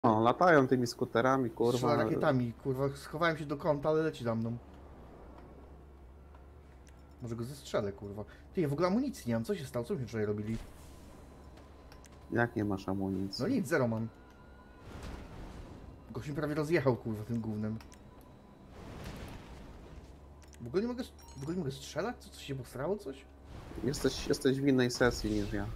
O, latają tymi skuterami, Strzela kurwa. rakietami, kurwa. Schowałem się do kąta, ale leci za mną. Może go zestrzelę, kurwa. Ty, ja w ogóle amunicji nie mam. Co się stało? Co myśmy wczoraj robili? Jak nie masz No amunicji? nic, zero mam. Gość mi prawie rozjechał, kurwa, tym gównem. W ogóle nie mogę strzelać? Coś się posrało, coś? Jesteś w innej sesji niż ja.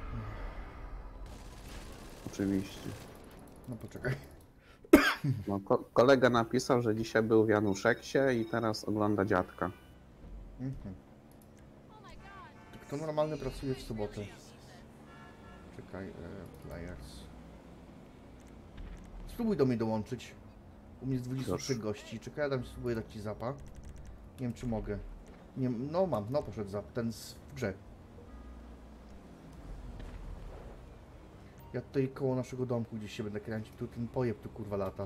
Oczywiście. No poczekaj. No, kolega napisał, że dzisiaj był w Januszeksie i teraz ogląda dziadka. Mhm. Kto normalny pracuje w sobotę? Czekaj, players. Spróbuj do mnie dołączyć. U mnie jest 23 gości. Czekaj, ja spróbuję dać ci zapa. Nie wiem, czy mogę. Nie, no mam, no poszedł zap. Ten w grze. Ja tutaj koło naszego domku gdzieś się będę kręcić. Tu ten pojeb tu kurwa lata.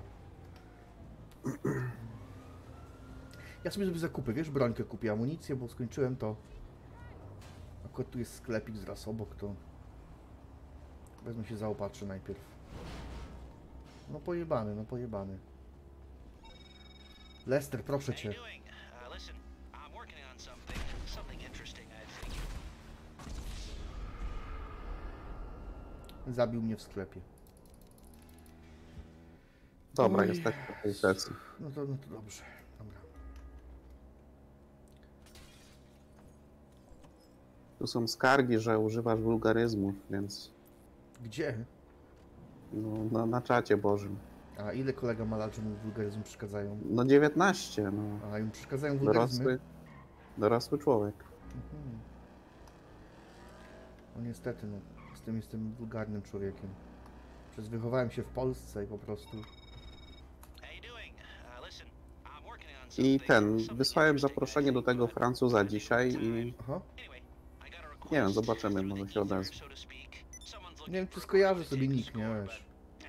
Ja sobie zrobię zakupy, wiesz, brońkę kupię, amunicję, bo skończyłem to. Akurat tu jest sklepik zaraz obok, to wezmę się zaopatrzę najpierw. No pojebany, no pojebany. Lester, proszę cię. Zabił mnie w sklepie. Dobra, Oj. jesteś w tej sesji. No to dobrze. Dobra. Tu są skargi, że używasz wulgaryzmów, więc Gdzie? no, na czacie Bożym. A ile kolega ma lat, że mu wulgaryzmy przeszkadzają? No 19, no. A im przeszkadzają wulgaryzmy? Dorosły człowiek. Mhm. No niestety, no. Jestem wulgarnym człowiekiem. Wychowałem się w Polsce i po prostu... I wysłałem zaproszenie do tego Francuza dzisiaj i Aha. nie wiem, zobaczymy, może się odezwie. Nie wiem, czy skojarzę sobie nick, nie wiesz.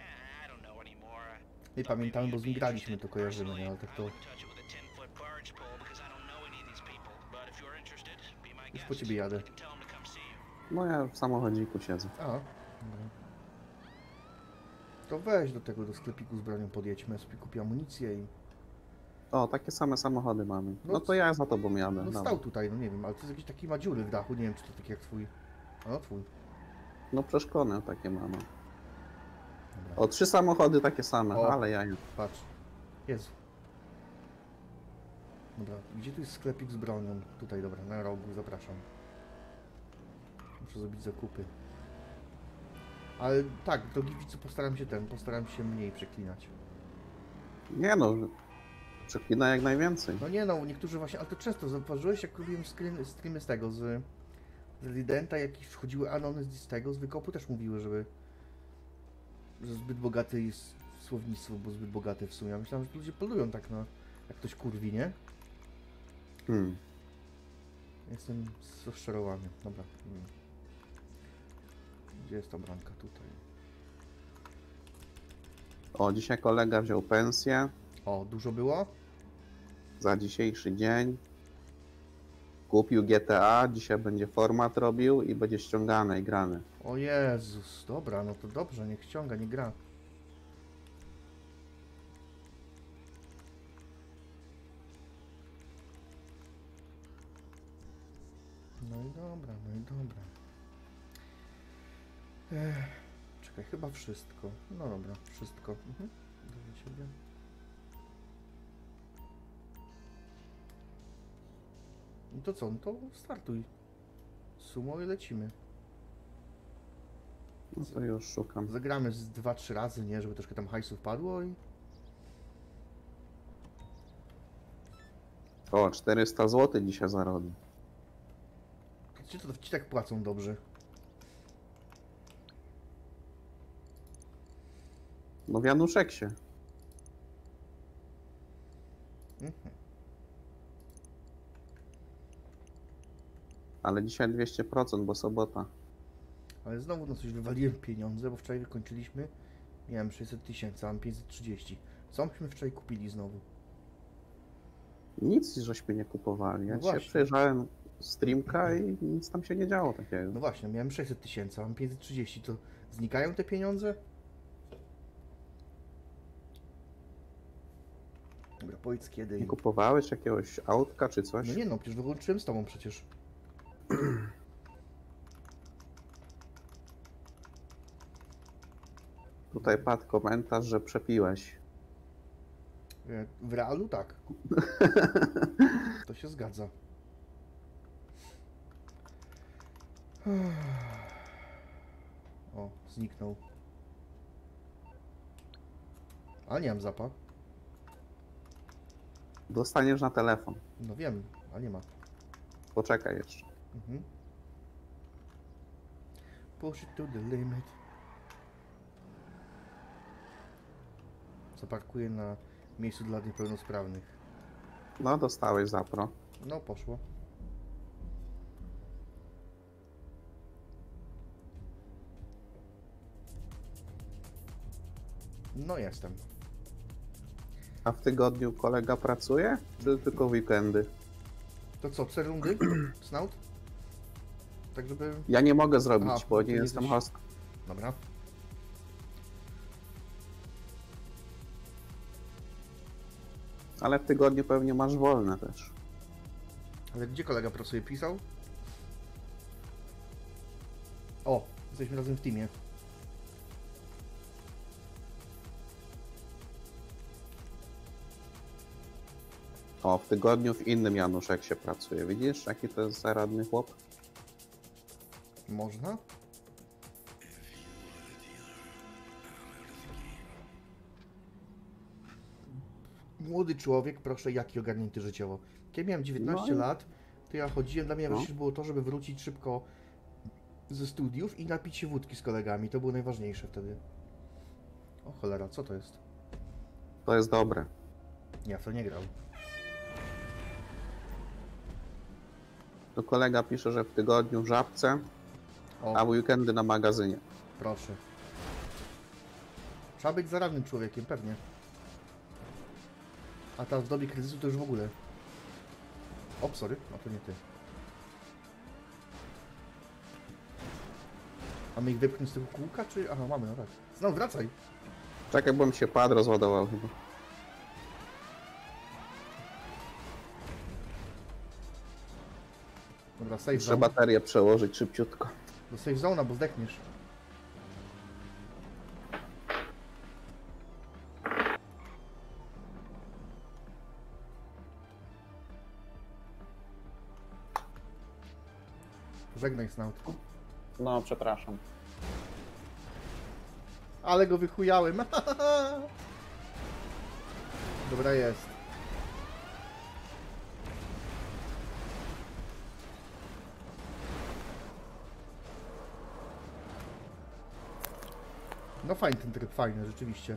Nie pamiętamy, bo z nim graliśmy, to kojarzymy, nie? Ale tak to... Już po ciebie jadę. No ja w samochodziku siedzę. A, dobra. To weź do sklepiku z bronią podjedźmy, ja sobie kupię amunicję i... O, takie same samochody mamy. No No to ja za tobą jadę. No dobra. stał tutaj, no nie wiem, ale to jest jakiś taki ma dziury w dachu, nie wiem, czy to taki jak twój. A no twój. No przeszklone takie mamy. Dobra. O, 3 samochody takie same, O. ale ja nie. Patrz. Jezu. Dobra, gdzie tu jest sklepik z bronią? Tutaj, dobra, na rogu, zapraszam. Muszę zrobić zakupy. Ale tak, drogi widzu, postaram się mniej przeklinać. Nie no, przeklinaj jak najwięcej. No nie no, niektórzy właśnie, ale to często zauważyłeś, jak robiłem streamy z tego, z Residenta, jakieś wchodziły anony z tego, z wykopu też mówiły, że zbyt bogate jest słownictwo, bo zbyt bogate w sumie. Ja myślałem, że ludzie polują tak na, jak ktoś kurwi, nie? Jestem rozczarowany. Dobra. Gdzie jest ta bramka? Tutaj. O, dzisiaj kolega wziął pensję O, dużo było? za dzisiejszy dzień. Kupił GTA, dzisiaj będzie format robił i będzie ściągane i grane. O Jezus, dobra, no to dobrze, niech ściąga, nie gra. No i dobra, no i dobra. Czekaj, chyba wszystko. No dobra, wszystko. Do ciebie. No to co, no to startuj. Sumo i lecimy. No to już szukam. Zagramy z 2-3 razy, nie? Żeby troszkę tam hajsów padło i... O, 400 zł dzisiaj zarobi. To ci tak płacą dobrze. No w Januszeksie. Ale dzisiaj 200%, bo sobota. Ale znowu no coś wywaliłem pieniądze, bo wczoraj wykończyliśmy. Miałem 600 000, a mam 530. Co myśmy wczoraj kupili znowu? Nic żeśmy nie kupowali. Ja No dzisiaj właśnie. przejrzałem streamka i nic tam się nie działo takiego. No właśnie, miałem 600 000, a mam 530. To znikają te pieniądze? Dobra, powiedz kiedy. Nie kupowałeś jakiegoś autka czy coś? No nie no, przecież wyłączyłem z tobą przecież. Tutaj padł komentarz, że przepiłeś. W realu tak. To się zgadza. O, zniknął. A nie mam zapa. Dostaniesz na telefon. No wiem, a nie ma. Poczekaj jeszcze. Mhm. Push it to the limit. Zaparkuję na miejscu dla niepełnosprawnych. No, dostałeś zapro. No, poszło. No, jestem. A w tygodniu kolega pracuje? Czy tylko w weekendy? To co, 4 rundy? Snout? Tak, żeby... Ja nie mogę zrobić, A, bo ty nie nie jestem jesteś- host. Dobra. Ale w tygodniu pewnie masz wolne też. Ale gdzie kolega pracuje? Pisał? O, jesteśmy razem w teamie. O, w tygodniu w innym Januszek się pracuje. Widzisz, jaki to jest zaradny chłop? Można? Młody człowiek, proszę, jaki ogarnięty życiowo. Kiedy miałem 19 No i- lat, to ja chodziłem, dla mnie No. najważniejsze było to, żeby wrócić szybko ze studiów i napić się wódki z kolegami. To było najważniejsze wtedy. O cholera, co to jest? To jest dobre. Ja w to nie grał. To kolega pisze, że w tygodniu w Żabce, O, a w weekendy na magazynie. proszę. Trzeba być zaradnym człowiekiem, pewnie. A teraz w dobie kryzysu to już w ogóle. O, sorry, a to nie ty. Mamy ich wypchnąć z tego kółka, czy... Aha, mamy, no tak. Znowu wracaj. Czekaj, bo mi się pad rozładował chyba. Dobra, save Muszę zone. baterię przełożyć szybciutko. Do save zona, bo zdechniesz. Żegnaj, Snout. No, przepraszam. Ale go wychujałem. Dobra jest. No fajny ten tryb, fajny, rzeczywiście.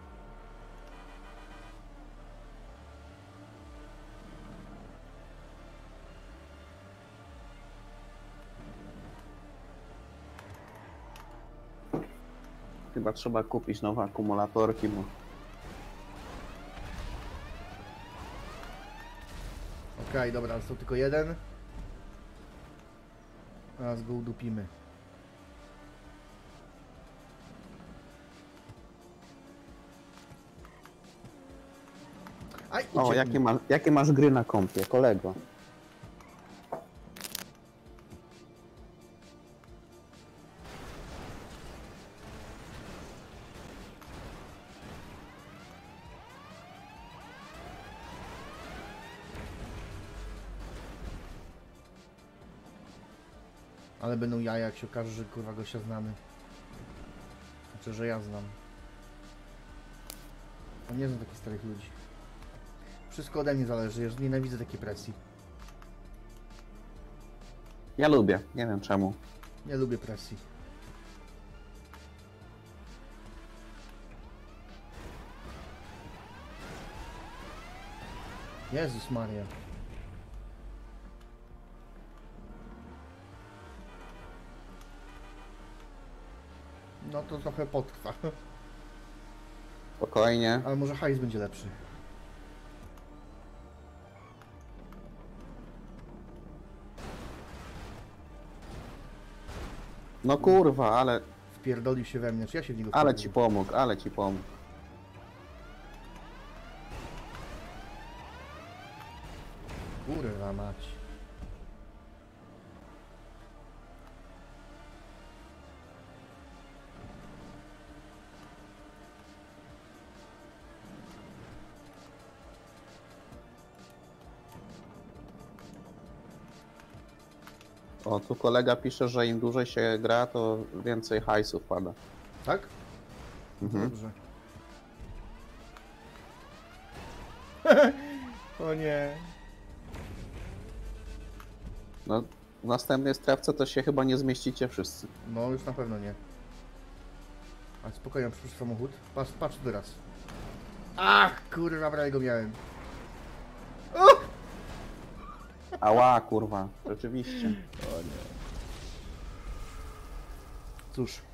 Chyba trzeba kupić nowe akumulatorki, bo Okej, dobra, został tylko jeden. Teraz go udupimy. Aj, O, uciekł mi. jakie masz gry na kompie, kolego? Ale będą jaja, jak się okaże, że kurwa gościa znamy. Znaczy, że ja znam. Ja nie znam takich starych ludzi. Wszystko ode mnie zależy, już nienawidzę takiej presji. Ja lubię, nie wiem czemu. Nie lubię presji. Jezus Maria. No to trochę potrwa. Spokojnie. Ale może hajs będzie lepszy. No kurwa, ale Wpierdolił się we mnie, czy ja się w niego ci wpierdoliłem? pomógł, ale ci pomógł. Kurwa mać. O, tu kolega pisze, że im dłużej się gra, to więcej hajsu wpada. Tak? Mhm. Dobrze. O nie. No, w następnej strefce to się chyba nie zmieścicie wszyscy. No już na pewno nie. Ale spokojnie, przyszły samochód. Patrz teraz. Ach, kurwa, prawie go miałem. Ała, kurwa, rzeczywiście. O nie. Cóż.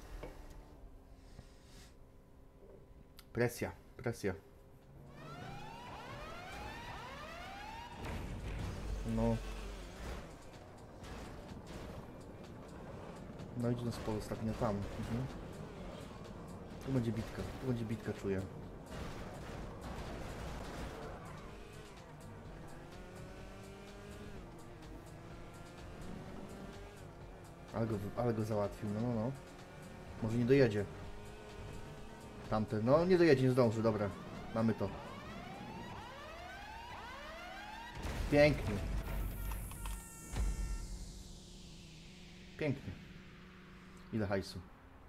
Presja, presja. No. No idzie nas po ostatnio tam. Mhm. Tu będzie bitka, czuję. Ale go załatwił, no. Może nie dojedzie. Tamten, no nie dojedzie, nie zdąży, dobra. Mamy to. Pięknie. Pięknie. Ile hajsu?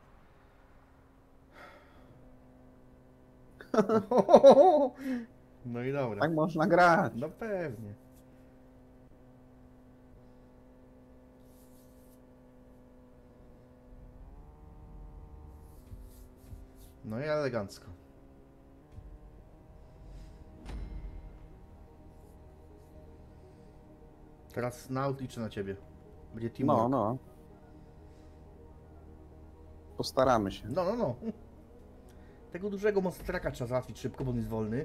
No i dobra. Tak można grać. No pewnie. No i elegancko. Teraz Naut liczy na ciebie. Będzie teamwork. No. Postaramy się. No. Tego dużego monstraka trzeba załatwić szybko, bo on jest wolny.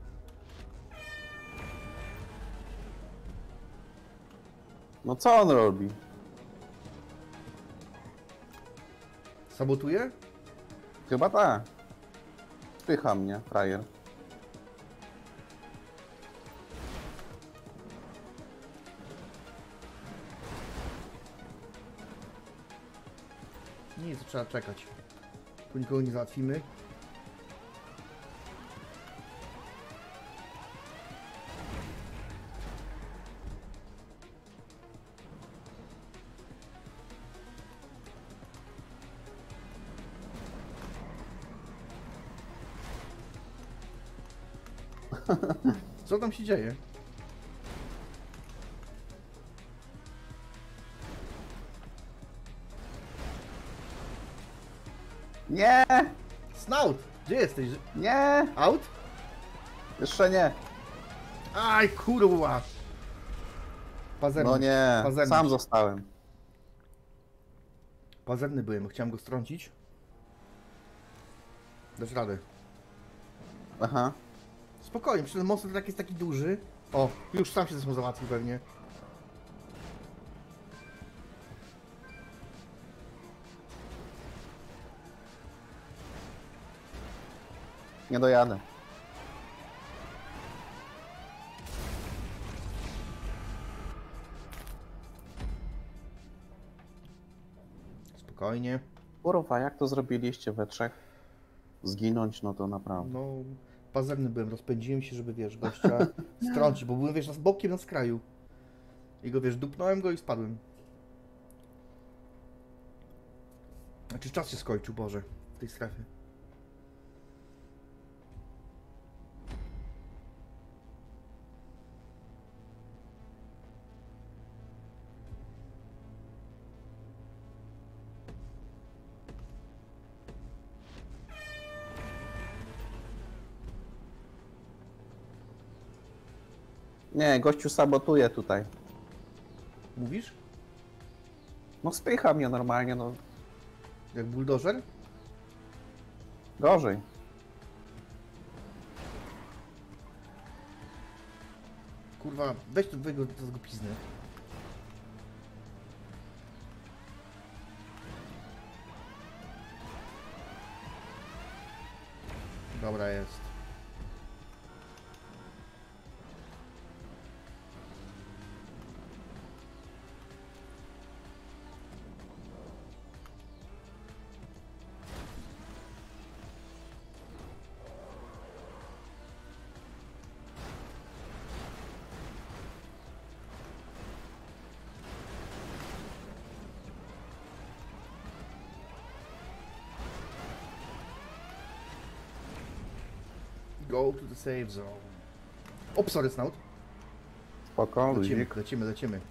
No co on robi? Sabotuje? Chyba tak. Pycha mnie, frajer. Nic, trzeba czekać. Tu nikogo nie załatwimy. Co tam się dzieje? Nie! Snout! Gdzie jesteś? Nie! Out? Jeszcze nie. Aj, kurwa! Pazerny. No nie, Pazerny. sam zostałem. Pazerny byłem, chciałem go strącić. Dasz radę. Aha. Spokojnie, przecież ten monster tak jest taki duży. O, już sam się zresztą załatwił pewnie. Nie dojadę. Spokojnie. Kurwa, jak to zrobiliście we trzech? Zginąć, no to naprawdę. No, pazerny byłem, rozpędziłem się, żeby wiesz, gościa strącić, bo byłem, wiesz, z bokiem na skraju. I go, wiesz, dupnąłem go i spadłem. Znaczy czas się skończył, Boże, w tej strefie. Nie, gościu sabotuje tutaj. Mówisz? No spycha mnie normalnie, no Jak buldożer? gorzej. Kurwa, weź tu go do tego pizny. Dobra jest. Go to the safe zone. O, sorry, Snout. Spoko, Lecimy, luzik. lecimy.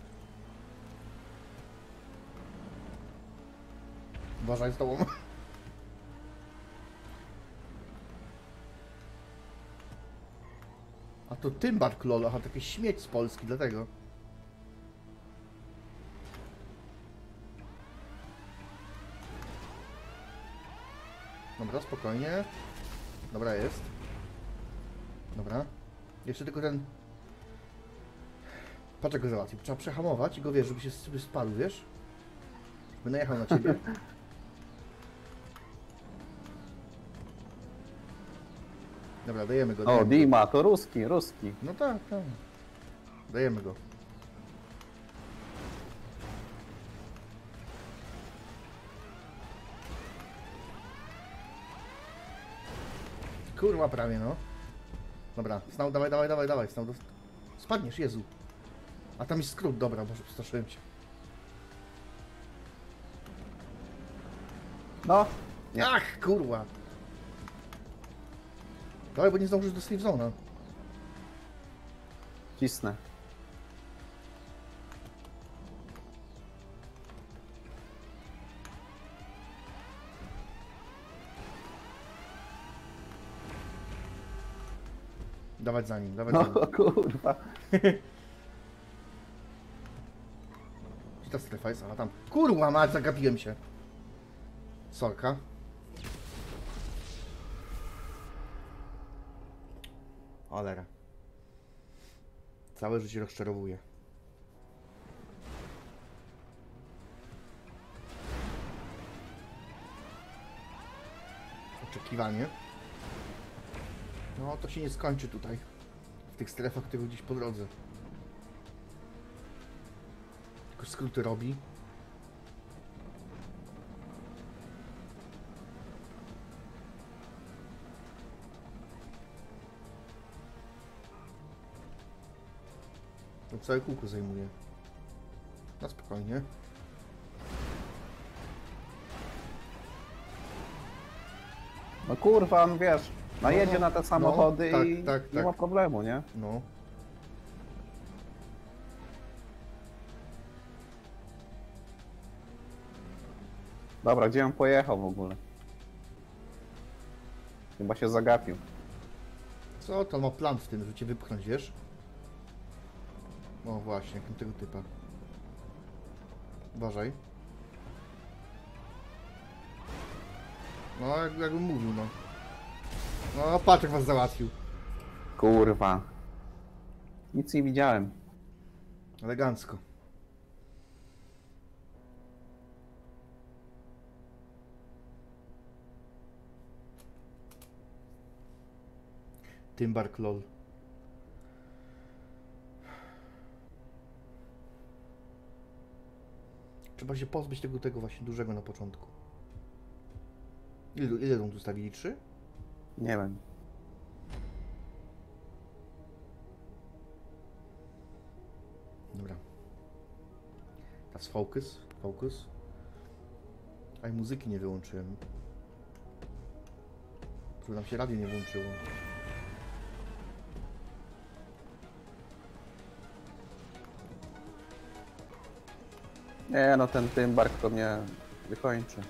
Uważaj z tobą. A to Tymbark lol, aha, taki śmieć z Polski, dlatego. Dobra, spokojnie. Dobra, jest. Dobra. Jeszcze tylko ten... Patrz jak go załatwił. Trzeba przehamować i go, wiesz, żeby się spadł, wiesz? By najechał na ciebie. Dobra, dajemy go. O, Dajemy go. Dima, to ruski. No tak. Dajemy go. Kurwa, prawie no. Dobra, Snał, dawaj, Snał. Spadniesz, Jezu. A tam jest skrót, dobra, może przestraszyłem się. No, nie. Ach, kurwa. Dawaj, bo nie zdążysz do safe zone'a. cisnę. Dawać za nim. No kurwa. Gdzie ta strefa jest? A tam. Kurwa, mać, zagapiłem się. Sorka. Cholera. Całe życie rozczarowuje. Oczekiwanie. No, to się nie skończy tutaj. W tych strefach tego gdzieś po drodze. Tylko skróty robi. To całe kółko zajmuje. Na spokojnie. No kurwa, on wiesz, najedzie No, na te samochody no, i tak, nie ma problemu, nie? No. Dobra, gdzie on pojechał w ogóle? Chyba się zagapił. Co to ma plan w tym, żeby cię wypchnąć, wiesz? O właśnie, jakim tego typa. Uważaj. No, jakbym mówił, no. No, patrz jak was załatwił. Kurwa. Nic nie widziałem. Elegancko. Tymbark lol. Trzeba się pozbyć tego właśnie dużego na początku. Ile rund ustawili? 3? Nie wiem. Dobra. Teraz focus. A i muzyki nie wyłączyłem. Żeby nam się radio nie włączyło. Nie no, ten Tymbark to mnie wykończy.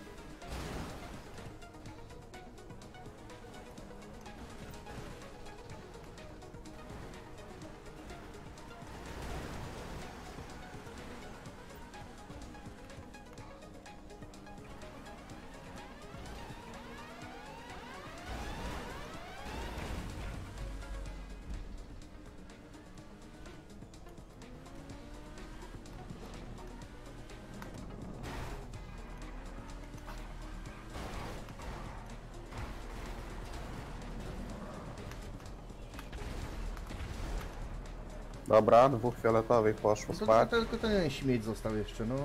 Dobra, 2 fioletowych poszło No to spać. tylko ten śmieć został jeszcze, no.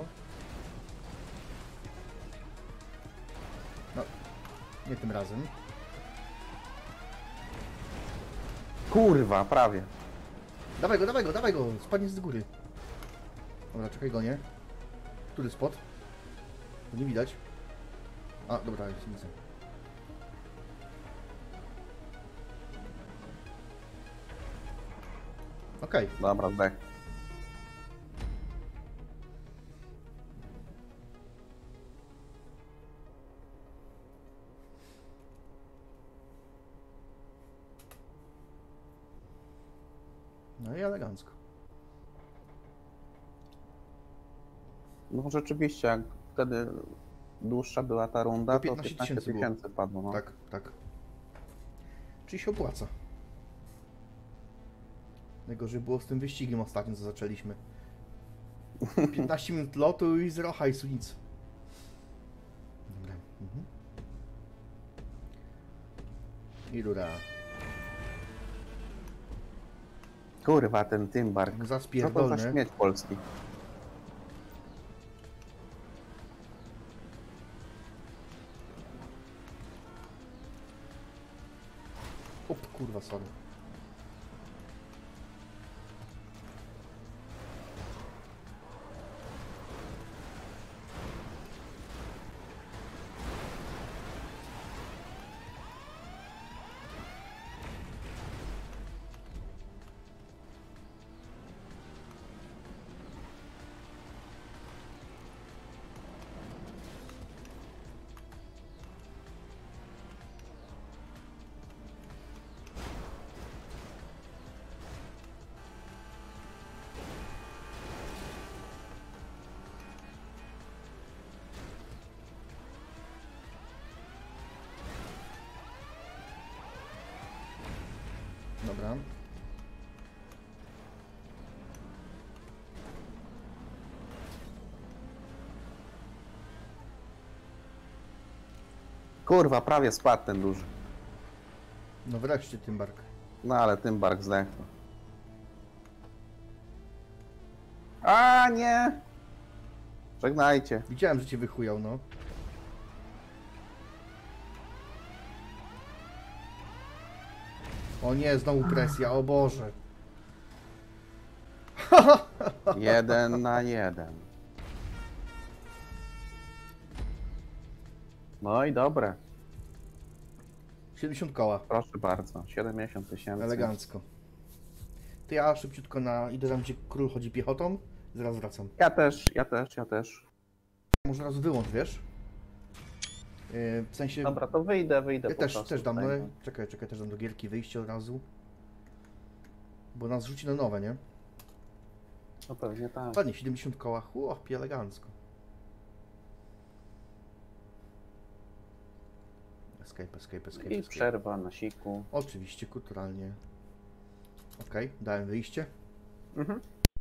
No, nie tym razem. Kurwa, prawie. Dawaj go, spadnie z góry. Dobra, czekaj go, nie? Który spot? To nie widać. A, dobra, jest widzę. Okej. Dobra, zdech. No i elegancko. No rzeczywiście, jak wtedy dłuższa była ta runda, To to 15 15 000 było. tysięcy padło, no. Tak, tak. Czyli się opłaca. Najgorzej było z tym wyścigiem ostatnim, co zaczęliśmy. 15 minut lotu i zero hajsu, nic. Dobra. I rura. Kurwa, ten Tymbark. No Co to za zaspierdolny. śmieć polski? Op, kurwa, sorry. Dobra. Kurwa, prawie spadł ten duży. No wreszcie, Tymbark. No ale Tymbark zdechł. A nie! Żegnajcie. Widziałem, że cię wychujał, no. O nie, znowu presja, o Boże. 1 na 1. No i dobre. 70 koła. Proszę bardzo. 70 tysięcy. Elegancko. To ja szybciutko idę tam, gdzie król chodzi piechotą. Zaraz wracam. Ja też. Może raz wyłącz, wiesz? W sensie... Dobra, to wyjdę Ja po prostu też dam, no, tutaj, no. czekaj, też dam do gierki wyjście od razu. Bo nas rzuci na nowe, nie? No pewnie tak. Ładnie, 70 koła. Chłopie, elegancko. Escape. I przerwa na siku. Oczywiście, kulturalnie. Okej, dałem wyjście. Mhm.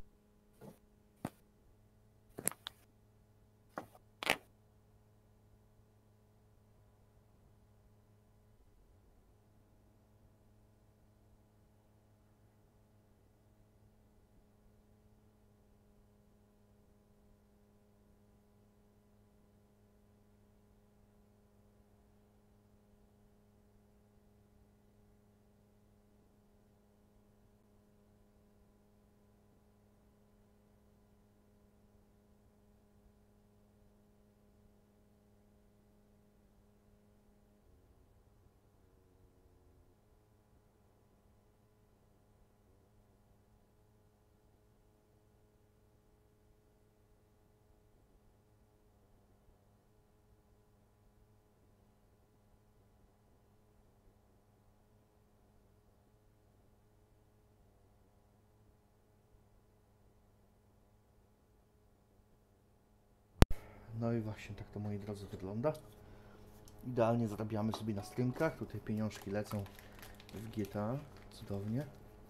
No i właśnie tak to, moi drodzy, wygląda. Idealnie zarabiamy sobie na streamkach. Tutaj pieniążki lecą w GTA. Cudownie.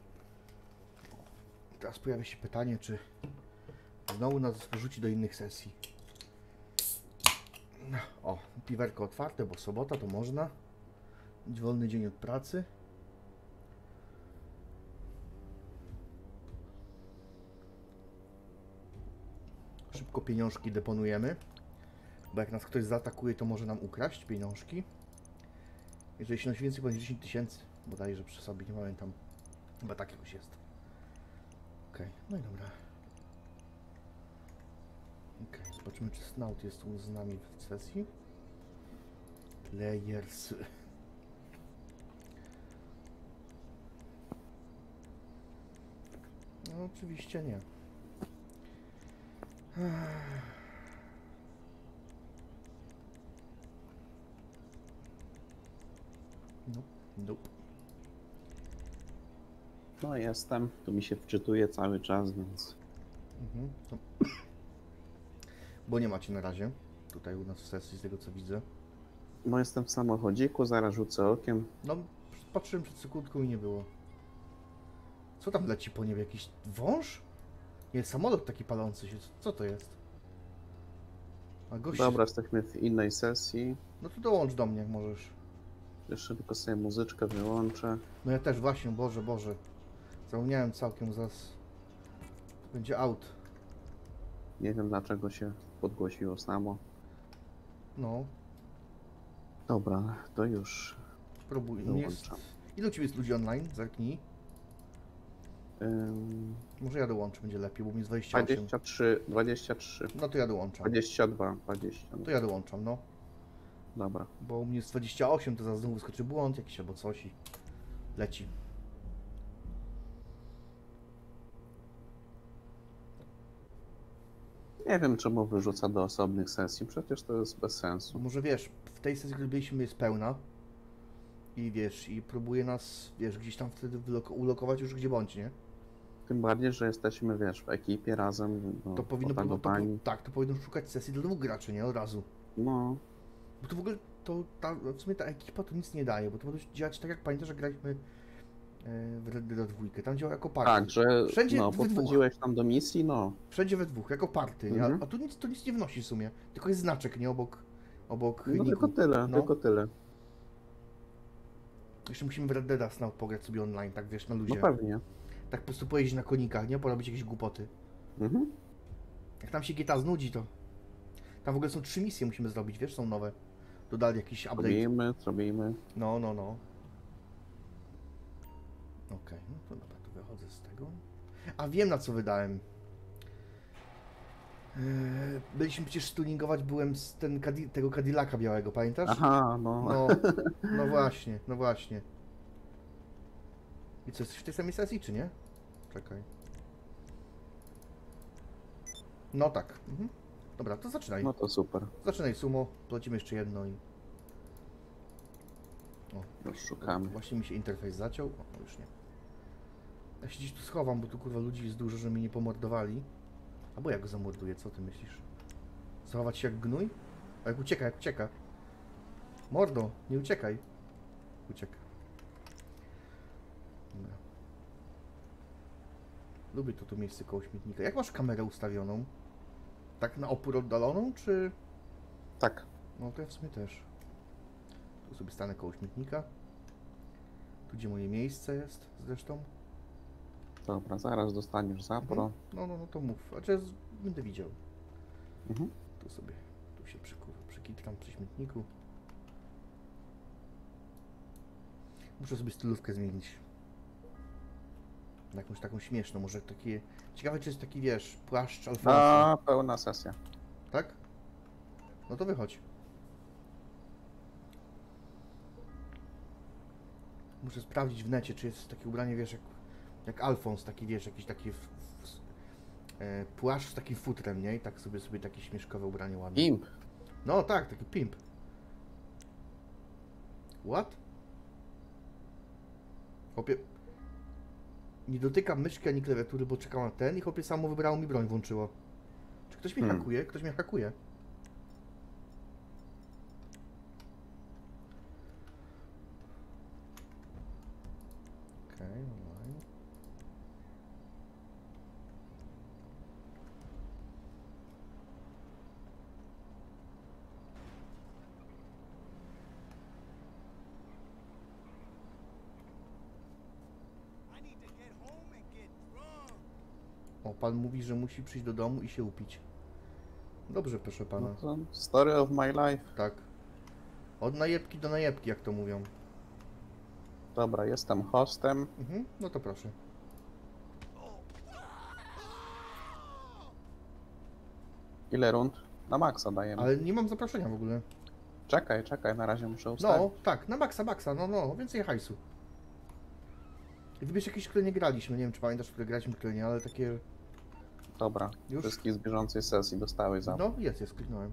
Teraz pojawia się pytanie, czy znowu nas wrzuci do innych sesji. O, piwerko otwarte, bo sobota to można. Wolny dzień od pracy. Szybko pieniążki deponujemy. Bo jak nas ktoś zaatakuje, to może nam ukraść pieniążki. Jeżeli się nosi więcej, poniżej 10 tysięcy, bodajże przy sobie, nie pamiętam. Chyba tak jakoś jest. Okej, no i dobra. Okej, zobaczymy, czy Snout jest tu z nami w sesji. Players. No oczywiście nie. Nope, nope. No jestem, tu mi się wczytuje cały czas, więc... Mhm. No. Bo nie macie na razie tutaj u nas w sesji, z tego co widzę. No jestem w samochodziku, zaraz rzucę okiem. No, patrzyłem przed sekundką i nie było. Co tam leci po niebie? Jakiś wąż? Nie, samolot taki palący się. Co to jest? A gość... Dobra, jesteśmy w innej sesji. No to dołącz do mnie, jak możesz. Jeszcze tylko sobie muzyczkę wyłączę. No ja też właśnie, Boże, Boże. Zapomniałem całkiem, zaraz... Będzie out. Nie wiem dlaczego się podgłosiło samo. No, Dobra, to już spróbuj. Nie jest... wyłączam. Ilu ciebie jest ludzi online? Zerknij. Może ja dołączę, będzie lepiej, bo mi jest 28. 23. No to ja dołączam. 22, 20. To ja dołączam, no. Dobra. Bo u mnie jest 28, to zaraz znowu wyskoczy błąd jakiś albo coś i leci. Nie wiem czemu wyrzuca do osobnych sesji, przecież to jest bez sensu. Może wiesz, w tej sesji, której byliśmy, jest pełna. I wiesz, i próbuje nas, wiesz, gdzieś tam wtedy ulokować już gdzie bądź, nie? Tym bardziej, że jesteśmy, wiesz, w ekipie razem, no, To powinno potagowani. tak, to powinno szukać sesji dla dwóch graczy, nie? Od razu. No, Bo to w ogóle, w sumie ta ekipa to nic nie daje, bo to może działać tak jak pamiętasz, że graliśmy w Red Dead 2. Tam działa jako party. tak, że Wszędzie no, we dwóch. podchodziłeś tam do misji, no. Wszędzie we dwóch, jako party, nie? Mhm. A tu to nic nie wnosi w sumie. Tylko jest znaczek, nie? Obok No niku. tylko tyle, No. tylko tyle. Jeszcze musimy w Red Deada znowu pograć sobie online, tak wiesz, na No luzie. pewnie. Tak po prostu pojeździć na konikach, nie? Porobić jakieś głupoty. Mhm. Jak tam się GTA znudzi, to... Tam w ogóle są 3 misje musimy zrobić, wiesz, są nowe. Dodali jakiś update. Zrobimy. No. Okej, no to dobra, to wychodzę z tego. A wiem na co wydałem. Byliśmy przecież tuningować, byłem z tego Cadillaca białego, pamiętasz? Aha, no. No właśnie. I co, jesteś w tej samej sesji, czy nie? Czekaj. No tak. Mhm. Dobra, to zaczynaj. No to super. Zaczynaj sumo, płacimy jeszcze jedno i... O, Już szukamy. właśnie mi się interfejs zaciął. O, już nie. Ja się gdzieś tu schowam, bo tu kurwa ludzi jest dużo, że mnie nie pomordowali. Albo ja go zamorduję, co ty myślisz? Zachować się jak gnój? A jak ucieka. Mordo, nie uciekaj. Ucieka. Dobra. Lubię to miejsce koło śmietnika. Jak masz kamerę ustawioną? Tak na opór oddaloną, czy... Tak. No to ja w sumie też. Tu sobie stanę koło śmietnika. Tu gdzie moje miejsce jest zresztą. Dobra, zaraz dostaniesz zapro. No to mów. Znaczy ja będę widział. Mhm. Tu się przykitram przy śmietniku. Muszę sobie stylówkę zmienić. Na jakąś taką śmieszną, może takie... Ciekawe czy jest taki, wiesz, płaszcz Alfonso. A, pełna sesja. Tak? No to wychodź. Muszę sprawdzić w necie, czy jest takie ubranie, wiesz, jak Alfons, taki, wiesz, jakiś taki płaszcz z takim futrem, nie? I tak sobie takie śmieszkowe ubranie ładne. Imp. No tak, taki pimp. What? Chłopie... Nie dotykam myszki ani klawiatury, bo czekam na ten i chłopie samo wybrało mi broń, włączyło. Czy ktoś mnie hakuje? Ktoś mnie hakuje. Okej, online. O, pan mówi, że musi przyjść do domu i się upić. Dobrze, proszę pana. No to story of my life. Tak. Od najebki do najebki, jak to mówią. Dobra, jestem hostem. Mhm, no to proszę. Ile rund? Na maksa dajemy. Ale nie mam zaproszenia w ogóle. Czekaj, na razie muszę ustawić. No, tak, na maksa, no, więcej hajsu. Wybierz jakieś, które nie graliśmy. Nie wiem, czy pamiętasz, które graliśmy, które nie, ale takie... Dobra, Już? wszystkich z bieżącej sesji dostałeś za. No, jest, kliknąłem.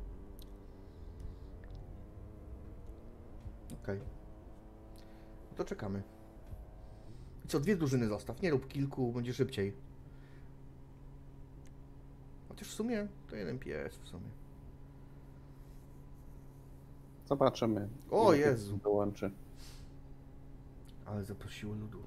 Okej. No to czekamy. I co, 2 drużyny zostaw. Nie rób kilku, będzie szybciej. Chociaż w sumie to jeden pies w sumie. Zobaczymy. O ile tych Jezu. dołączy. Ale zaprosiło ludu.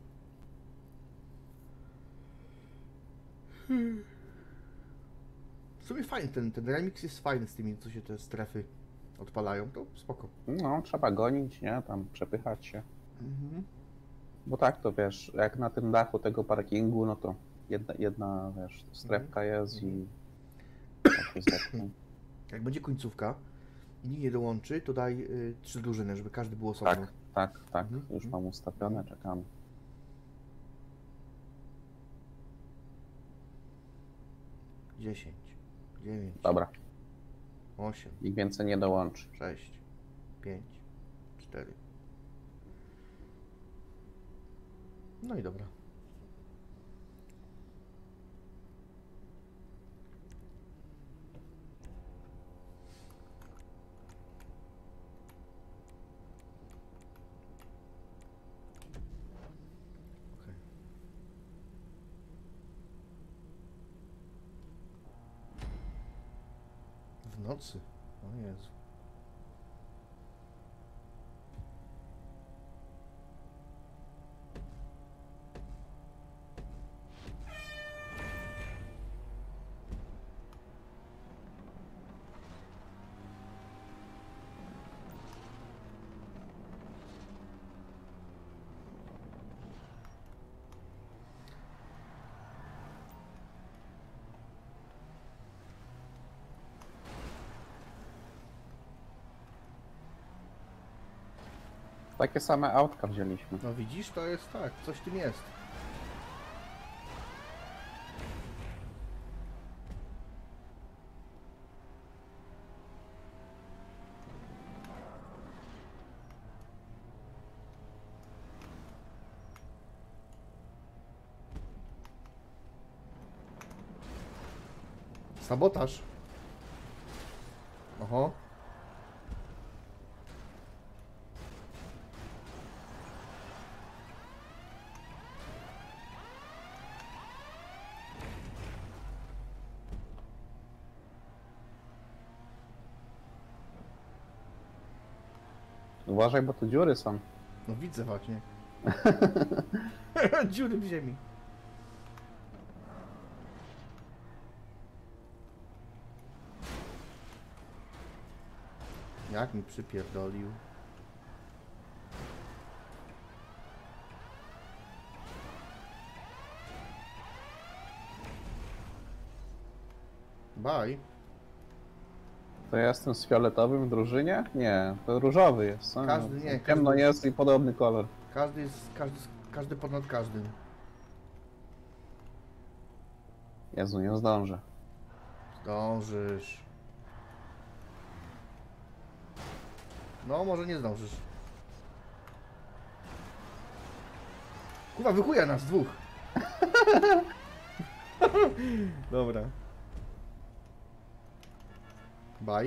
W sumie fajny ten remix jest fajny z tymi, co się te strefy odpalają. To spoko. No, trzeba gonić, nie? Tam przepychać się. Mhm. Bo tak, to wiesz, jak na tym dachu tego parkingu, no to jedna wiesz, strefka jest i... tak jest tak. Jak będzie końcówka i nikt nie dołączy, to daj 3 drużyny, żeby każdy był osobno. Tak, Mhm. już mam ustawione, czekamy. 10, 9, Dobra, 8, nikt więcej nie dołączy. 6, 5, 4. No i dobra. Okej. W nocy? O Jezu. Takie same autka wzięliśmy. No widzisz, to jest tak, coś w tym jest. Sabotaż. Oho. Uważaj, bo tu dziury są. No widzę właśnie. Dziury w ziemi. Jak mi przypierdolił. Bye. To ja jestem z fioletowym w drużynie? Nie, to różowy jest. co? Każdy nie, Ciemno każdy- jest i podobny kolor. Każdy jest, każdy ponad każdym. Jezu, nie zdążę. Zdążysz. No, może nie zdążysz. Kurwa, wychuja nas dwóch. Dobra. Bye.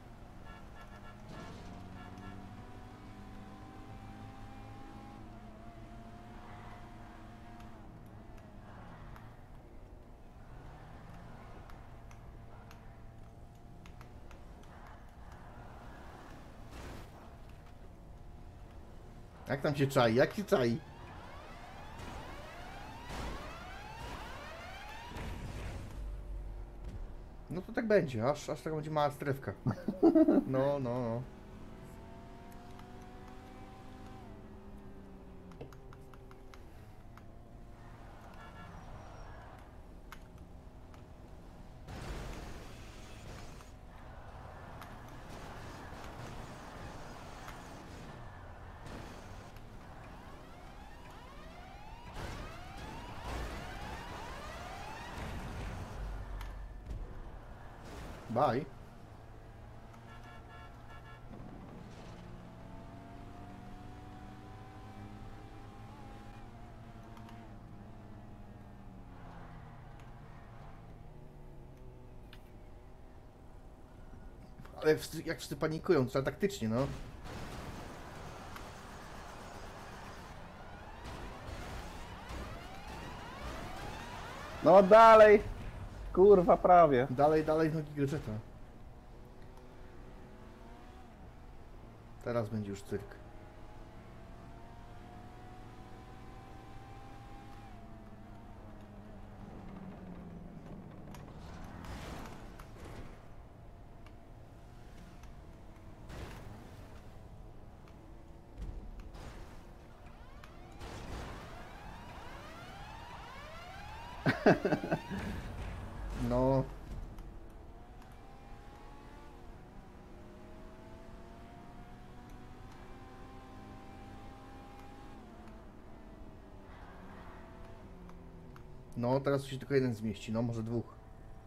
Jak tam się czai? Jak się czai? No to tak będzie, aż taka będzie mała strefka. No, no, no. Bye. Jak wszyscy panikują, trzeba taktycznie, no. No dalej! Kurwa, prawie. Dalej, nogi gadżeta. Teraz będzie już cyrk. No. No, teraz tu się tylko jeden zmieści, no może dwóch.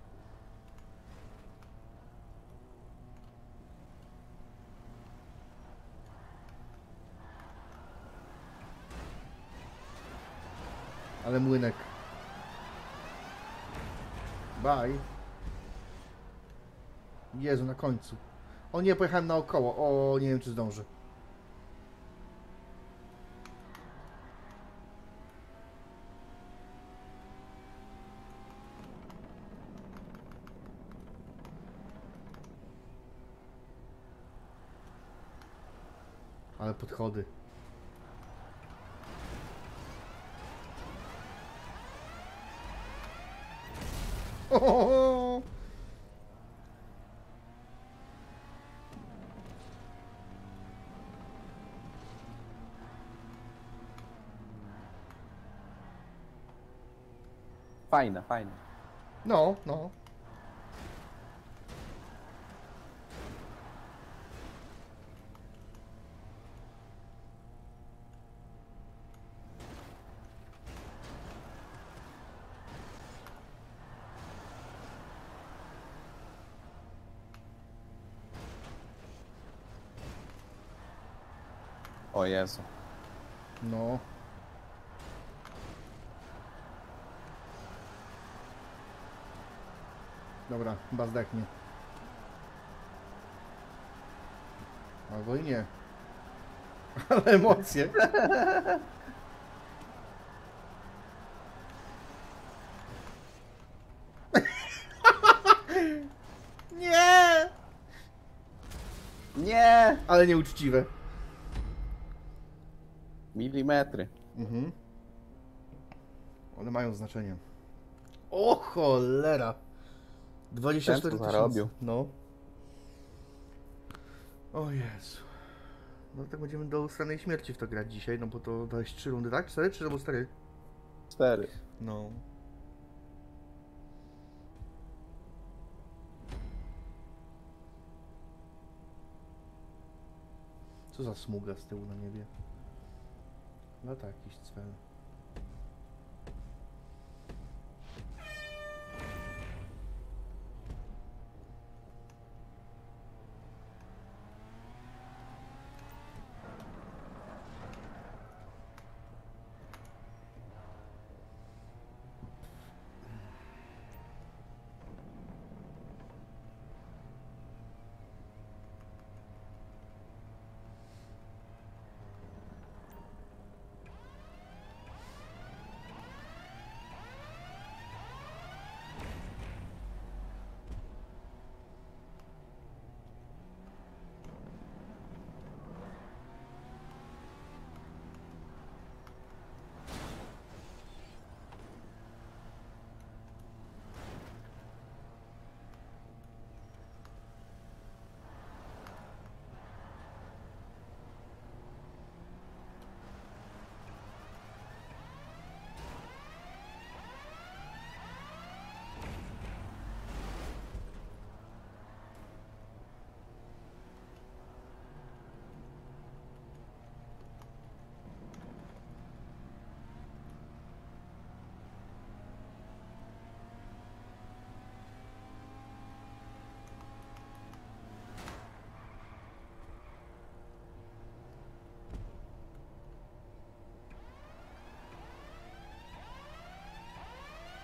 Ale młynek. Bye. Jezu, na końcu. O nie, pojechałem naokoło. O, nie wiem czy zdążę. Ale podchody. O! Fajne, fajne. No, no. O Jezu. No. Dobra, chyba zdechnie. Albo i nie. Ale emocje. Nie! Nie! Ale nieuczciwe. Milimetry. Mhm. One mają znaczenie. O cholera! 24 Ten, co tysiące. zarobił. No. O Jezu. No tak będziemy do ustanej śmierci w to grać dzisiaj, no bo to dałeś 3 rundy, tak? 4 czy albo 4? 4. No. Co za smuga z tyłu na niebie? Lata jakiś cwel.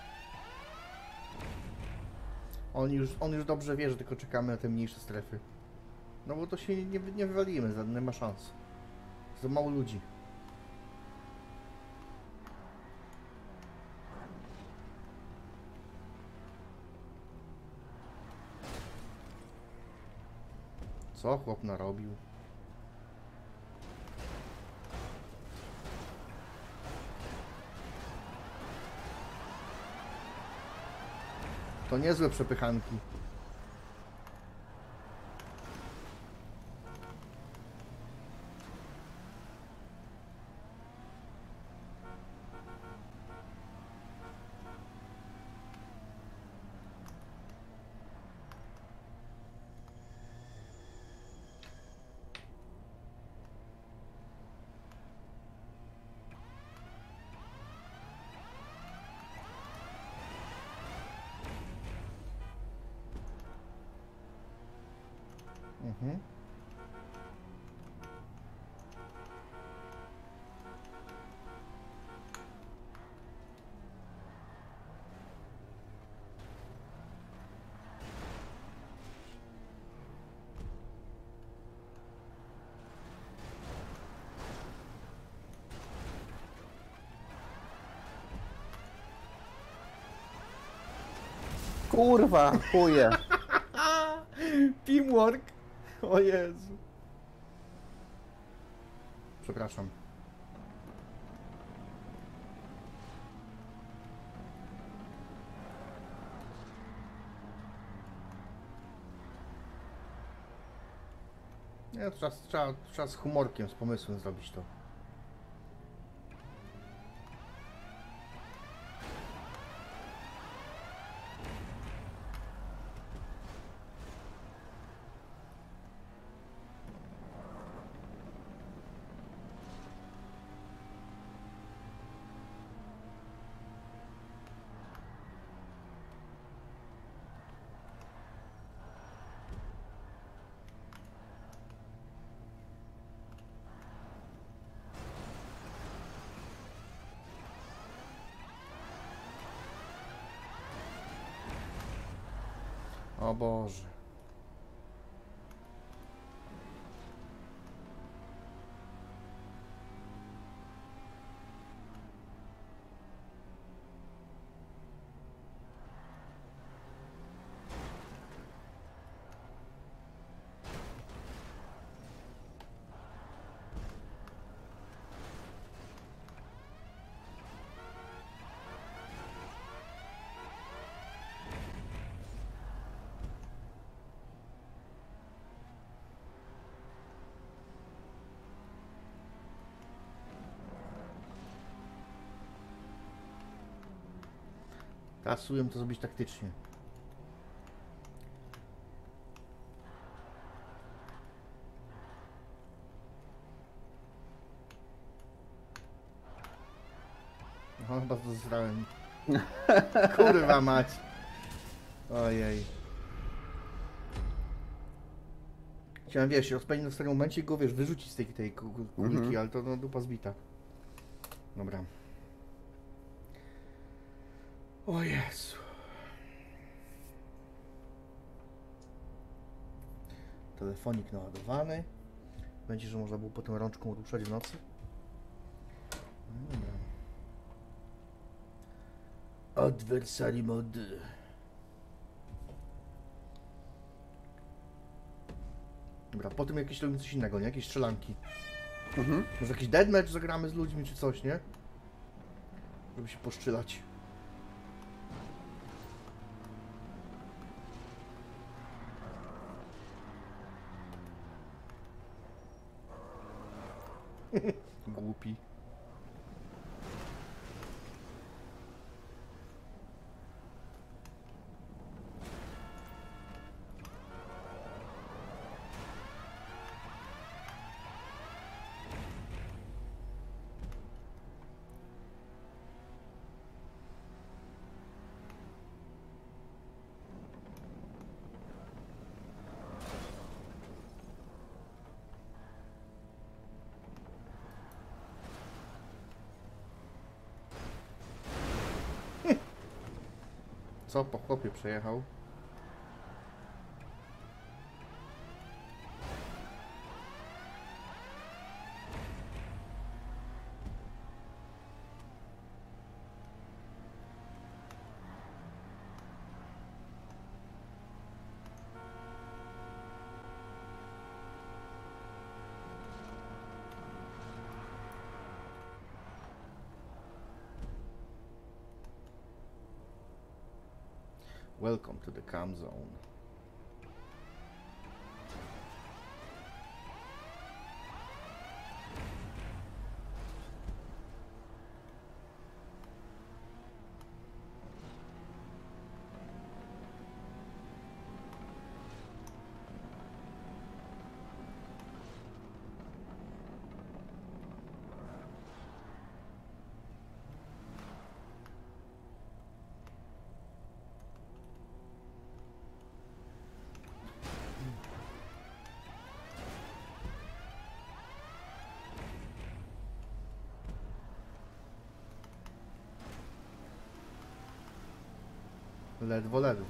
On już dobrze wie, że tylko czekamy na te mniejsze strefy. No bo to się nie wywalimy, nie ma szans. Za mało ludzi. Co chłop narobił? To niezłe przepychanki. Mhm. Kurwa, chuje. Teamwork! O Jezu. Przepraszam. Nie, trzeba z humorkiem, z pomysłem zrobić to. O Boże. Teraz spróbuję to zrobić taktycznie. No, chyba to zrałem. Kurwa mać. Ojej. Chciałem, wiesz, rozpędzić w tym momencie i go, wiesz, wyrzucić z tej kulki, ale to no, dupa zbita. Dobra. O Jezu. Telefonik naładowany. Będzie, że można było potem rączką ruszać w nocy. No dobra. Adversary mode. Dobra, potem jakieś robimy coś innego, nie? Jakieś strzelanki. Może jakiś deathmatch zagramy z ludźmi czy coś, nie? Żeby się poszczylać. Głupi. Co? Po chłopie przejechał? Welcome to the Cam Zone. Ledwo, ledwo.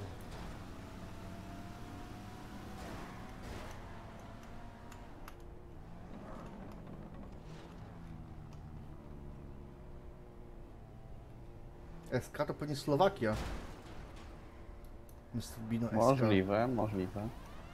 SK to pewnie Słowakia. Mr. Bino SK. Możliwe, możliwe.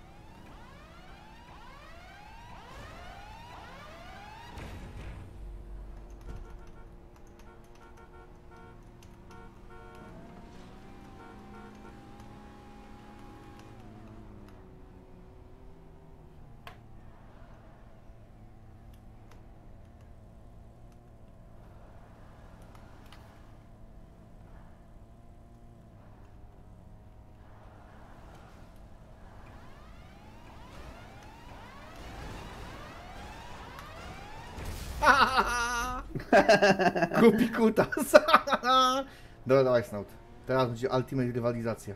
Kupi kutas. Dobra, dawaj Snout. Teraz będzie ultimate rywalizacja.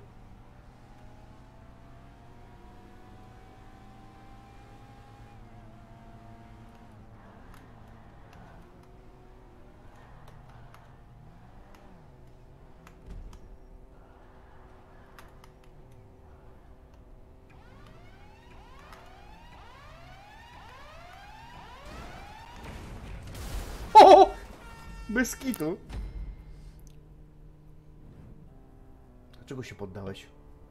O! Bez kitu. Dlaczego się poddałeś?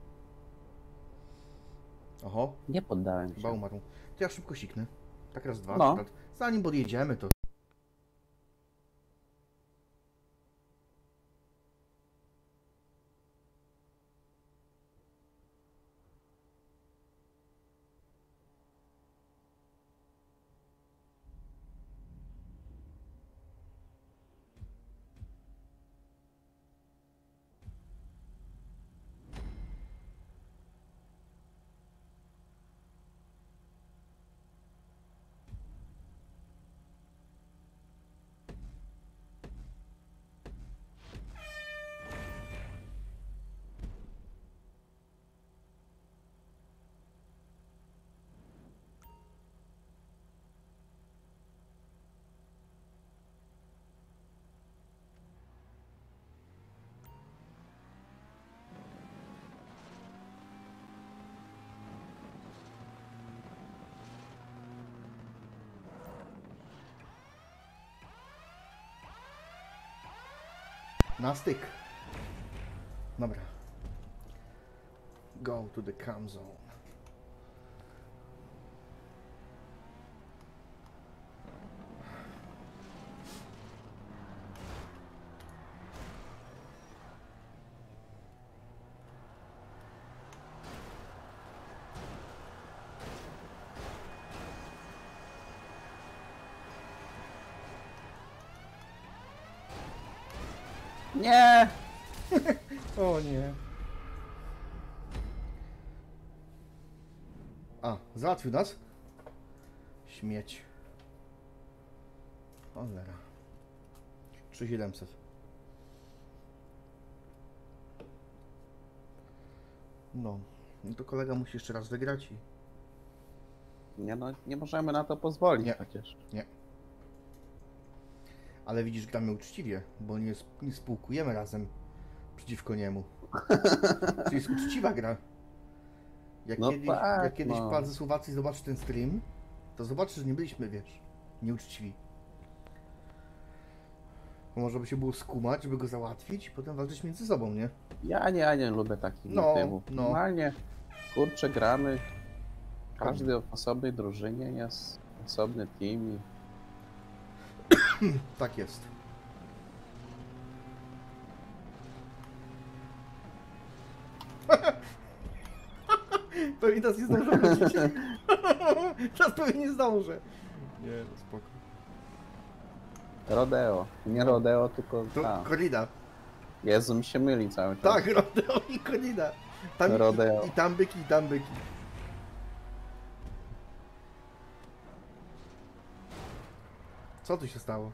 Oho, Nie poddałem się. chyba umarł. To ja szybko siknę. Tak raz, dwa. No. Akurat. Zanim podjedziemy, to... Na styk. Dobra. Go to the Cam Zone. Nie! O nie. A, załatwił nas? Śmieć. Cholera. 3700. No. No to kolega musi jeszcze raz wygrać i... Nie no, nie możemy na to pozwolić Nie. przecież. Nie. Ale widzisz, gramy uczciwie, bo nie spółkujemy razem przeciwko niemu. Czyli jest uczciwa gra. Jak No kiedyś, tak, jak kiedyś no. pan ze Słowacji zobaczy ten stream, to zobaczy, że nie byliśmy, wiesz, nieuczciwi. Bo można by się było skumać, żeby go załatwić i potem walczyć między sobą, nie? Ja nie lubię takich No, motywów. no. Normalnie, kurczę, gramy. Każdy w osobnej drużynie jest osobny team i Tak jest. Pewnie teraz nie zdążę wrócić. Teraz pewnie nie zdążę. Nie, no spoko. Rodeo. Nie rodeo, tylko To ta. korida. Jezu, mi się myli cały czas. Tak, rodeo i korida. Tam Rodeo. I tam byki, i tam byki. Co tu się stało?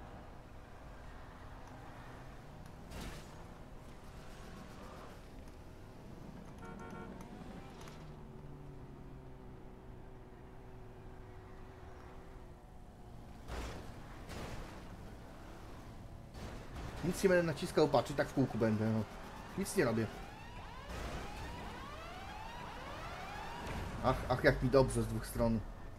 Nic nie będę naciskał, patrz, i tak w kółku będę. No. Nic nie robię. Ach, jak mi dobrze z dwóch stron.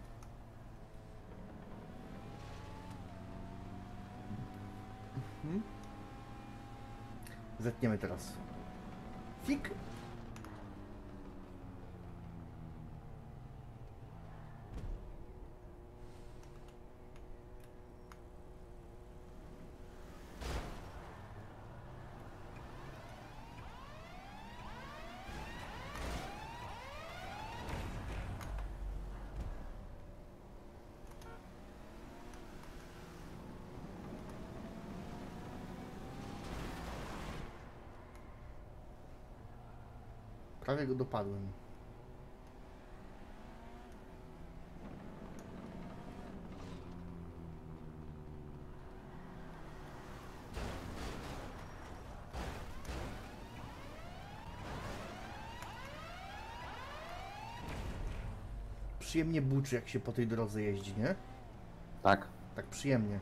Zetniemy teraz. Fik. Prawie go dopadłem. Przyjemnie buczy, jak się po tej drodze jeździ, nie? Tak. Tak przyjemnie.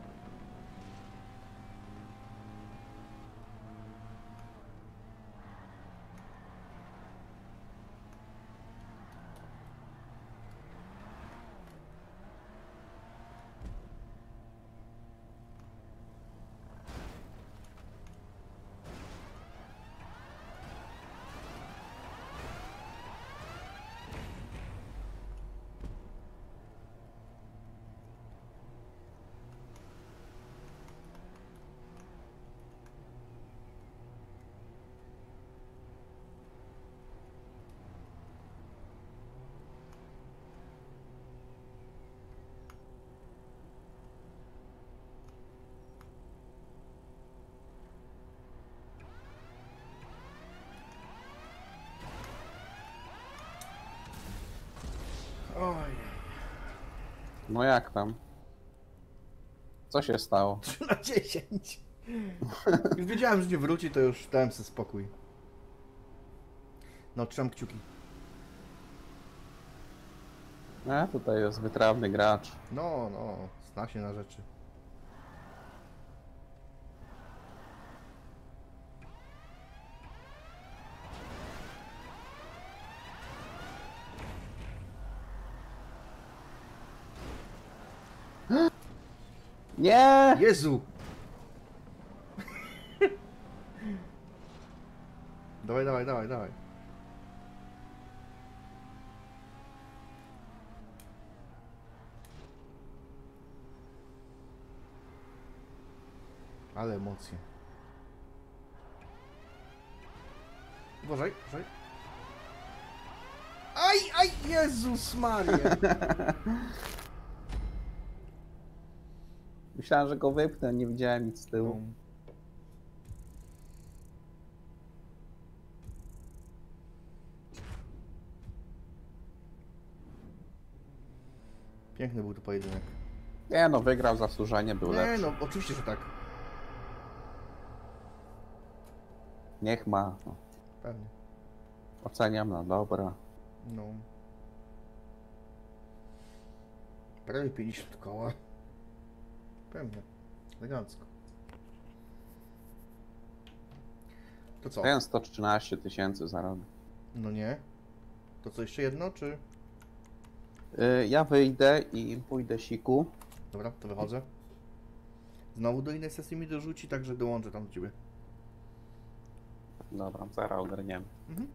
Oj. No jak tam? Co się stało? 3/10. Już wiedziałem, że nie wróci, to już dałem sobie spokój. No, trzymam kciuki. Tutaj jest wytrawny gracz. No, zna się na rzeczy. Nie! Jezu! Dawaj, dawaj, dawaj, dawaj. Ale emocje. Uważaj, uważaj. Aj, Jezus Maria! Myślałem, że go wypnę, nie widziałem nic z tyłu. Piękny był to pojedynek. Nie no, wygrał zasłużenie, był Nie lepszy. no, oczywiście, że tak. Niech ma. No. Pewnie. Oceniam na dobra. No. Prawie 50 koła. Pewnie. Elegancko. To co? Ten 113 000 zarobił. No nie. To co, jeszcze jedno, czy... Ja wyjdę i pójdę siku. Dobra, to wychodzę. Znowu do innej sesji mi dorzuci, także dołączę tam do ciebie. Dobra, zaraz ogarniemy. Mhm.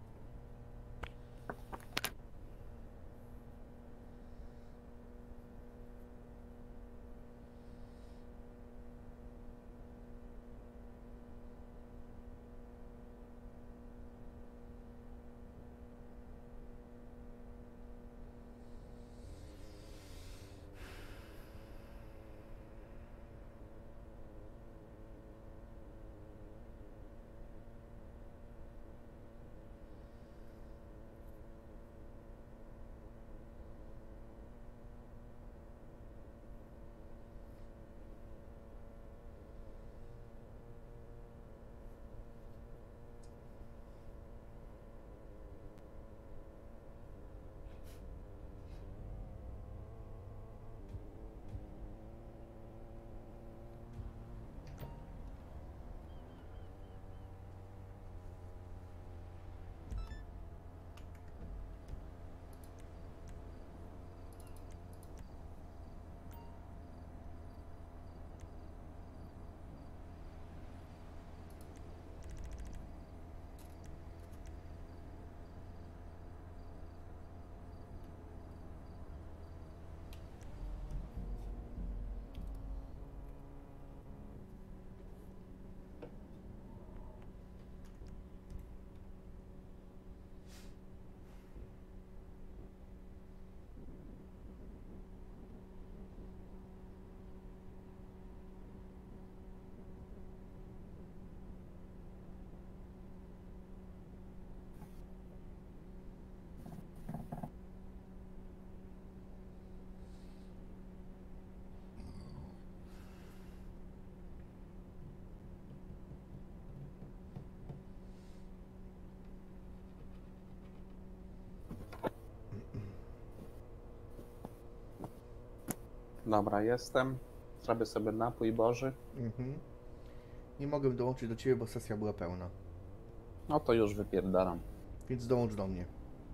Dobra, jestem. Zrobię sobie napój Boży. Mhm. Nie mogę dołączyć do ciebie, bo sesja była pełna. No to już wypierdalam. Więc dołącz do mnie.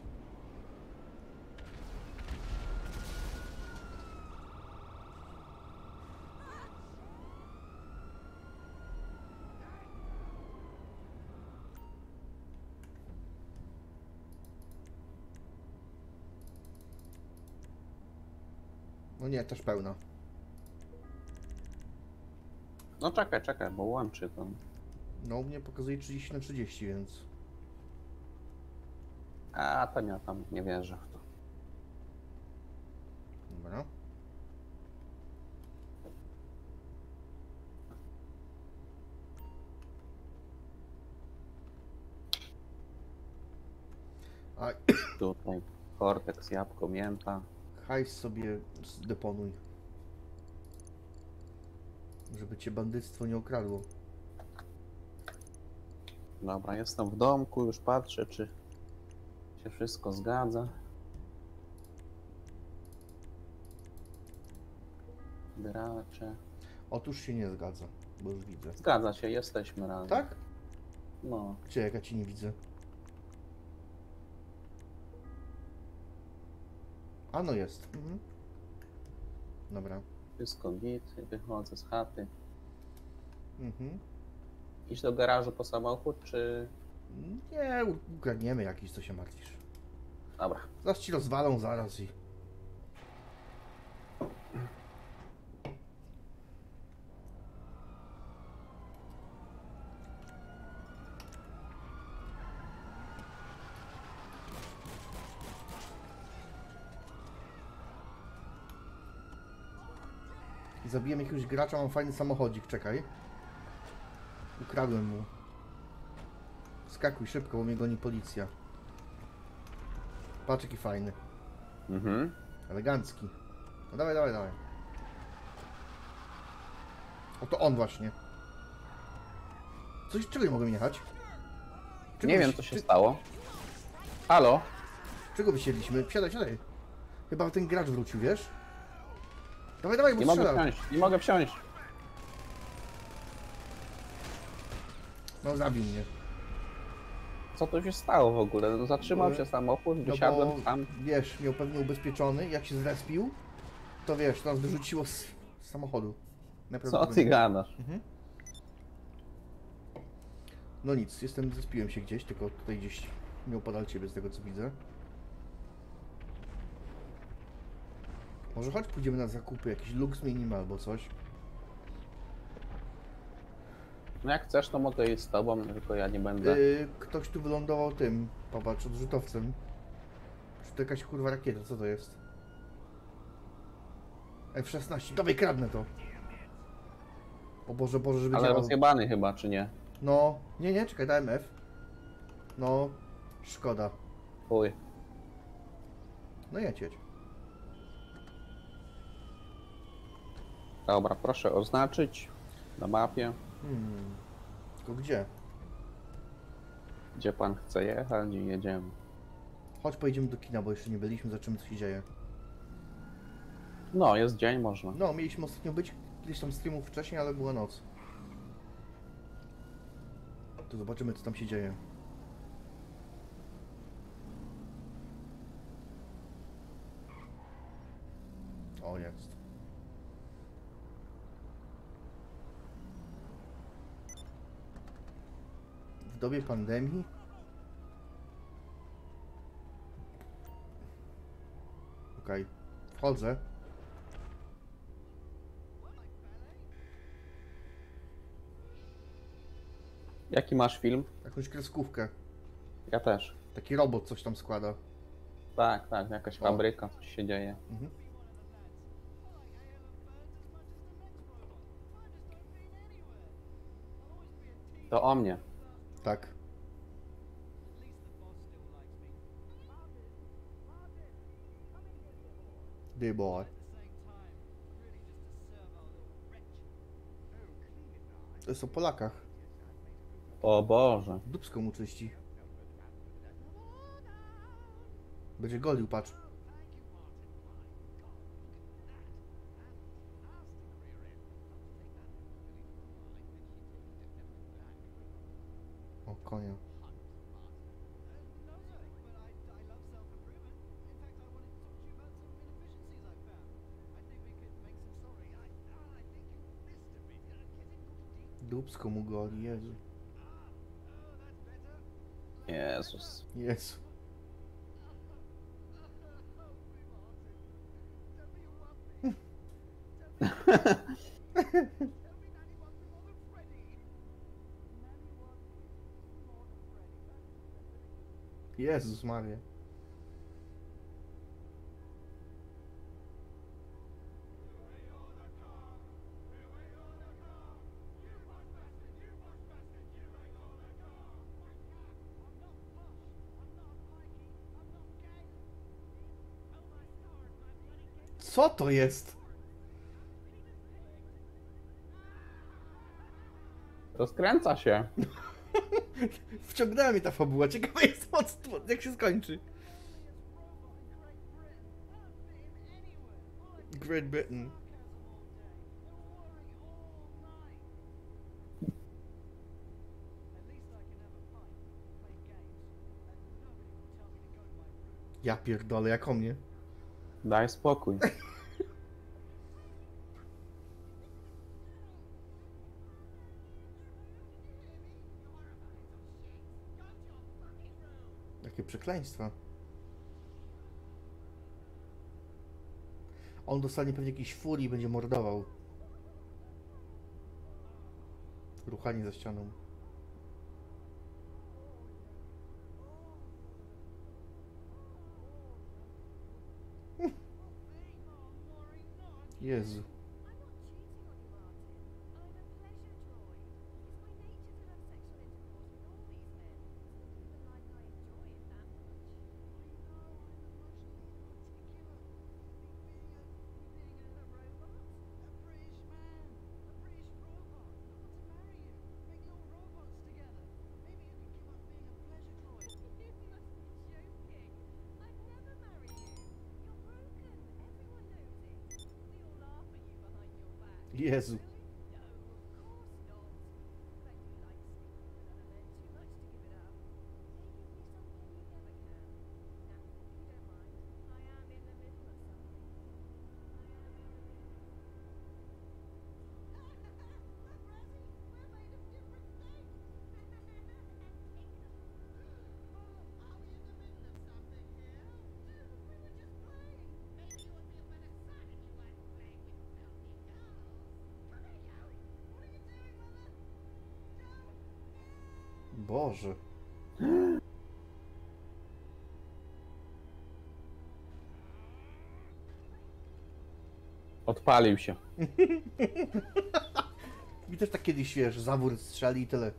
No nie, też pełna. No czekaj, bo łączy to. No u mnie pokazuje 30/30, więc... A, to ja tam nie wierzę w to. Dobra. A Tutaj korteks, jabłko, mięta. hajs sobie zdeponuj. Żeby cię bandyctwo nie okradło. Dobra, jestem w domku, już patrzę, czy się wszystko zgadza. Gracze. Otóż się nie zgadza, bo już widzę. Zgadza się, jesteśmy razem. Tak? No, Gdzie, jak ja cię nie widzę? A no jest. Mhm. Dobra. wszystko git, wychodzę z chaty. Mhm. Iść do garażu po samochód, czy... Nie, ukradniemy jakiś, co się martwisz. Dobra. Zaraz ci rozwalą zaraz i... I zabiłem jakiegoś gracza, mam fajny samochodzik, czekaj. Ukradłem mu. Skakuj szybko, bo mnie goni policja. Patrz jaki fajny. Mhm. Elegancki. No dawaj, dawaj, dawaj. Oto on właśnie. Czego nie mogłem jechać? Czego Nie wiem, co się stało. Halo? Czego wysiedliśmy? Wsiadaj, wsiadaj. Chyba ten gracz wrócił, wiesz? Dawaj, dawaj, bo Nie mogę strzela. wsiąść, nie mogę wsiąść. No zabił mnie. Co tu się stało w ogóle? No, zatrzymał się samochód, wysiadłem bo, tam. wiesz, miał pewnie ubezpieczony, jak się zrespił, to wiesz, nas wyrzuciło z samochodu. Co ty Najprawdopodobniej. gadasz? Mhm. No nic, zespiłem się gdzieś, tylko tutaj gdzieś nieopodal ciebie z tego co widzę. Może chodź pójdziemy na zakupy, jakiś look zmienimy albo coś. No jak chcesz, to mogę iść z tobą, tylko ja nie będę. Ktoś tu wylądował tym, popatrz, odrzutowcem. Czy to jakaś kurwa rakieta, co to jest? F-16, dawaj kradnę to. O Boże, Boże, żeby Ale działał. rozjebany chyba, czy nie? No, nie, czekaj, dałem F. No, szkoda. Uj. No jedź, jedź. Dobra, proszę oznaczyć na mapie, Tylko gdzie? gdzie pan chce jechać i jedziemy. Chodź, pojedziemy do kina, bo jeszcze nie byliśmy, zobaczymy co się dzieje. No, jest dzień, można. No, mieliśmy ostatnio być kiedyś tam streamów wcześniej, ale była noc. To zobaczymy co tam się dzieje. O, jest. W dobie pandemii? Okej. Wchodzę. Jaki masz film? Jakąś kreskówkę. Ja też. Taki robot coś tam składa. Tak, tak, jakaś fabryka, coś się dzieje. Mhm. To o mnie. Tak. Dear boy. To jest o Polakach. O Boże. Dupską mu czyści. Będzie golił, patrz. O, konia. Dupsko mu goli, Jezu. Jezus. Jezu. Jezus Maria. Co to jest? Rozkręca się. Wciągnęła mnie ta fabuła. Ciekawe jest jak się skończy. Great Britain. Ja pierdolę, jak o mnie. Daj spokój. Jakie przekleństwa. On dostanie pewnie jakiś furii i będzie mordował. Ruchanie za ścianą. Jezu. Jezu. Boże. Odpalił się. Mi też tak kiedyś, wiesz, zawór strzeli i tyle.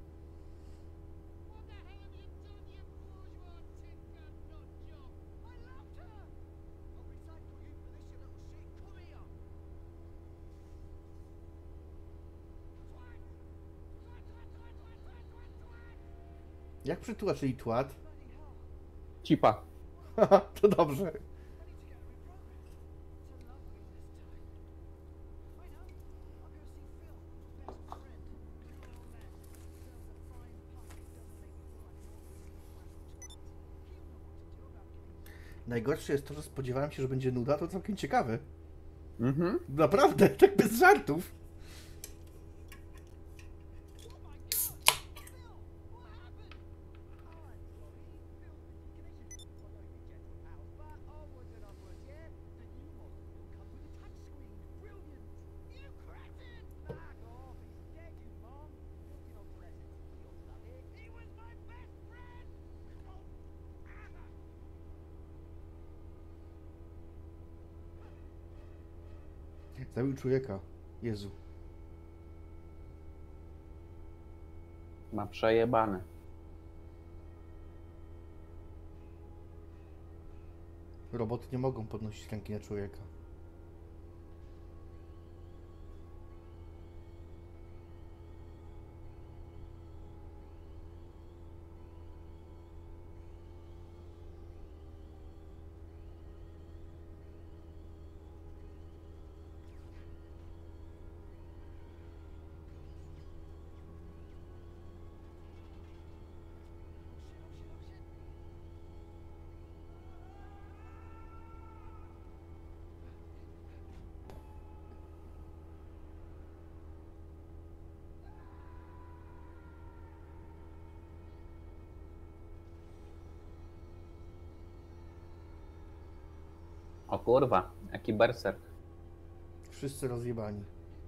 Jak przytłaczyli tłat? Cipa. To dobrze. Najgorsze jest to, że spodziewałem się, że będzie nuda, to całkiem ciekawe. Mhm. Naprawdę, tak bez żartów. Zabił człowieka. Jezu. Ma przejebane. Roboty nie mogą podnosić ręki na człowieka. O kurwa, jaki berserk. Wszyscy rozjebani.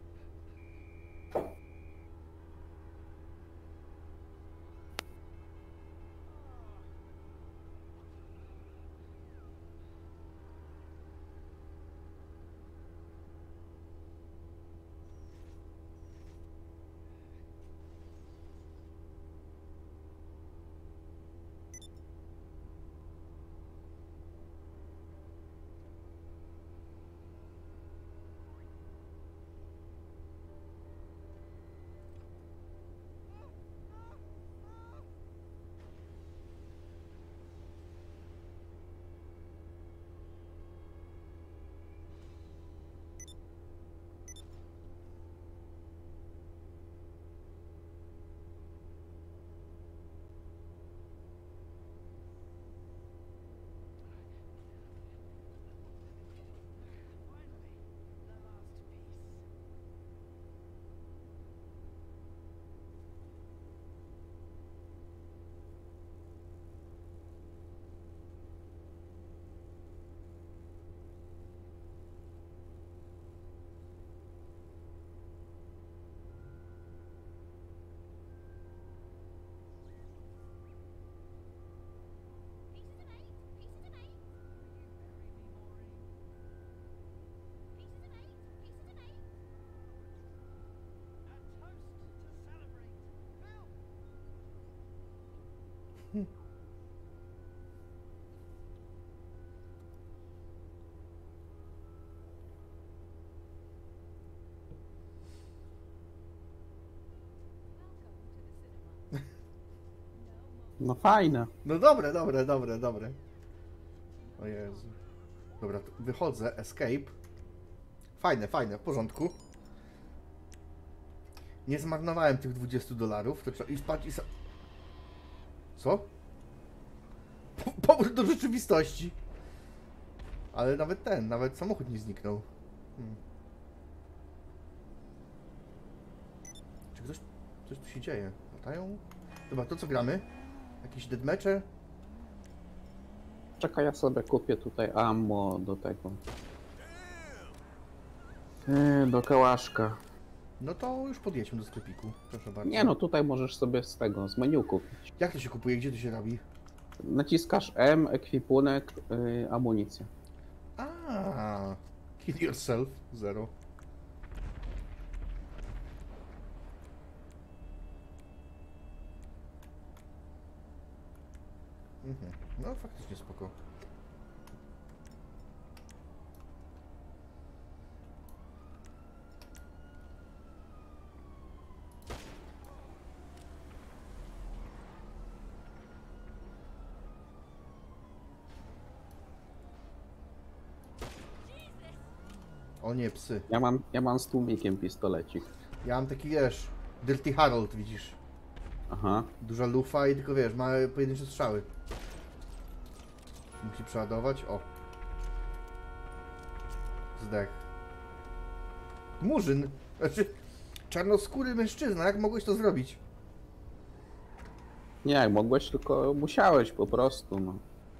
No fajne. No dobre, dobre, dobre, dobre. O Jezu. Dobra, to wychodzę, escape. Fajne, fajne, w porządku. Nie zmarnowałem tych $20. To trzeba i spać i Co? Powrót do rzeczywistości. Ale nawet samochód nie zniknął. Czy coś tu się dzieje? Latają? Dobra, to co gramy? Jakieś deathmatche? Czekaj, ja sobie kupię tutaj ammo do tego. Do kałaszka. No to już podjedźmy do sklepiku, proszę bardzo. Nie no, tutaj możesz sobie z tego, z menu kupić. Jak to się kupuje? Gdzie to się robi? Naciskasz M, ekwipunek, amunicja. A, kill yourself, 0. No faktycznie spoko. O nie, psy. Ja mam z tłumikiem pistolecik. Ja mam taki, wiesz, Dirty Harold, widzisz. Aha. Duża lufa i tylko, wiesz, ma pojedyncze strzały. Musi przeładować, o. Zdech. Murzyn! Znaczy, czarnoskóry mężczyzna, jak mogłeś to zrobić? Nie, jak mogłeś, tylko musiałeś po prostu, no.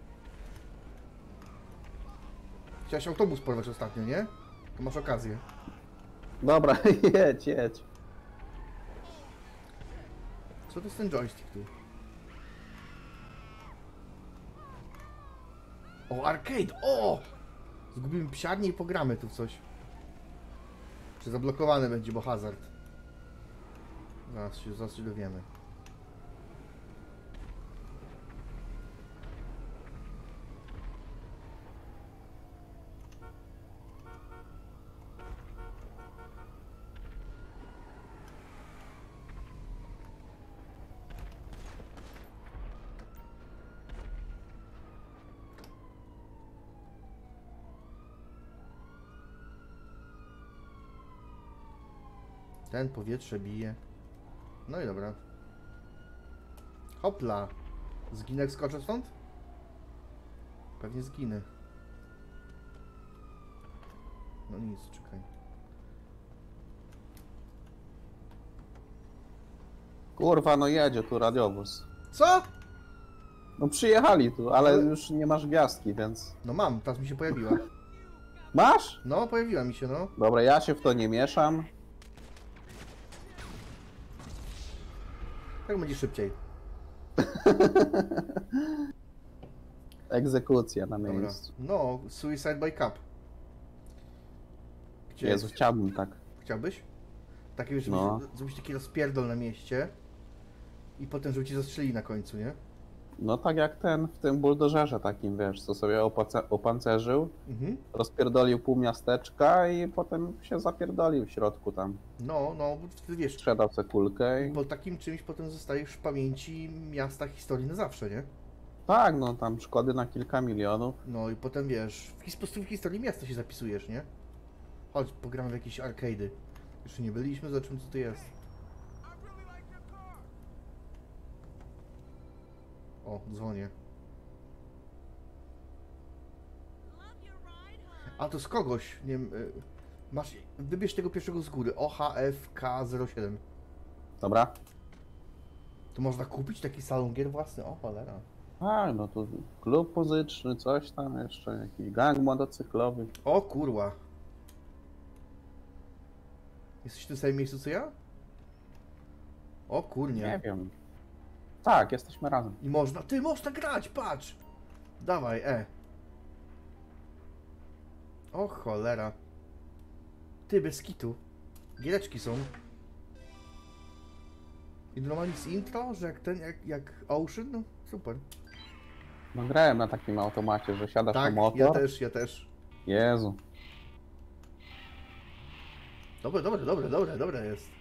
Chciałeś autobus porwać ostatnio, nie? To masz okazję. Dobra, jedź. Co to jest ten joystick tu? O, arcade! O! Zgubimy psiarnię i pogramy tu w coś. Czy zablokowany będzie, bo hazard. Zaraz się dowiemy. Ten powietrze bije. No i dobra. Hopla. Zginę jak skoczę stąd? Pewnie zginę. No nic, czekaj. Kurwa, no jedzie tu radiowóz. Co? No przyjechali tu, ale już nie masz gwiazdki, więc... No mam, teraz mi się pojawiła. Masz? No, pojawiła mi się, no. Dobra, ja się w to nie mieszam. Tak będzie szybciej. Egzekucja na Dobra. miejscu. No, Suicide by Cup. Gdzie Jezu, jest? chciałbym tak. Chciałbyś? Takie, wiesz, No. zrobić taki rozpierdol na mieście i potem, żeby ci zastrzeli na końcu, nie? No tak jak ten w tym buldożerze takim, wiesz, co sobie opancerzył, Mhm. rozpierdolił pół miasteczka i potem się zapierdolił w środku tam. No, no, bo ty wiesz, Sprzedał sobie kulkę i... po takim czymś potem zostajesz w pamięci miasta historii na zawsze, nie? Tak, no tam szkody na kilka milionów. No i potem wiesz, po prostu w historii miasta się zapisujesz, nie? Chodź, pogramy w jakieś arcade'y. Jeszcze nie byliśmy, zobaczymy co to jest. O, dzwonię. A to z kogoś, nie wiem, masz, wybierz tego pierwszego z góry, OHFK07. Dobra? To można kupić taki salon gier własny, o cholera. Tak, no to klub muzyczny, coś tam jeszcze, jakiś gang motocyklowy. O kurwa. Jesteś w tym samym miejscu co ja? O kurnie. Nie wiem. Tak, jesteśmy razem. I można grać, patrz! Dawaj, O cholera. Ty, bez kitu. Giereczki są. I normalnie z intro, że jak ten, jak Ocean, no super. No grałem na takim automacie, że siadasz Tak, na motor. ja też. Jezu. Dobre jest.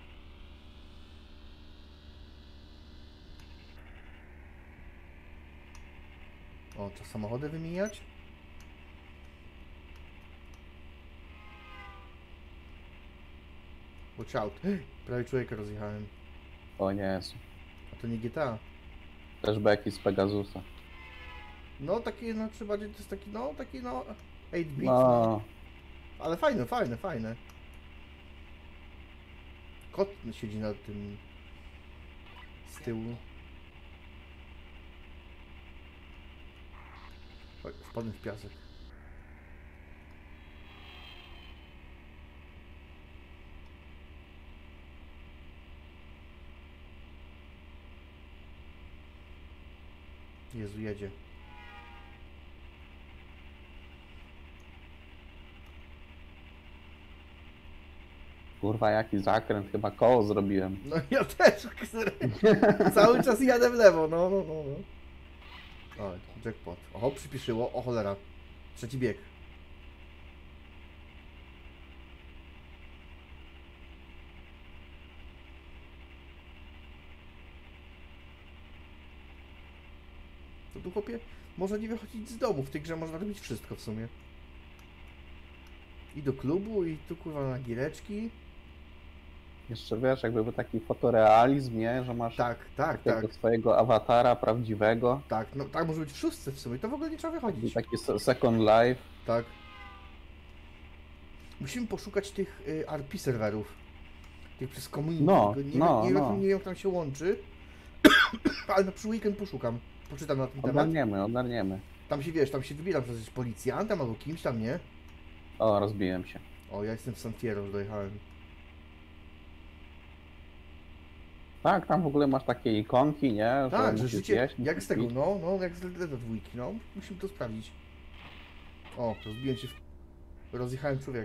O, to samochody wymieniać? Watch out. Prawie człowieka rozjechałem. O Jezu. A to nie GTA. Też beki z Pegasusa. No taki, no czy bardziej to jest taki, no 8-bit, No, ale fajne. Kot siedzi na tym z tyłu. Oj, wpadłem w piasek. Jezu, jedzie. kurwa, jaki zakręt, chyba koło zrobiłem. No ja też, cały czas jadę w lewo, no. O, jackpot. Oho, przypiszyło, o cholera. Trzeci bieg. To tu chłopie, można nie wychodzić z domu, w tej grze można robić wszystko w sumie. I do klubu, i tu kurwa na giereczki. Jeszcze wiesz, jakby był taki fotorealizm, nie? Że masz Tak. takiego swojego awatara prawdziwego. Tak, no tak może być w szóstce w sumie, to w ogóle nie trzeba I wychodzić. taki second life. Tak. Musimy poszukać tych RP serwerów. Tych przez community. No, tylko no. nie wiem jak tam się łączy. Ale na przyszły weekend poszukam. Poczytam na ten temat. Ogarniemy. Tam się wiesz, tam się wybieram przez policjantem albo kimś tam, nie? O, rozbiłem się. O, ja jestem w San Fierro, już dojechałem. Tak, tam w ogóle masz takie ikonki, nie? Tak, że musisz życie, jeść, jak musisz z tego, pić. no, jak z Red Dead dwójki, no. Musimy to sprawdzić. O, rozbiłem się rozjechałem człowiek.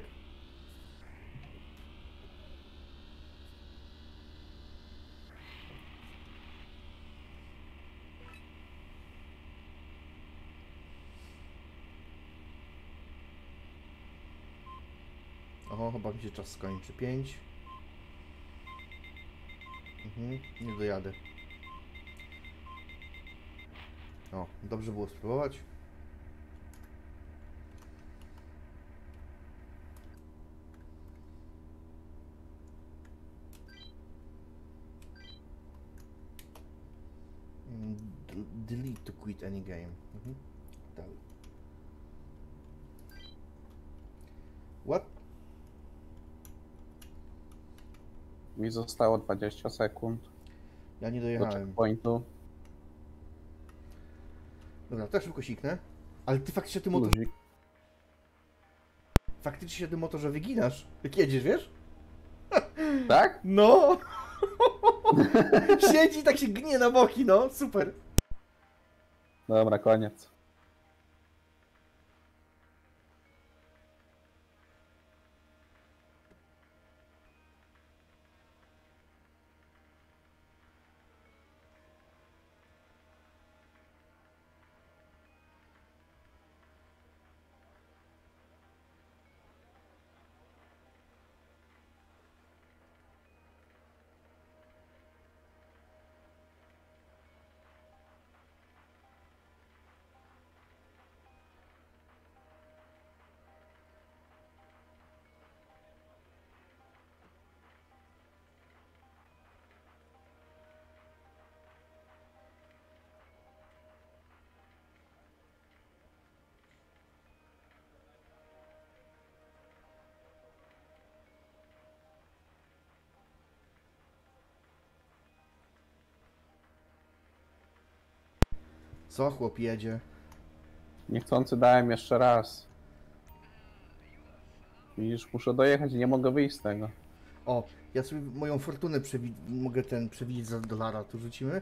Oho, chyba mi się czas skończy. 5. Nie dojadę. O, dobrze było spróbować. Delete to quit any game. Dalej. What? Mi zostało 20 sekund Ja nie do dojechałem. checkpointu. Dobra, też szybko siknę. Ale ty faktycznie faktycznie się tym motorze wyginasz, jak jedziesz, wiesz? Tak? No! Siedzi i tak się gnie na boki, no, super. Dobra, koniec. Co chłop jedzie? Niechcący dałem jeszcze raz. Widzisz, muszę dojechać i nie mogę wyjść z tego. O, ja sobie moją fortunę mogę przewidzieć za dolara, tu rzucimy?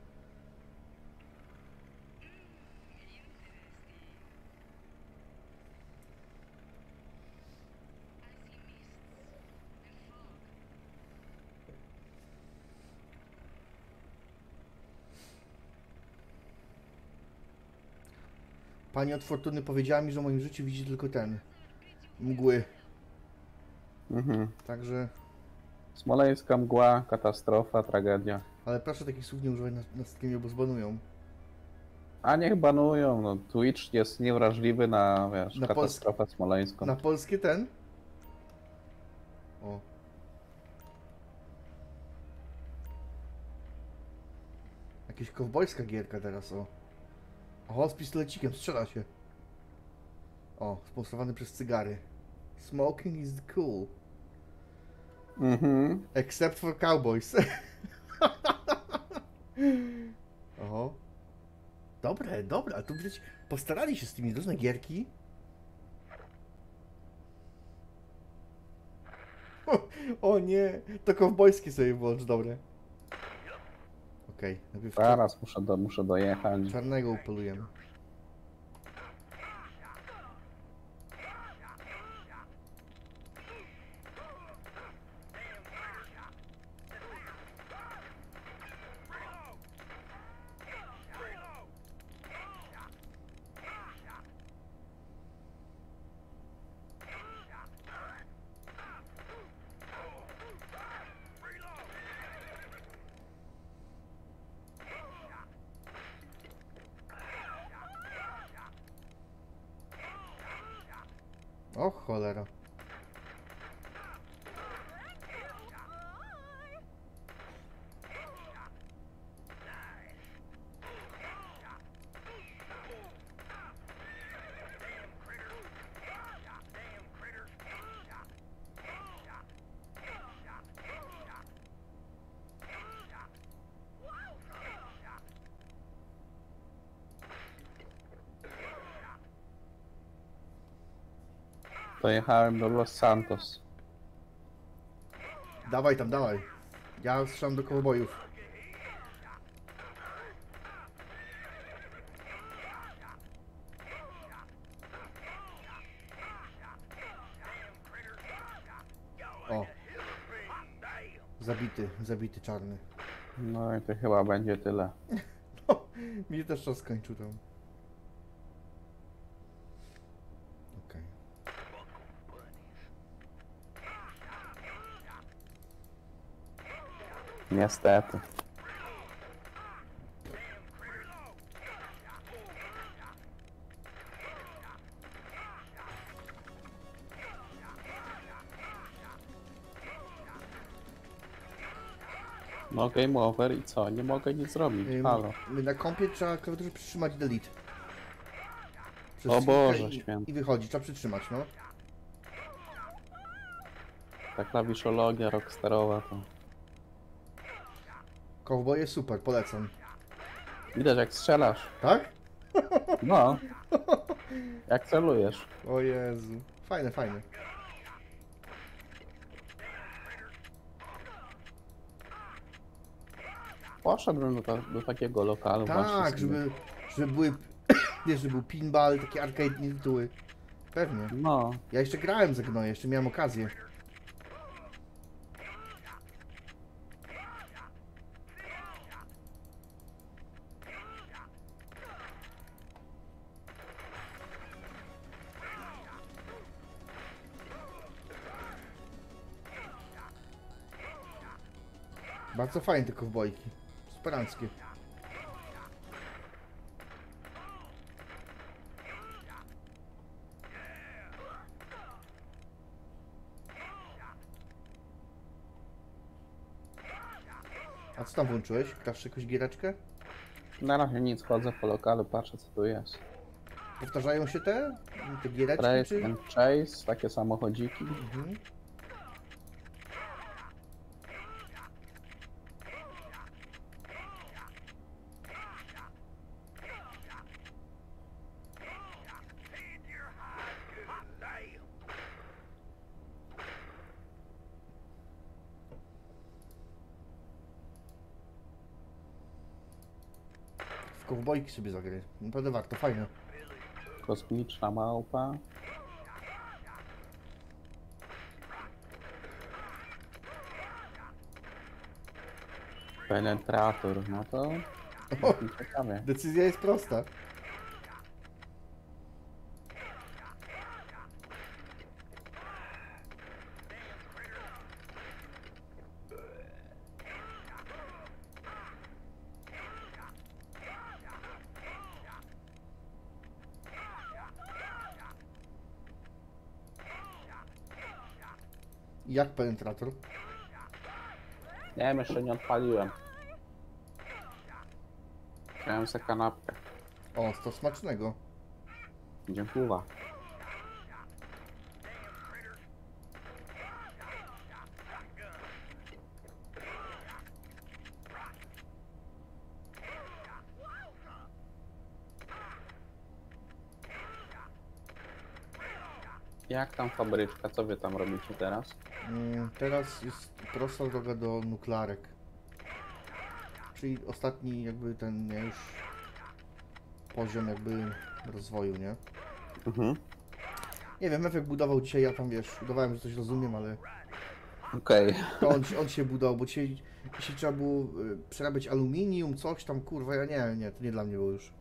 Pani od fortuny powiedziała mi, że w moim życiu widzi tylko mgły. Mhm. Także, Smoleńska mgła, katastrofa, tragedia. ale proszę takich słów nie używać na streamie, bo zbanują. A niech banują, no Twitch jest niewrażliwy na, wiesz, Na katastrofę smoleńską. Na polskie O. Jakieś kowbojska gierka teraz, o. O, z pistolecikiem, strzela się. O, sponsorowany przez cygary. Smoking is cool. Mhm. Except for cowboys. Oho. Dobre, dobre, a tu widać, postarali się z tymi różne gierki. O nie, to kowbojskie sobie włącz, dobre. Okej, najpierw Zaraz muszę dojechać. czarnego upolujemy. O cholera. Dojechałem do Los Santos. Dawaj tam, dawaj. Ja strzelam do kowbojów. O. Zabity czarny. No i to chyba będzie tyle. No, mi też czas skończył tam. Okej. Niestety. No game over i co? Nie mogę nic zrobić. Halo. Na kompie trzeba klawiaturze przytrzymać delete. Przez O chwilkę Boże święty. I wychodzi, trzeba przytrzymać, no. Ta klawiszologia rockstarowa to... Cowboy super, polecam. Widać jak strzelasz. Tak? No. Jak celujesz. O Jezu. Fajne, fajne. Poszedłbym do takiego lokalu właśnie Tak, sobie. żeby były, wiesz, żeby był pinball, takie arcade tytuły. Pewnie. No, Ja jeszcze grałem ze Gnoje, jeszcze miałem okazję. Bardzo fajne te kowbojki. Superanckie. A co tam włączyłeś? Grasz jakąś giereczkę? na razie nic, chodzę po lokalu, patrzę co tu jest. Powtarzają się te giereczki, Race czy? and Chase, takie samochodziki. Mhm. W kowbojki sobie zagraj. Naprawdę warto, fajne. Kosmiczna małpa. Penetrator, no to O, ciekawie. decyzja jest prosta. Jak penetrator? Nie wiem, jeszcze nie odpaliłem. Chciałem sobie kanapkę. O, to smacznego. Dziękuję. Jak tam fabryczka? Co wy tam robicie teraz? Teraz jest prosta droga do nuklearek. Czyli ostatni jakby ten, nie, już poziom jakby rozwoju, nie? Mhm. Nie wiem, Efek budował dzisiaj, ja tam wiesz, udawałem, że coś rozumiem, ale Okej. to on się budował, bo dzisiaj trzeba było przerabiać aluminium, coś tam, kurwa, ja nie, to nie dla mnie było już.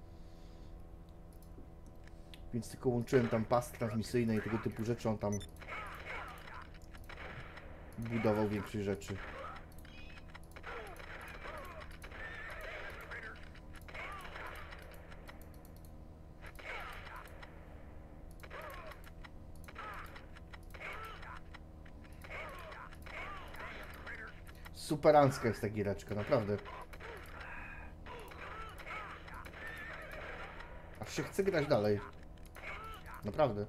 Więc tylko łączyłem tam pasy transmisyjne i tego typu rzeczy, on tam budował większość rzeczy. Superancka jest ta giereczka, naprawdę. Aż się chce grać dalej. Naprawdę.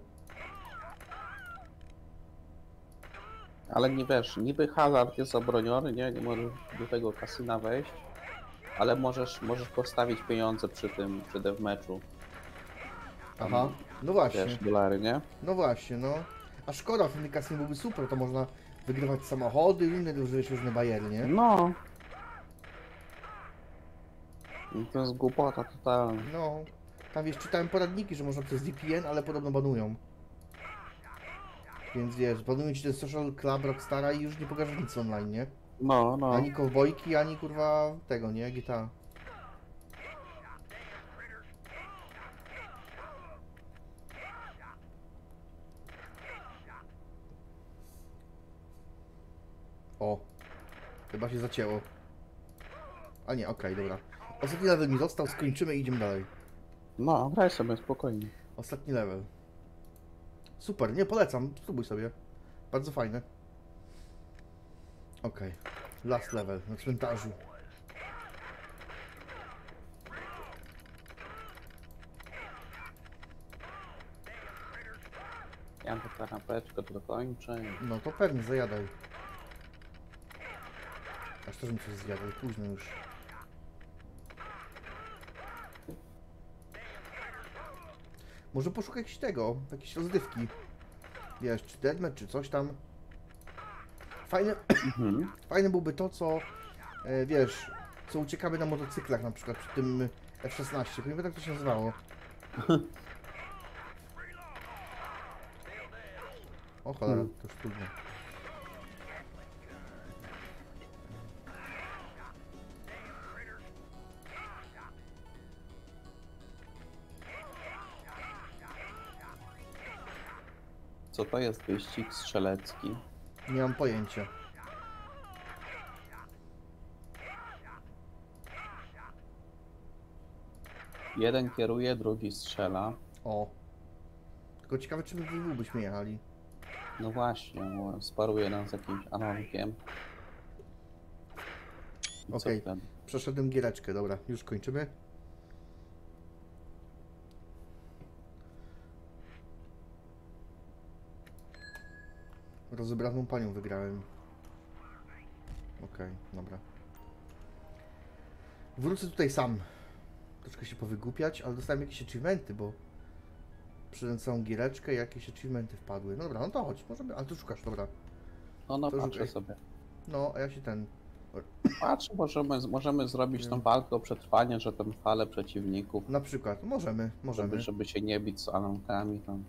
Ale nie wiesz, niby hazard jest obroniony, nie możesz do tego kasyna wejść, ale możesz postawić pieniądze przy deathmatchu. Aha, no właśnie. Wiesz, dolary, nie? No właśnie, no. A szkoda, w tym kasynie byłby super, to można wygrywać samochody, inne różne bajery, nie? No. I to jest głupota totalna. No. Tam wiesz, czytałem poradniki, że można przez VPN, ale podobno banują. Więc wiesz, banują ci ten social club Rockstara i już nie pokażesz nic online, nie? No, no. Ani kowbojki, ani kurwa tego, nie? GTA. O. Chyba się zacięło. A nie, okej, dobra. Ostatni level mi został, skończymy i idziemy dalej. No, graj sobie spokojnie. Ostatni level. Super, nie polecam, spróbuj sobie. Bardzo fajne. Okej. Last level, na cmentarzu. Ja to kanapeczkę dokończę. No to pewnie, zajadaj. Aż też mi coś zjadł, późno już. Może poszukaj jakiegoś tego, jakiejś rozrywki. wiesz, czy deathmatch, czy coś tam. Fajne, Mhm. fajne byłoby to, co, wiesz, co uciekamy na motocyklach na przykład przy tym F-16, nie wiem jak to się nazywało. O cholera, to już trudno. Co to jest wyścig strzelecki? Nie mam pojęcia. Jeden kieruje, drugi strzela. O. Tylko ciekawe, czy my w dwóch byśmy jechali. No właśnie, bo sparuje nas z jakimś anonkiem. I co Okej. wtedy? Przeszedłem giereczkę, dobra, już kończymy. Rozebraną panią wygrałem. Okej, dobra. Wrócę tutaj sam. Troszkę się powygłupiać, ale dostałem jakieś achievementy, bo przyszedłem całą giereczkę i jakieś achievementy wpadły. No dobra, no to chodź, możemy... Ale ty szukasz, dobra. No To patrzę szukaj. sobie. No, a ja się ten... Patrzę, możemy zrobić tą walkę o przetrwanie, że tam falę przeciwników, Na przykład, możemy. żeby się nie bić z anonkami tam.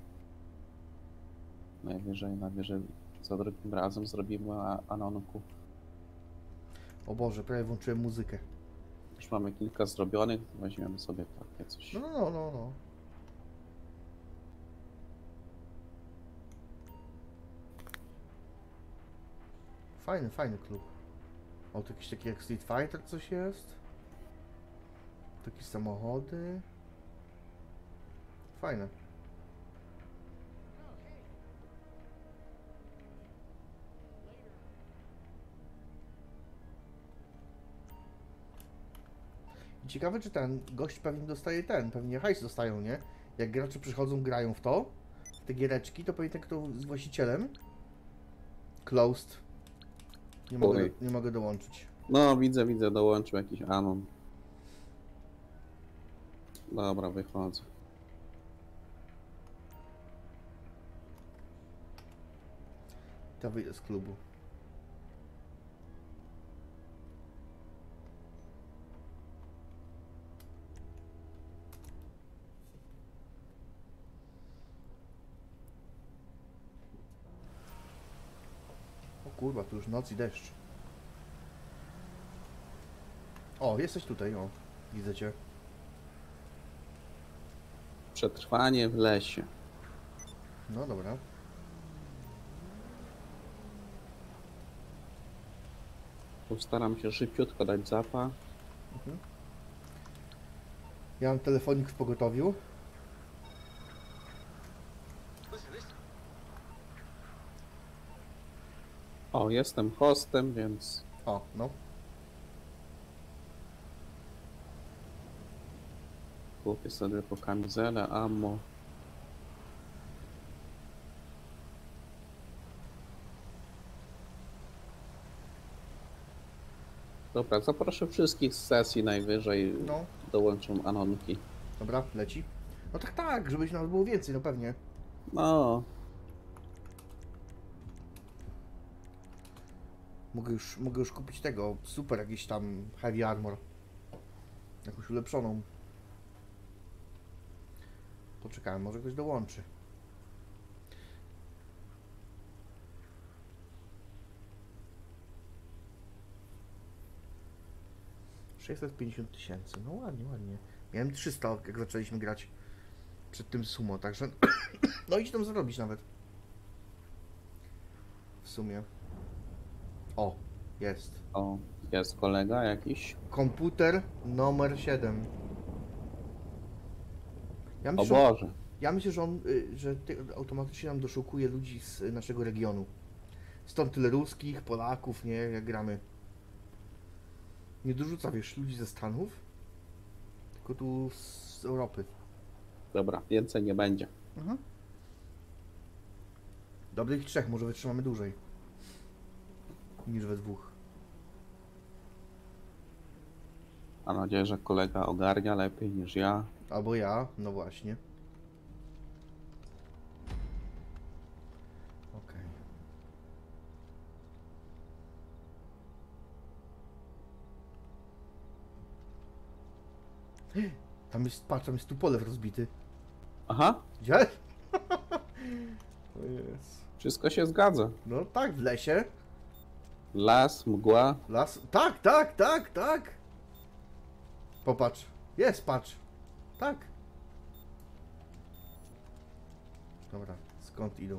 Najwyżej za drugim razem zrobimy anonku. O Boże, prawie włączyłem muzykę. Już mamy kilka zrobionych, weźmiemy sobie takie coś. No. Fajny klub. O, to jakiś taki jak Street Fighter coś jest. Takie samochody. Fajne. I ciekawe, czy ten gość pewnie dostaje pewnie hajs dostają, nie? Jak gracze przychodzą, grają w to, w te giereczki, to pewnie ten, kto z właścicielem. Closed. Oj. Nie mogę dołączyć. No widzę, dołączył jakiś anon. Dobra, wychodzę. To wyjdę z klubu. O kurwa, tu już noc i deszcz. O, jesteś tutaj, o. Widzę cię. Przetrwanie w lesie. No dobra. Postaram się szybciutko dać zapa. Ja mam telefonik w pogotowiu. O, jestem hostem, więc O, no. kupię sobie po kamizelę, ammo. Dobra, zaproszę wszystkich z sesji najwyżej. No. Dołączą anonki. Dobra, leci. No tak, żebyś nas było więcej, no pewnie. No, Mogę już kupić tego, super jakiś tam heavy armor. Jakąś ulepszoną. Poczekałem, może ktoś dołączy. $650 000, no ładnie. Miałem 300, jak zaczęliśmy grać przed tym sumo, także no idź tam zarobić nawet. W sumie. O, jest. o, jest kolega jakiś. Komputer numer 7. Ja O myślę, że Boże. ja myślę, że on, automatycznie nam doszukuje ludzi z naszego regionu. Stąd tyle ruskich, Polaków, nie, jak gramy. Nie dorzuca, wiesz, ludzi ze Stanów, tylko tu z Europy. Dobra, więcej nie będzie. Mhm. Dobrych 3, może wytrzymamy dłużej. Niż we dwóch. Mam nadzieję, że kolega ogarnia lepiej niż ja. Albo ja, no właśnie. Tam jest, patrz, tam jest Tupolew rozbity. Aha, Widziałeś? O jest. wszystko się zgadza. No tak, w lesie. Las, mgła. Las. Tak, tak, tak, tak. Popatrz. Jest, patrz. Tak. Dobra, skąd idą?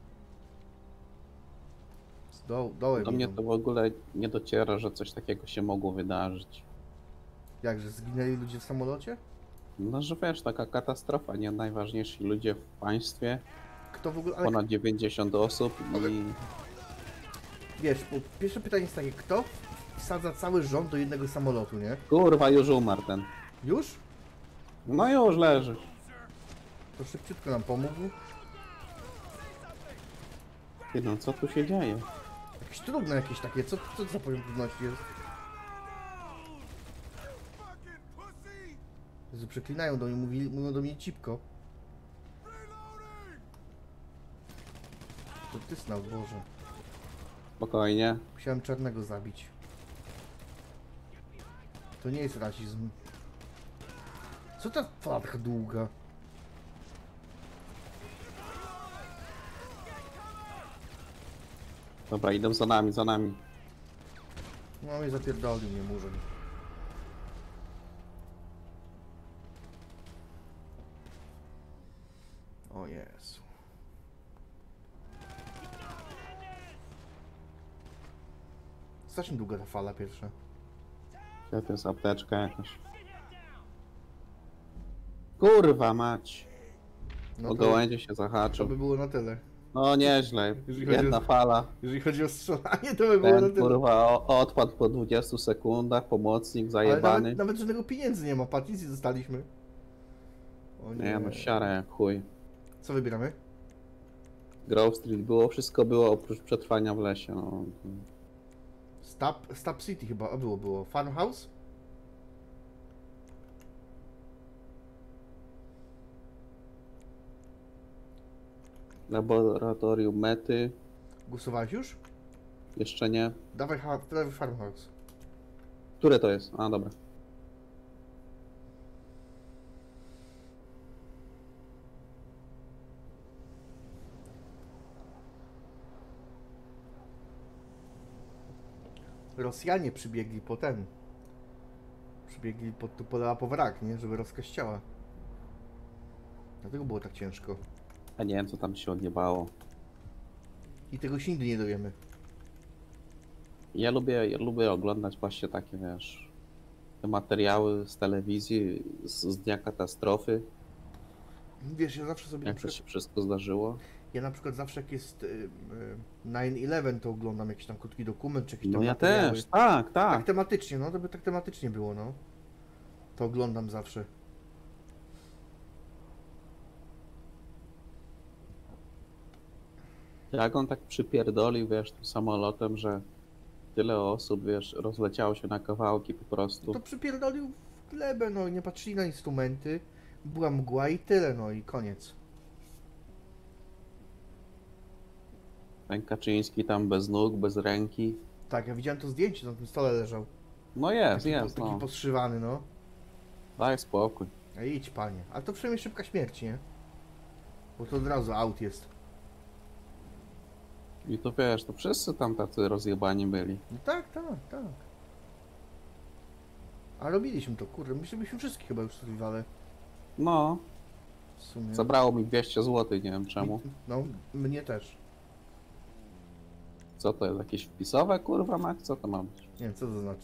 Z dołem Do mnie idą. to w ogóle nie dociera, że coś takiego się mogło wydarzyć. Jakże, zginęli ludzie w samolocie? No, że wiesz, taka katastrofa, nie? Najważniejsi ludzie w państwie, Kto w ogóle... Ale ponad 90 osób i... wiesz, bo pierwsze pytanie jest takie, kto wsadza cały rząd do jednego samolotu, nie? Kurwa, już umarł ten. Już? No już leży. To szybciutko nam pomógł. Ty, no co tu się dzieje? Jakieś trudne jakieś takie, co to za poziom trudności jest? Jezu, przeklinają do mnie, mówią do mnie cipko. To ty znał, Boże. Spokojnie. Musiałem czarnego zabić. To nie jest rasizm. Co ta fala taka długa? Dobra, idą za nami, za nami. No mnie zapierdolił mnie murzyn. O Jezu. Strasznie długa ta fala pierwsza. To jest apteczka jakaś. Kurwa mać. No O to, gołęzie się to zahaczył. by było na tyle. No nieźle. Jeżeli chodzi Jedna o- fala. Jeżeli chodzi o strzelanie, to by było na Ten tyle. kurwa odpadł po 20 sekundach. Pomocnik Ale zajebany. nawet żadnego pieniędzy nie ma, patycji dostaliśmy. O Nie no, siara jak chuj. Co wybieramy? Grove Street było, wszystko było oprócz przetrwania w lesie. No. Stab City chyba, a było. Farmhouse? Laboratorium mety. Głosowałeś już? Jeszcze nie. Dawaj Farmhouse. Które to jest? A dobra. Rosjanie przybiegli po ten. Przybiegli po Tupolewa po wrak, nie? Żeby rozkaściała. Dlatego było tak ciężko. A nie wiem co tam się odjebało. I tego się nigdy nie dowiemy. Ja lubię oglądać właśnie takie, wiesz, te materiały z telewizji, z dnia katastrofy, Wiesz, ja zawsze sobie na jak to przykład, się wszystko zdarzyło. ja na przykład zawsze jak jest 9/11 to oglądam jakiś tam krótki dokument, czy jakieś No tam ja materiały. też, tak, Tak tak. tematycznie, no to by tak tematycznie było, no. To oglądam zawsze. Jak on tak przypierdolił, wiesz, tym samolotem, że tyle osób, wiesz, rozleciało się na kawałki po prostu. To przypierdolił w glebę, no i nie patrzyli na instrumenty. Była mgła i tyle, no i koniec. Ten Kaczyński tam bez nóg, bez ręki. Tak, ja widziałem to zdjęcie, na tym stole leżał. No jest, Taki, jest, taki no. podszywany, no. Daj spokój. A idź, panie. Ale to przynajmniej szybka śmierć, nie? Bo to od razu aut jest. I to wiesz, to wszyscy tam tacy rozjebani byli. No tak, tak, tak. A robiliśmy to, kurde. Myśleliśmy wszystkich chyba już survivale. No, W sumie. zabrało mi 200 zł, nie wiem czemu. No, mnie też. Co to jest, jakieś wpisowe, kurwa, mać? Co to ma być? Nie wiem, co to znaczy.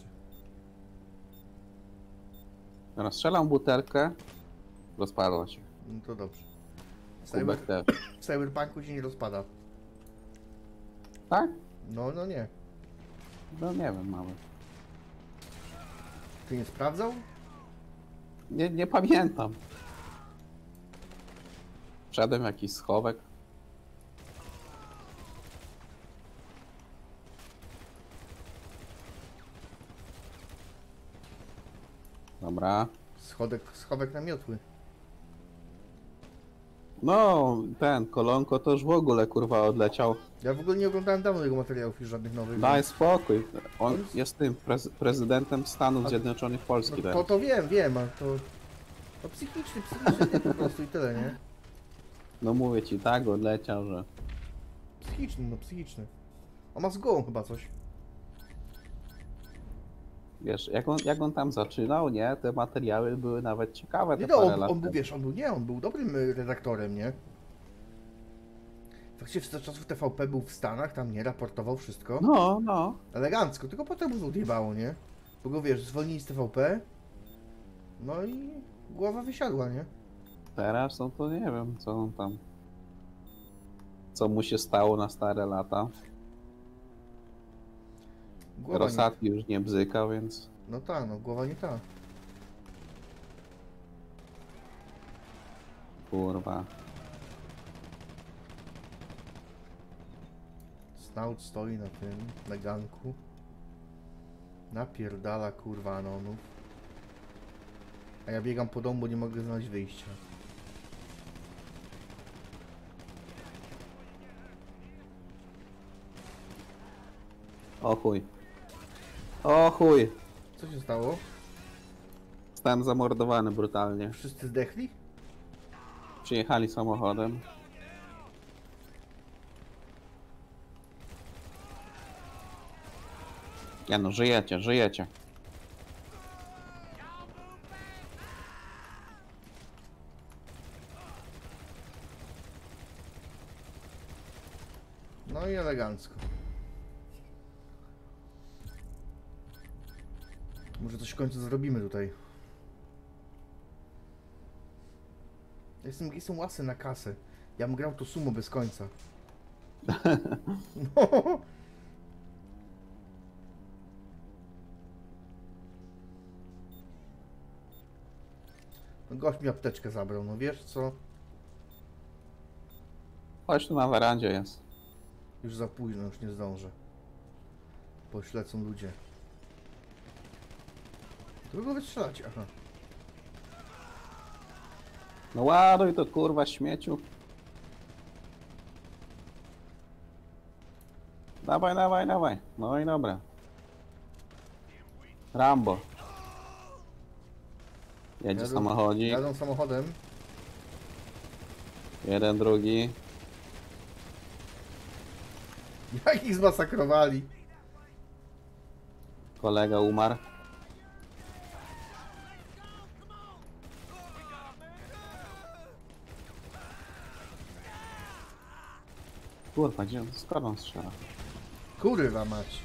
Rozstrzelam butelkę, rozpadła się. No to dobrze. Kubek też. W Cyberpunku się nie rozpada. Tak? No nie. No nie wiem, mały. Ty nie sprawdzał? Nie pamiętam. Wszedłem w jakiś schowek. Dobra. Schowek na miotły. No, ten kolonko to już w ogóle kurwa odleciał. Ja w ogóle nie oglądałem dawno jego materiałów już żadnych nowych. Daj więc- spokój. On jest tym prezydentem Stanów A- Zjednoczonych Polski No, teraz. to wiem, a to To psychiczny typ po prostu i tyle, nie? No mówię ci, tak odleciał, że... Psychiczny, no psychiczny. On ma z głową chyba coś. Wiesz, jak on tam zaczynał, nie? Te materiały były nawet ciekawe Nie te no, parę on, lat on był, temu. wiesz, on był dobrym redaktorem, nie? Faktycznie z czasów TVP był w Stanach, tam nie, raportował wszystko. No, no. Elegancko, tylko potem mu odjebało, nie? Bo go, wiesz, zwolnili z TVP. No i głowa wysiadła, nie? Teraz no to nie wiem, co on tam... Co mu się stało na stare lata. Głowa Rosati już nie bzyka, więc... nie... No tak, no głowa nie ta. Kurwa. Snout stoi na tym, na ganku. Napierdala kurwa anonów. A ja biegam po domu, bo nie mogę znaleźć wyjścia. O chuj. O chuj. Co się stało? Zostałem zamordowany brutalnie. Wszyscy zdechli? Przyjechali samochodem. Ja no, żyjecie, żyjecie. No i elegancko. Może coś w końcu zrobimy tutaj. Jestem łasy na kasę. Ja bym grał to sumo bez końca. No. No gość mi apteczkę zabrał, no wiesz co? Chodź tu na werandzie jest. Już za późno, już nie zdążę. Poślecą ludzie. Kogo wystrzelać? Aha. No ładuj to kurwa śmieciu. Dawaj, dawaj, dawaj. No i dobra. Rambo. Jedzie samochodzik. Jadą samochodem. Jeden, drugi. Jak ich zmasakrowali. Kolega umarł. Kurwa, gdzie on, skąd on strzela? Kurwa mać.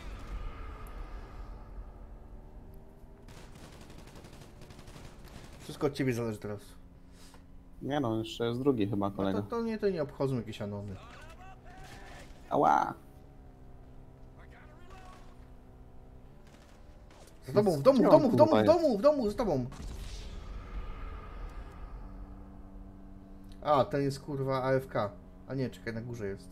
Wszystko od ciebie zależy teraz. Nie no, jeszcze jest drugi chyba No kolega. to nie obchodzą jakieś anony. Ała! Za tobą, w domu, w Gdzie domu, on, w domu, kurwa, w domu, w domu, z tobą. A, ten jest kurwa AFK. A nie, czekaj, na górze jest.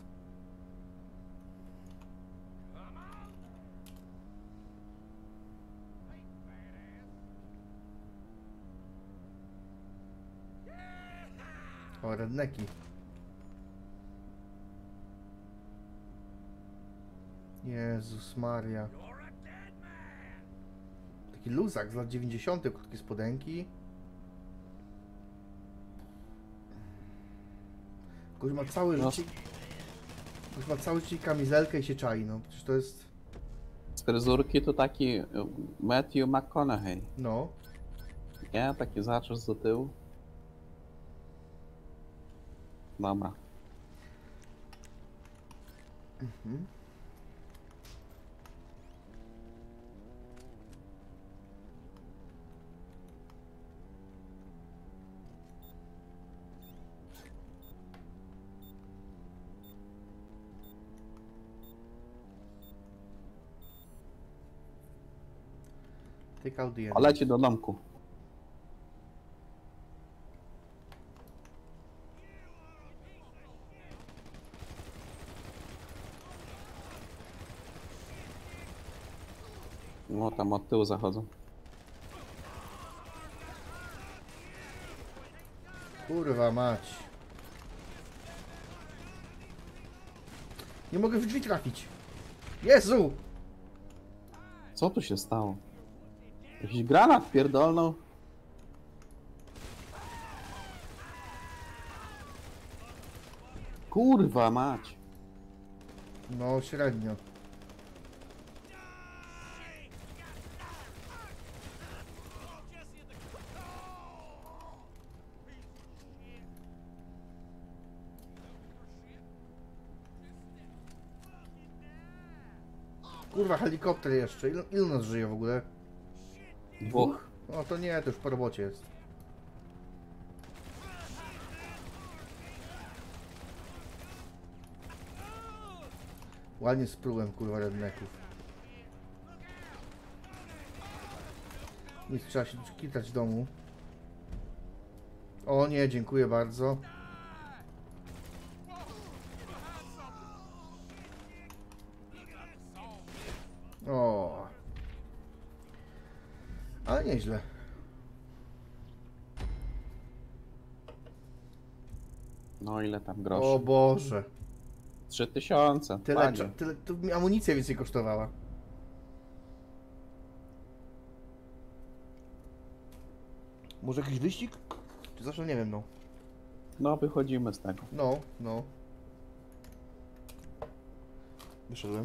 O, redneki. Jezus Maria. Taki luzak z lat 90., krótkie spodenki. Ktoś ma całe No. życie... Ktoś ma całe życie kamizelkę i się czai, no. Przecież to jest... Z fryzurki to taki Matthew McConaughey. No. Nie? Taki zaczes do tyłu. Dobra. Mhm. Take out the O, leci do domku. No tam od tyłu zachodzą. Kurwa mać. Nie mogę w drzwi trafić. Jezu! Co tu się stało? Jakiś granat pierdolnął? Kurwa mać. No, średnio. Kurwa, helikopter jeszcze. Ilu nas żyje w ogóle? 2. No to nie, to już po robocie jest. Ładnie sprułem, kurwa, redneków. Nic, trzeba się kitać w domu. O nie, dziękuję bardzo. O. Ale nieźle. No ile tam O groszy? Boże. 3000. Tyle, Panie. tyle, to mi amunicja więcej kosztowała. Może jakiś wyścig? Czy zawsze nie wiem, no. No wychodzimy z tego. No, no. Wyszedłem.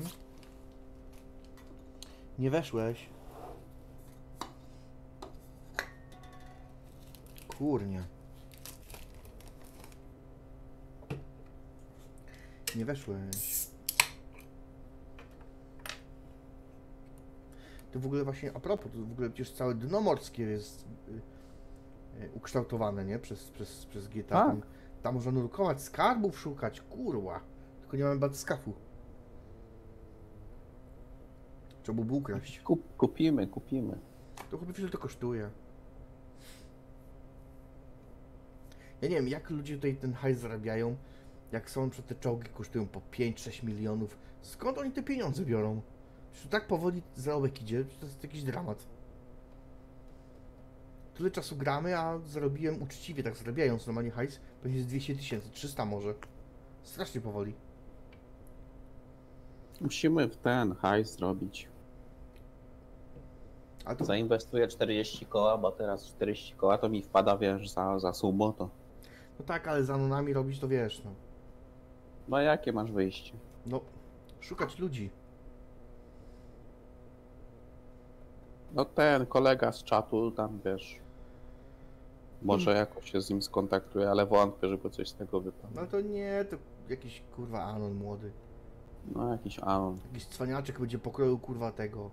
Nie weszłeś. Kurnie. Nie weszłeś. To w ogóle właśnie, a propos, to w ogóle przecież całe dno morskie jest ukształtowane, nie? Przez GTA. Tak. Tam można nurkować, skarbów szukać, kurwa. Tylko nie mamy batyskafu. Trzeba byłoby ukraść. Kupimy. To chyba ile to kosztuje. Ja nie wiem, jak ludzie tutaj ten hajs zarabiają, jak są, że te czołgi kosztują po 5-6 milionów. Skąd oni te pieniądze biorą? Że tak powoli zarobek idzie, to jest jakiś dramat. Tyle czasu gramy, a zarobiłem uczciwie, tak zarabiając normalnie hajs, pewnie jest 200 000, 300 może. Strasznie powoli. Musimy w ten hajs zrobić. A to, Zainwestuję 40 koła, bo teraz 40 koła to mi wpada, wiesz, za sumo to. no tak, ale za anonami robić to wiesz, no. No jakie masz wyjście? No, szukać ludzi. No ten kolega z czatu tam, wiesz, może jakoś się z nim skontaktuje, ale wątpię, żeby coś z tego wypadło. No to nie, to jakiś kurwa anon młody. No jakiś anon. Jakiś cwaniaczek będzie pokroju kurwa tego.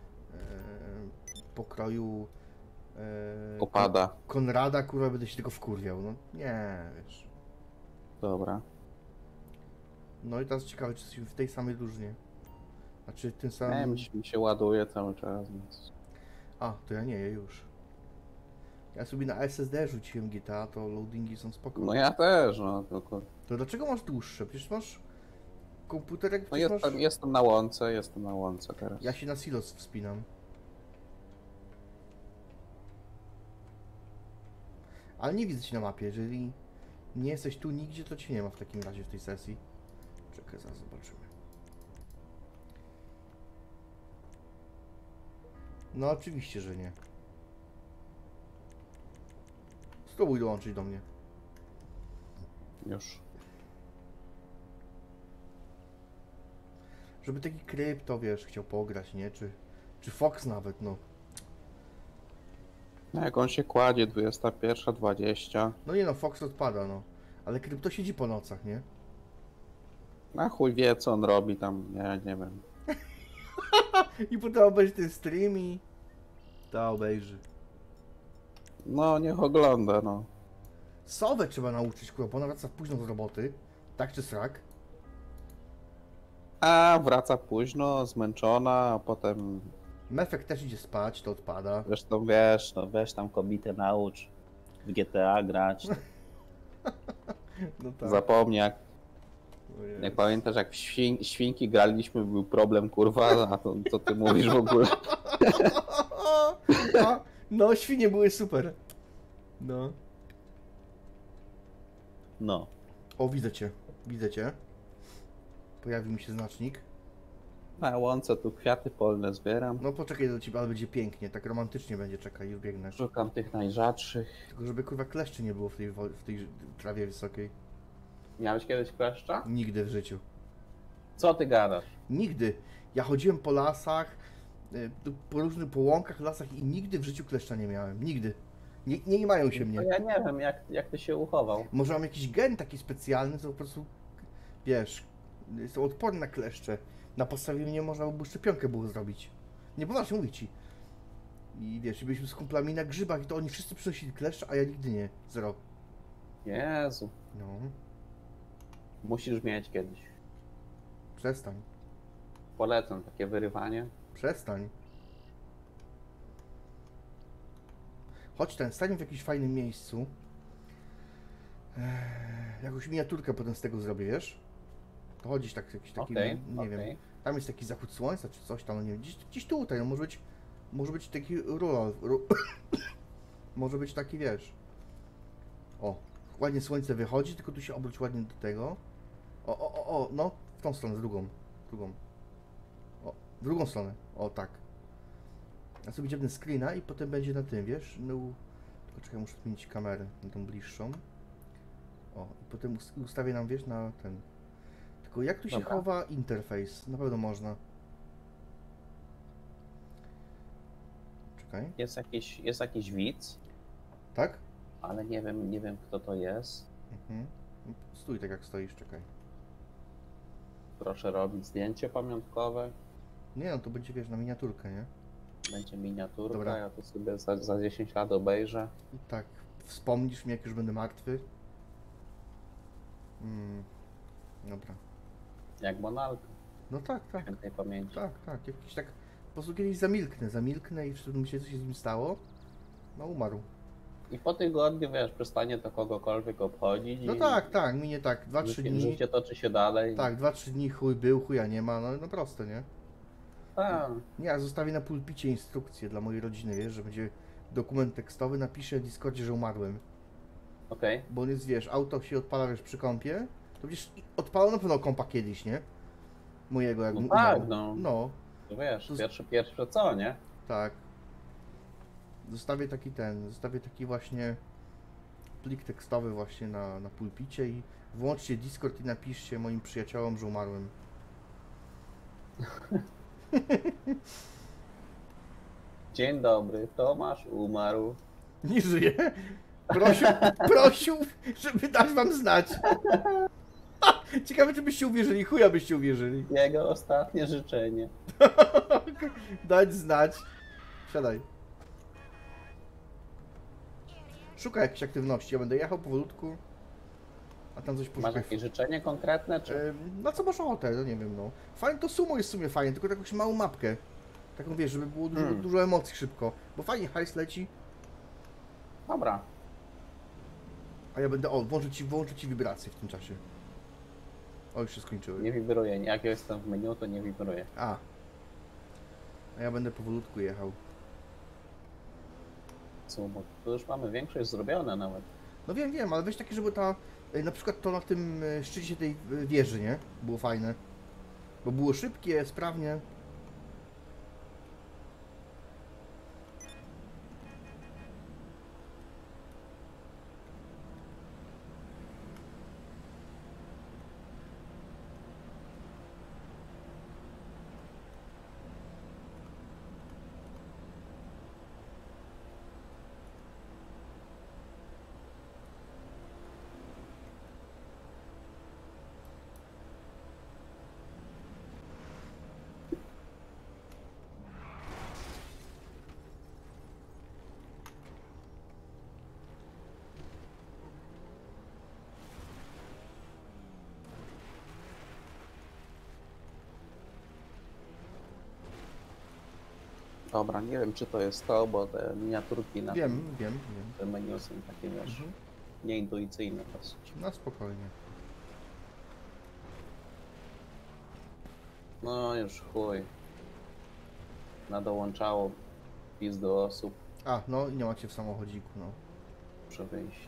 Pokroju. Opada. Konrada kurwa będę się tylko wkurwiał. No nie, wiesz. Dobra. No i teraz ciekawe, czy jesteśmy w tej samej drużynie. Znaczy w tym Nie, samym. mi się ładuje cały czas, więc... A, to ja nie, ja już. Ja sobie na SSD rzuciłem GTA, to loadingi są spoko. No ja też, no tylko... To dlaczego masz dłuższe? Przecież masz komputerek, No przecież masz... jestem na łące teraz. Ja się na silos wspinam. Ale nie widzę cię na mapie, jeżeli nie jesteś tu nigdzie, to cię nie ma w takim razie w tej sesji. Czekaj, zaraz zobaczymy. No oczywiście, że nie. Spróbuj dołączyć do mnie. Już. Żeby taki krypto, wiesz, chciał pograć, nie? Czy Fox nawet, no. No jak on się kładzie, 21:20. No nie no, Fox odpada, no. Ale krypto siedzi po nocach, nie? Na chuj wie co on robi tam, ja nie wiem. I potem obejrzy ten stream i... Ta obejrzy. No niech ogląda, no. Sowę trzeba nauczyć, kurwa, bo ona wraca późno z roboty. Tak czy srak? A wraca późno, zmęczona, a potem Mefek też idzie spać, to odpada. zresztą wiesz, no weź tam kobietę naucz w GTA grać. No tak. Zapomnij O Jezu. jak pamiętasz jak w świnki graliśmy, był problem kurwa, a to co ty mówisz w ogóle? A, no, świnie były super. No. No. O, widzę cię. Widzę cię. Pojawił mi się znacznik. Na łące tu kwiaty polne zbieram. No poczekaj do ciebie, ale będzie pięknie. Tak romantycznie będzie, czekaj, już biegnę. Szukam tych najrzadszych. Tylko żeby kurwa kleszczy nie było w tej trawie wysokiej. Miałeś kiedyś kleszcza? Nigdy w życiu. Co ty gadasz? Nigdy. Ja chodziłem po lasach, po różnych połąkach, lasach i nigdy w życiu kleszcza nie miałem. Nigdy. Nie mają się No mnie. ja nie wiem, jak ty się uchował. Może mam jakiś gen taki specjalny, co po prostu, wiesz, jestem odporny na kleszcze. Na podstawie mnie można by szczepionkę było zrobić. Nie, poważnie mówię ci. I wiesz, i byliśmy z kumplami na grzybach i to oni wszyscy przynosili kleszcze, a ja nigdy nie. Zero. Jezu. No, Musisz mieć kiedyś. przestań. Polecam takie wyrywanie. Przestań. Chodź ten, stań w jakimś fajnym miejscu. Jakąś miniaturkę potem z tego zrobię, wiesz? To chodzisz tak, jakiś taki, Okej, nie wiem. okej. Tam jest taki zachód słońca czy coś tam, no nie wiem. Gdzieś tutaj, no może być taki może być taki, wiesz. O, ładnie słońce wychodzi, tylko tu się obróć ładnie do tego. O, no, w tą stronę, z drugą. O, w drugą stronę. O, tak. Ja sobie dziabnę screena i potem będzie na tym, wiesz? No, tylko czekaj, muszę zmienić kamerę na tą bliższą. O, i potem ustawię nam, wiesz, na ten. Tylko jak tu się Dobra. chowa interfejs? Na pewno można. Czekaj. Jest jakiś widz, Tak? ale nie wiem kto to jest. Mhm. Stój tak jak stoisz, czekaj. Proszę robić zdjęcie pamiątkowe. Nie no, to będzie, wiesz, na miniaturkę, nie? Będzie miniaturka, Dobra. ja to sobie za 10 lat obejrzę. I tak, wspomnisz mi, jak już będę martwy. Dobra. Jak Monalka, No tak, tak, świętej pamięci. tak. Jakiś tak, po prostu kiedyś zamilknę i wtedy myślę, co się z nim stało. No umarł. I po tygodniu, wiesz, przestanie to kogokolwiek obchodzić No i tak, minie tak, 2-3 dni. życie toczy się dalej. Tak, 2-3 dni chuj był, chuja nie ma, no proste, nie? Tak. Nie, ja zostawię na pulpicie instrukcję dla mojej rodziny, wiesz, że będzie dokument tekstowy, napiszę w Discordzie, że umarłem. Okej. Bo on jest, wiesz, auto się odpala, wiesz, przy kąpie, to wiesz, odpalał na pewno kompa kiedyś, nie? Mojego, jak No mu tak, umarł. no. No, To wiesz, To z- pierwsze co, nie? tak. Zostawię taki właśnie plik tekstowy właśnie na pulpicie i włączcie Discord i napiszcie moim przyjaciołom, że umarłem. Dzień dobry, Tomasz umarł. Nie żyje. Prosił, żeby dać wam znać. Ciekawe, czy byście uwierzyli, chuja byście uwierzyli. Jego ostatnie życzenie. Dać znać. Siadaj. Szukaj jakiejś aktywności, ja będę jechał powolutku. A tam coś Masz poszukaj. jakieś życzenie konkretne, czy? Na co masz ochotę, no nie wiem, no. Fajne, to sumo jest w sumie fajne, tylko jakąś małą mapkę. Taką, wiesz, żeby było dużo emocji szybko. Bo fajnie hajs leci, Dobra. a ja będę, włączę ci wibracje w tym czasie. O, już się skończyły. Nie wibruje. Jak ja jestem w menu, to nie wibruje. A ja będę powolutku jechał. Co, bo tu już mamy większość zrobione nawet. No wiem, ale weź takie, żeby na przykład to na tym szczycie tej wieży, nie? Było fajne. Bo było szybkie, sprawnie. Dobra, nie wiem czy to jest to, bo te miniaturki na Wiem. tym menu są takie, wiesz, Mhm. nieintuicyjne dosyć. No spokojnie. No już chuj. Nadołączało do osób A, no i nie macie w samochodziku, no. przy wyjściu.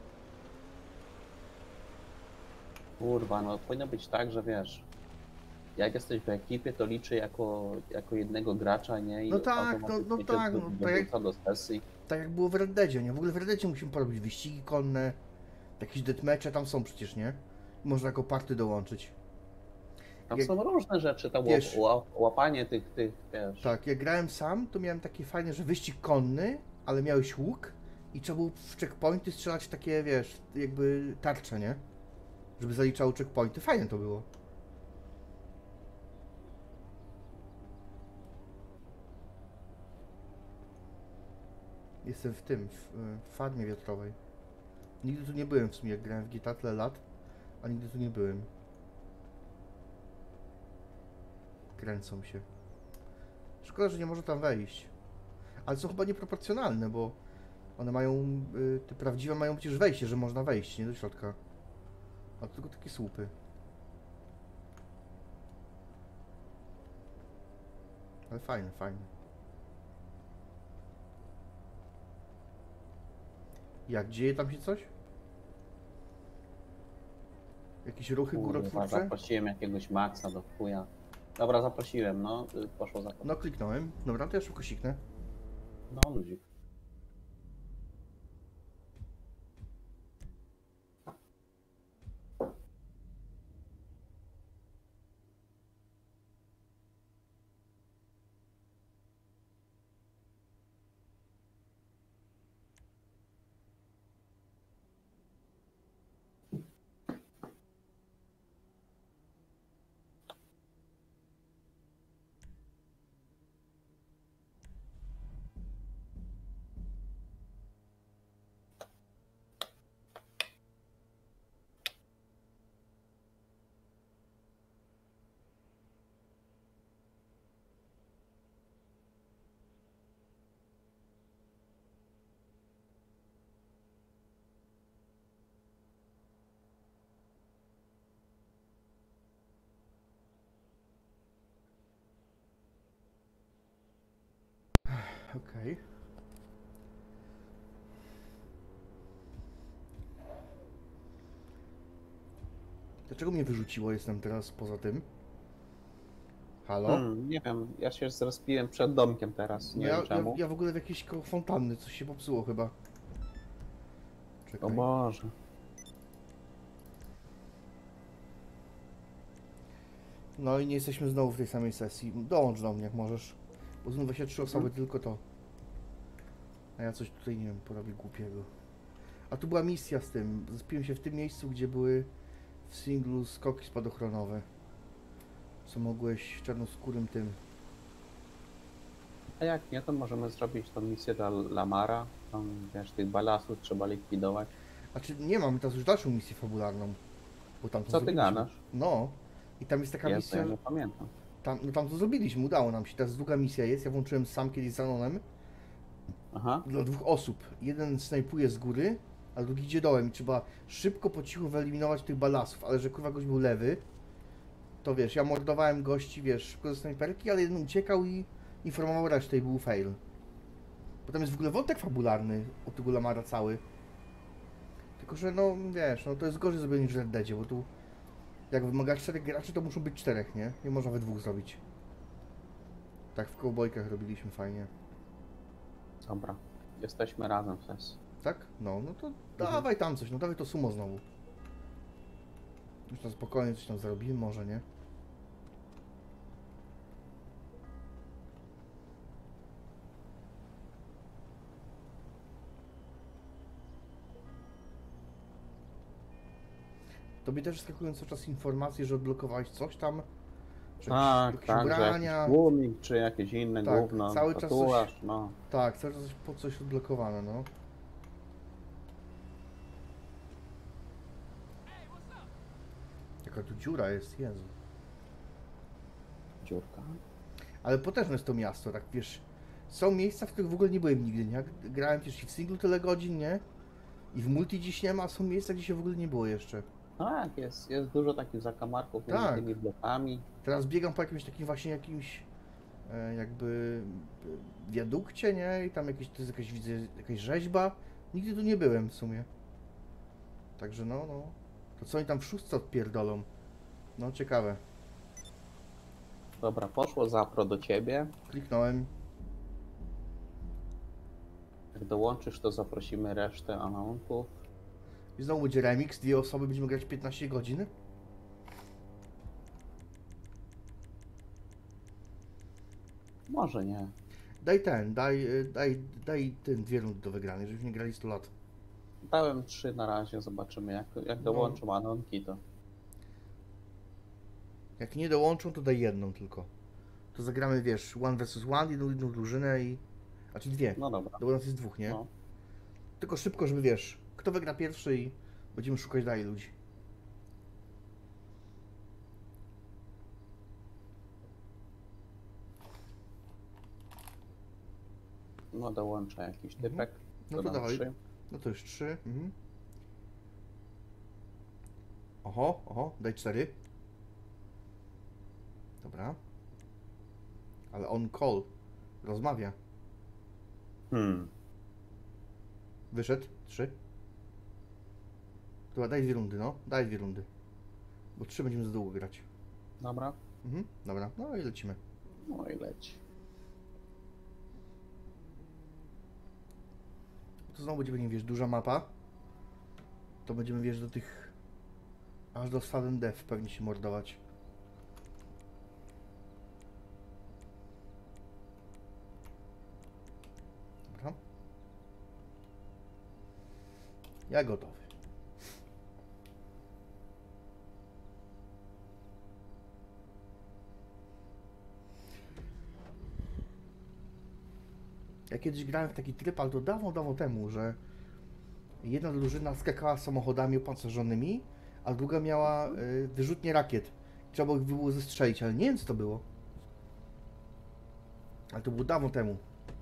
Kurwa, no powinno być tak, że wiesz, jak jesteś w ekipie, to liczy jako jednego gracza, nie? No I tak, automatycznie cię tak, no dorzuca do sesji. tak jak było w Red Deadzie, nie? W ogóle w Red Deadzie musimy porobić wyścigi konne, jakieś deathmatche tam są przecież, nie? Można jako party dołączyć. Tam Jak, są różne rzeczy, tam wiesz, łapanie tych, wiesz. tak, jak grałem sam, to miałem takie fajne, że wyścig konny, ale miałeś łuk i trzeba było w checkpointy strzelać w takie, wiesz, jakby tarcze, nie? Żeby zaliczało checkpointy. Fajne to było. Jestem w tym, w farmie wiatrowej. Nigdy tu nie byłem w sumie, jak grałem w GTA tyle lat, a nigdy tu nie byłem. Kręcą się. Szkoda, że nie może tam wejść. Ale są chyba nieproporcjonalne, bo one mają, te prawdziwe mają przecież wejście, że można wejść, nie do środka. A to tylko takie słupy. Ale fajne, fajne. Jak, dzieje tam się coś? Jakieś ruchy Kurwa, górotwórcze? zaprosiłem jakiegoś Maxa do chuja. Dobra, zaprosiłem, no, poszło za to. No kliknąłem. Dobra, to ja szybko siknę. No, ludzik. Okej. Dlaczego mnie wyrzuciło? Jestem teraz poza tym. Halo? Nie wiem, ja się zrespiłem przed domkiem teraz, No nie wiem czemu. ja w ogóle w jakiejś koło fontanny, coś się popsuło chyba. O Czekaj. Boże. No i nie jesteśmy znowu w tej samej sesji. Dołącz do mnie jak możesz. Bo znów 23 osoby, tylko to. A ja coś tutaj, nie wiem, porobię głupiego. A tu była misja z tym. Zrespiłem się w tym miejscu, gdzie były w singlu skoki spadochronowe. Co mogłeś czarnoskórym tym. A jak nie, to możemy zrobić tą misję dla Lamara. Tam, wiesz, tych balasów trzeba likwidować. A czy nie mamy teraz już dalszą misję fabularną? Bo tam to Co ty zrobiliśmy. gadasz? No. I tam jest taka Jest, to misja. ja nie pamiętam. Tam to zrobiliśmy, udało nam się. Teraz druga misja jest. Ja włączyłem sam kiedyś z Anonem. Aha. Dla dwóch osób. Jeden snajpuje z góry, a drugi idzie dołem i trzeba szybko po cichu wyeliminować tych balasów, ale że kurwa gość był lewy, to wiesz, ja mordowałem gości, wiesz, szybko ze snajperki, ale jeden uciekał i informował resztę i był fail. Potem jest w ogóle wątek fabularny od tego Lamara cały. Tylko, że no, wiesz, no to jest gorzej zrobione niż w Red Deadzie, bo tu jak wymaga 4 graczy, to muszą być 4, nie? Nie można we dwóch zrobić. Tak w cowboykach robiliśmy fajnie. Dobra. Jesteśmy razem w sesji. Tak? No to dawaj tam coś, no dawaj to sumo znowu. Już tam spokojnie coś tam zarobimy, może nie? Tobie też skakują cały czas informacje, że odblokowałeś coś tam, że jakieś Tak, że ubrania. jakiś tłumik, czy jakieś inne Tak, gówno, cały czas tatuaż, no. Tak, cały czas po coś odblokowane, no. Jaka tu dziura jest, Jezu. Dziurka. Ale potężne jest to miasto, tak wiesz. Są miejsca, w których w ogóle nie byłem nigdy, nie? Grałem też i w singlu tyle godzin, nie? I w multi dziś nie ma, a są miejsca, gdzie się w ogóle nie było jeszcze. Tak, jest dużo takich zakamarków między Tak. tymi blokami. Teraz biegam po jakimś takim właśnie jakimś jakby wiadukcie, nie? I tam jakieś, to jest jakaś, widzę, jakaś rzeźba. Nigdy tu nie byłem w sumie. Także no. To co oni tam w szóstce odpierdolą? No ciekawe. Dobra, poszło zapro do ciebie. Kliknąłem. Jak dołączysz, to zaprosimy resztę anonków. I znowu będzie remix, 2 osoby, będziemy grać 15 godzin. Może nie. Daj ten 2 rundy do wygranej, żebyśmy nie grali 100 lat. Dałem 3 na razie, zobaczymy jak dołączą anonki, to... Jak nie dołączą, to daj jedną tylko. To zagramy, wiesz, 1 vs 1, jedną drużynę i... Znaczy 2. No dobra. Do nas jest 2, nie? No. Tylko szybko, żeby wiesz, kto wygra pierwszy i będziemy szukać dalej ludzi. No dołączę jakiś typek. No to Dodam dawaj. 3. No to już 3. Mhm. Oho, daj 4. Dobra. Ale on call. Rozmawia. Wyszedł. 3. Dobra, daj 2 rundy, no. Daj 2 rundy. Bo 3 będziemy za długo grać. Dobra. Dobra, no i lecimy. No i leci. To znowu będzie, wiesz, duża mapa. To będziemy, wiesz, do tych... Aż do sudden death pewnie się mordować. Dobra. Ja gotowy. Ja kiedyś grałem w taki tryb, ale to dawno temu, że jedna drużyna skakała samochodami opancerzonymi, a druga miała wyrzutnie rakiet. Trzeba było zestrzelić, ale nie wiem co to było. Ale to było dawno temu.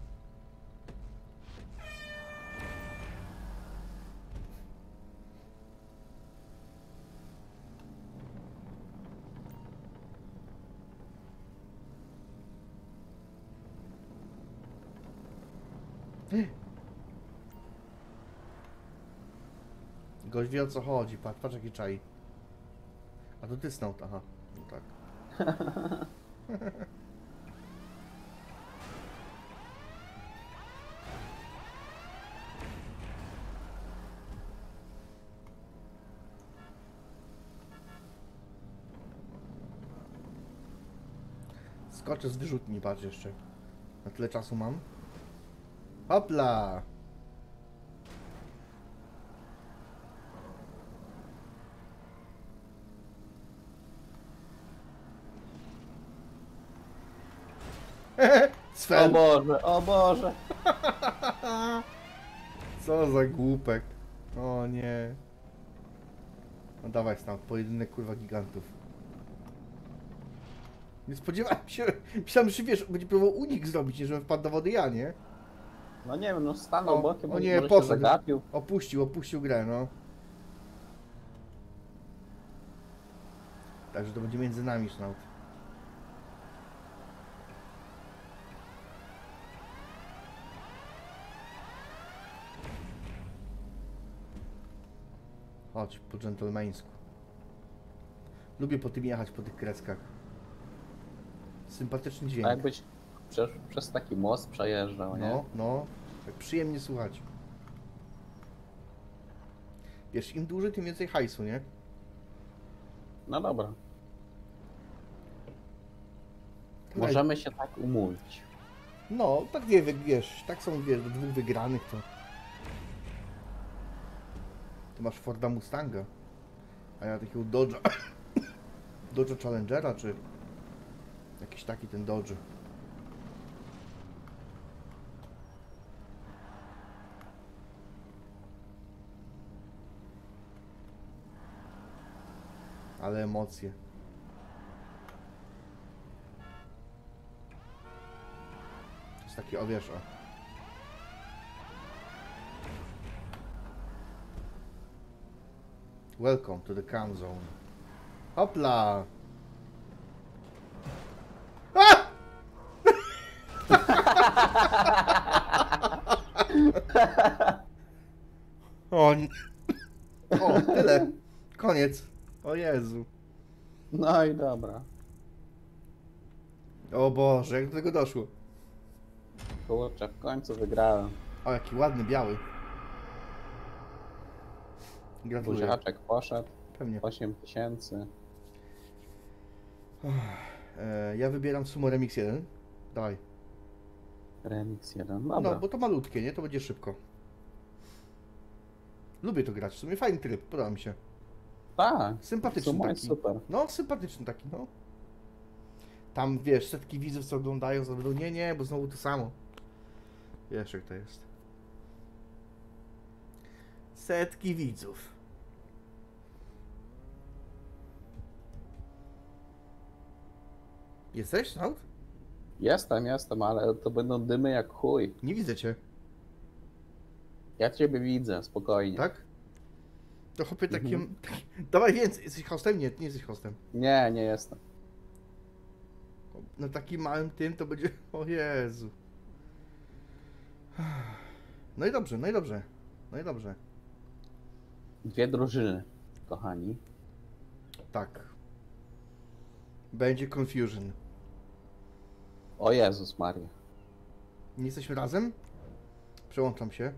Gość wie o co chodzi, patrz jaki czai. A to ty Snout, aha. No tak. Skoczę z wyrzutni, patrz jeszcze. Na tyle czasu mam. Hopla! Sven! O Boże, o Boże! Co za głupek. O nie. No dawaj stąd, pojedynek kurwa gigantów. Nie spodziewałem się, myślałem, że wiesz, będzie próbował unik zrobić, nie żebym wpadł do wody ja, nie? No nie wiem, no stanął bokiem, o nie, może się poszedł. zagapił. Opuścił grę, no. Także to będzie między nami Snout. Chodź, po dżentelmeńsku. Lubię po tym jechać, po tych kreskach. Sympatyczny dźwięk. A jakbyś przez taki most przejeżdżał, nie? No, tak przyjemnie słuchać. Wiesz, im dłużej, tym więcej hajsu, nie? No dobra. Możemy się tak umówić. No, tak wiesz, tak są, wiesz, do 2 wygranych to... Ty masz Forda Mustanga, a ja takiego Dodge'a. Dodge'a Challengera, czy... Jakiś taki ten Dodge. Ale emocje. To jest taki, o wiesz, o. Welcome to the Calm Zone. Hopla! A! O, o, tyle. Koniec. O Jezu. No i dobra. O Boże, jak do tego doszło? Kurczę, w końcu wygrałem. O, jaki ładny, biały. Gratuluję. Buziaczek poszedł. Pewnie. 8000. Ja wybieram Sumo Remix 1. Dawaj. Remix 1. Dobra. No, bo to malutkie, nie? To będzie szybko. Lubię to grać, w sumie fajny tryb, podoba mi się. Tak. Sympatyczny Sumo jest taki. super. No, sympatyczny taki, no. Tam, wiesz, setki widzów co oglądają, będą, nie, bo znowu to samo. Wiesz, jak to jest. Setki widzów. Jesteś, Naut? Jestem, ale to będą dymy jak chuj. Nie widzę cię, Ja ciebie widzę, spokojnie. tak? To chłopie takim... Dawaj więcej, jesteś hostem? Nie, nie jesteś hostem. Nie, nie jestem. Na takim małym tym to będzie... O Jezu. No i dobrze, no i dobrze. No i dobrze. Dwie drużyny, kochani. Tak. Będzie confusion. O Jezus Maria. Nie jesteśmy razem? Przełączam się.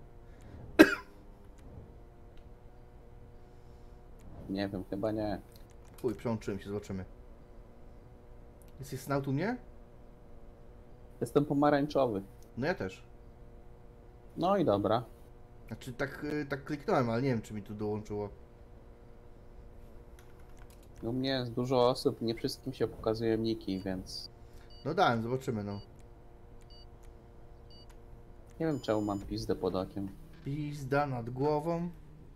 Nie wiem, chyba nie. Chuj, przełączyłem się, zobaczymy. Jesteś Snaut u mnie? Jestem pomarańczowy. No ja też. No i dobra. Znaczy tak kliknąłem, ale nie wiem czy mi tu dołączyło. U mnie jest dużo osób, nie wszystkim się pokazują niki, więc... No dałem, zobaczymy no. Nie wiem czemu mam pizdę pod okiem. Pizda nad głową.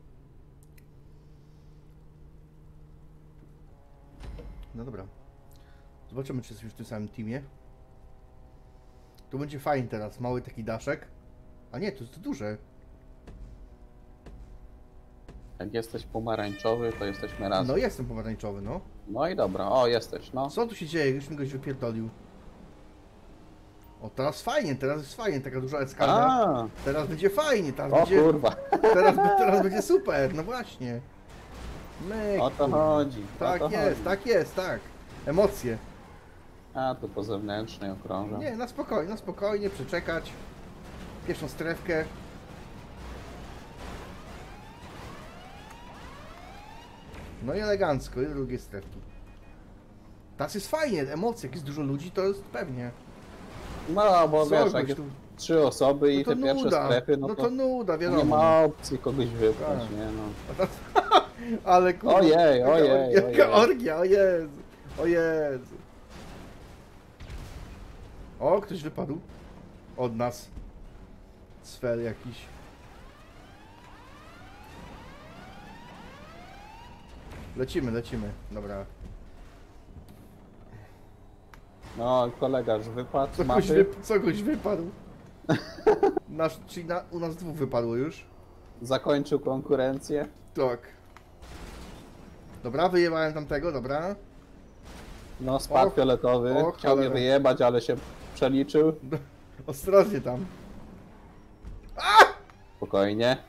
No dobra. Zobaczymy czy jesteśmy w tym samym teamie. Tu będzie fajnie teraz, mały taki daszek. A nie, to jest duże. Jak jesteś pomarańczowy, to jesteśmy razem. No jestem pomarańczowy, no. No i dobra, o jesteś, no. Co tu się dzieje? Już mi goś wypierdolił. O, teraz jest fajnie, taka duża eskada. A, Teraz będzie fajnie, teraz o będzie... kurwa, Teraz będzie super, no właśnie. Myk, o to kurwa. chodzi. Tak o to jest, chodzi. tak jest, tak. Emocje. A, tu po zewnętrznej okrążam. Nie, na spokojnie, przeczekać. Pierwszą strefkę. No i elegancko, i drugie strefki. Teraz jest fajnie, emocje, jak jest dużo ludzi, to jest pewnie. No, bo Co wiesz, goś jak jest tu- 3 osoby i No to te pierwsze nuda, strefy, no to nuda, wiadomo. nie ma opcji kogoś wypchać, Tak. nie no. Ale kurwa, Ojej, jaka ojej, orgia, ojej. jaka orgia, o Jezu, o Jezu. O, ktoś wypadł od nas. Sfer jakiś. Lecimy, dobra. No, kolega już wypadł z mapy. Co goś wypadł? U nas dwóch wypadło już. Zakończył konkurencję. Tak. Dobra, wyjebałem tamtego, dobra. No, spadł Och, fioletowy. och, Chciał mnie cholera. wyjebać, ale się przeliczył. Ostrożnie tam. Spokojnie.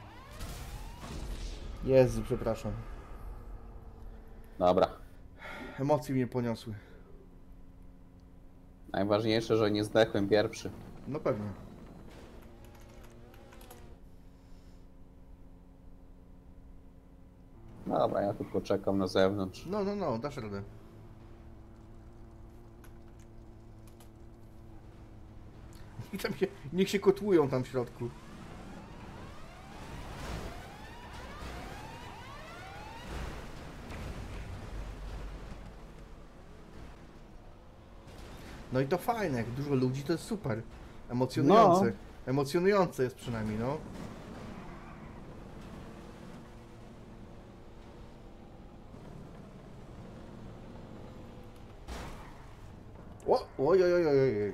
Jezu, przepraszam. Dobra. Emocje mnie poniosły. Najważniejsze, że nie zdechłem pierwszy. No pewnie. Dobra, ja tu poczekam na zewnątrz. No, dasz radę. I tam się, niech się kotłują tam w środku. No i to fajne, jak dużo ludzi to jest super. Emocjonujące. No. Emocjonujące jest przynajmniej, no. Oj, oj, oj, oj, oj.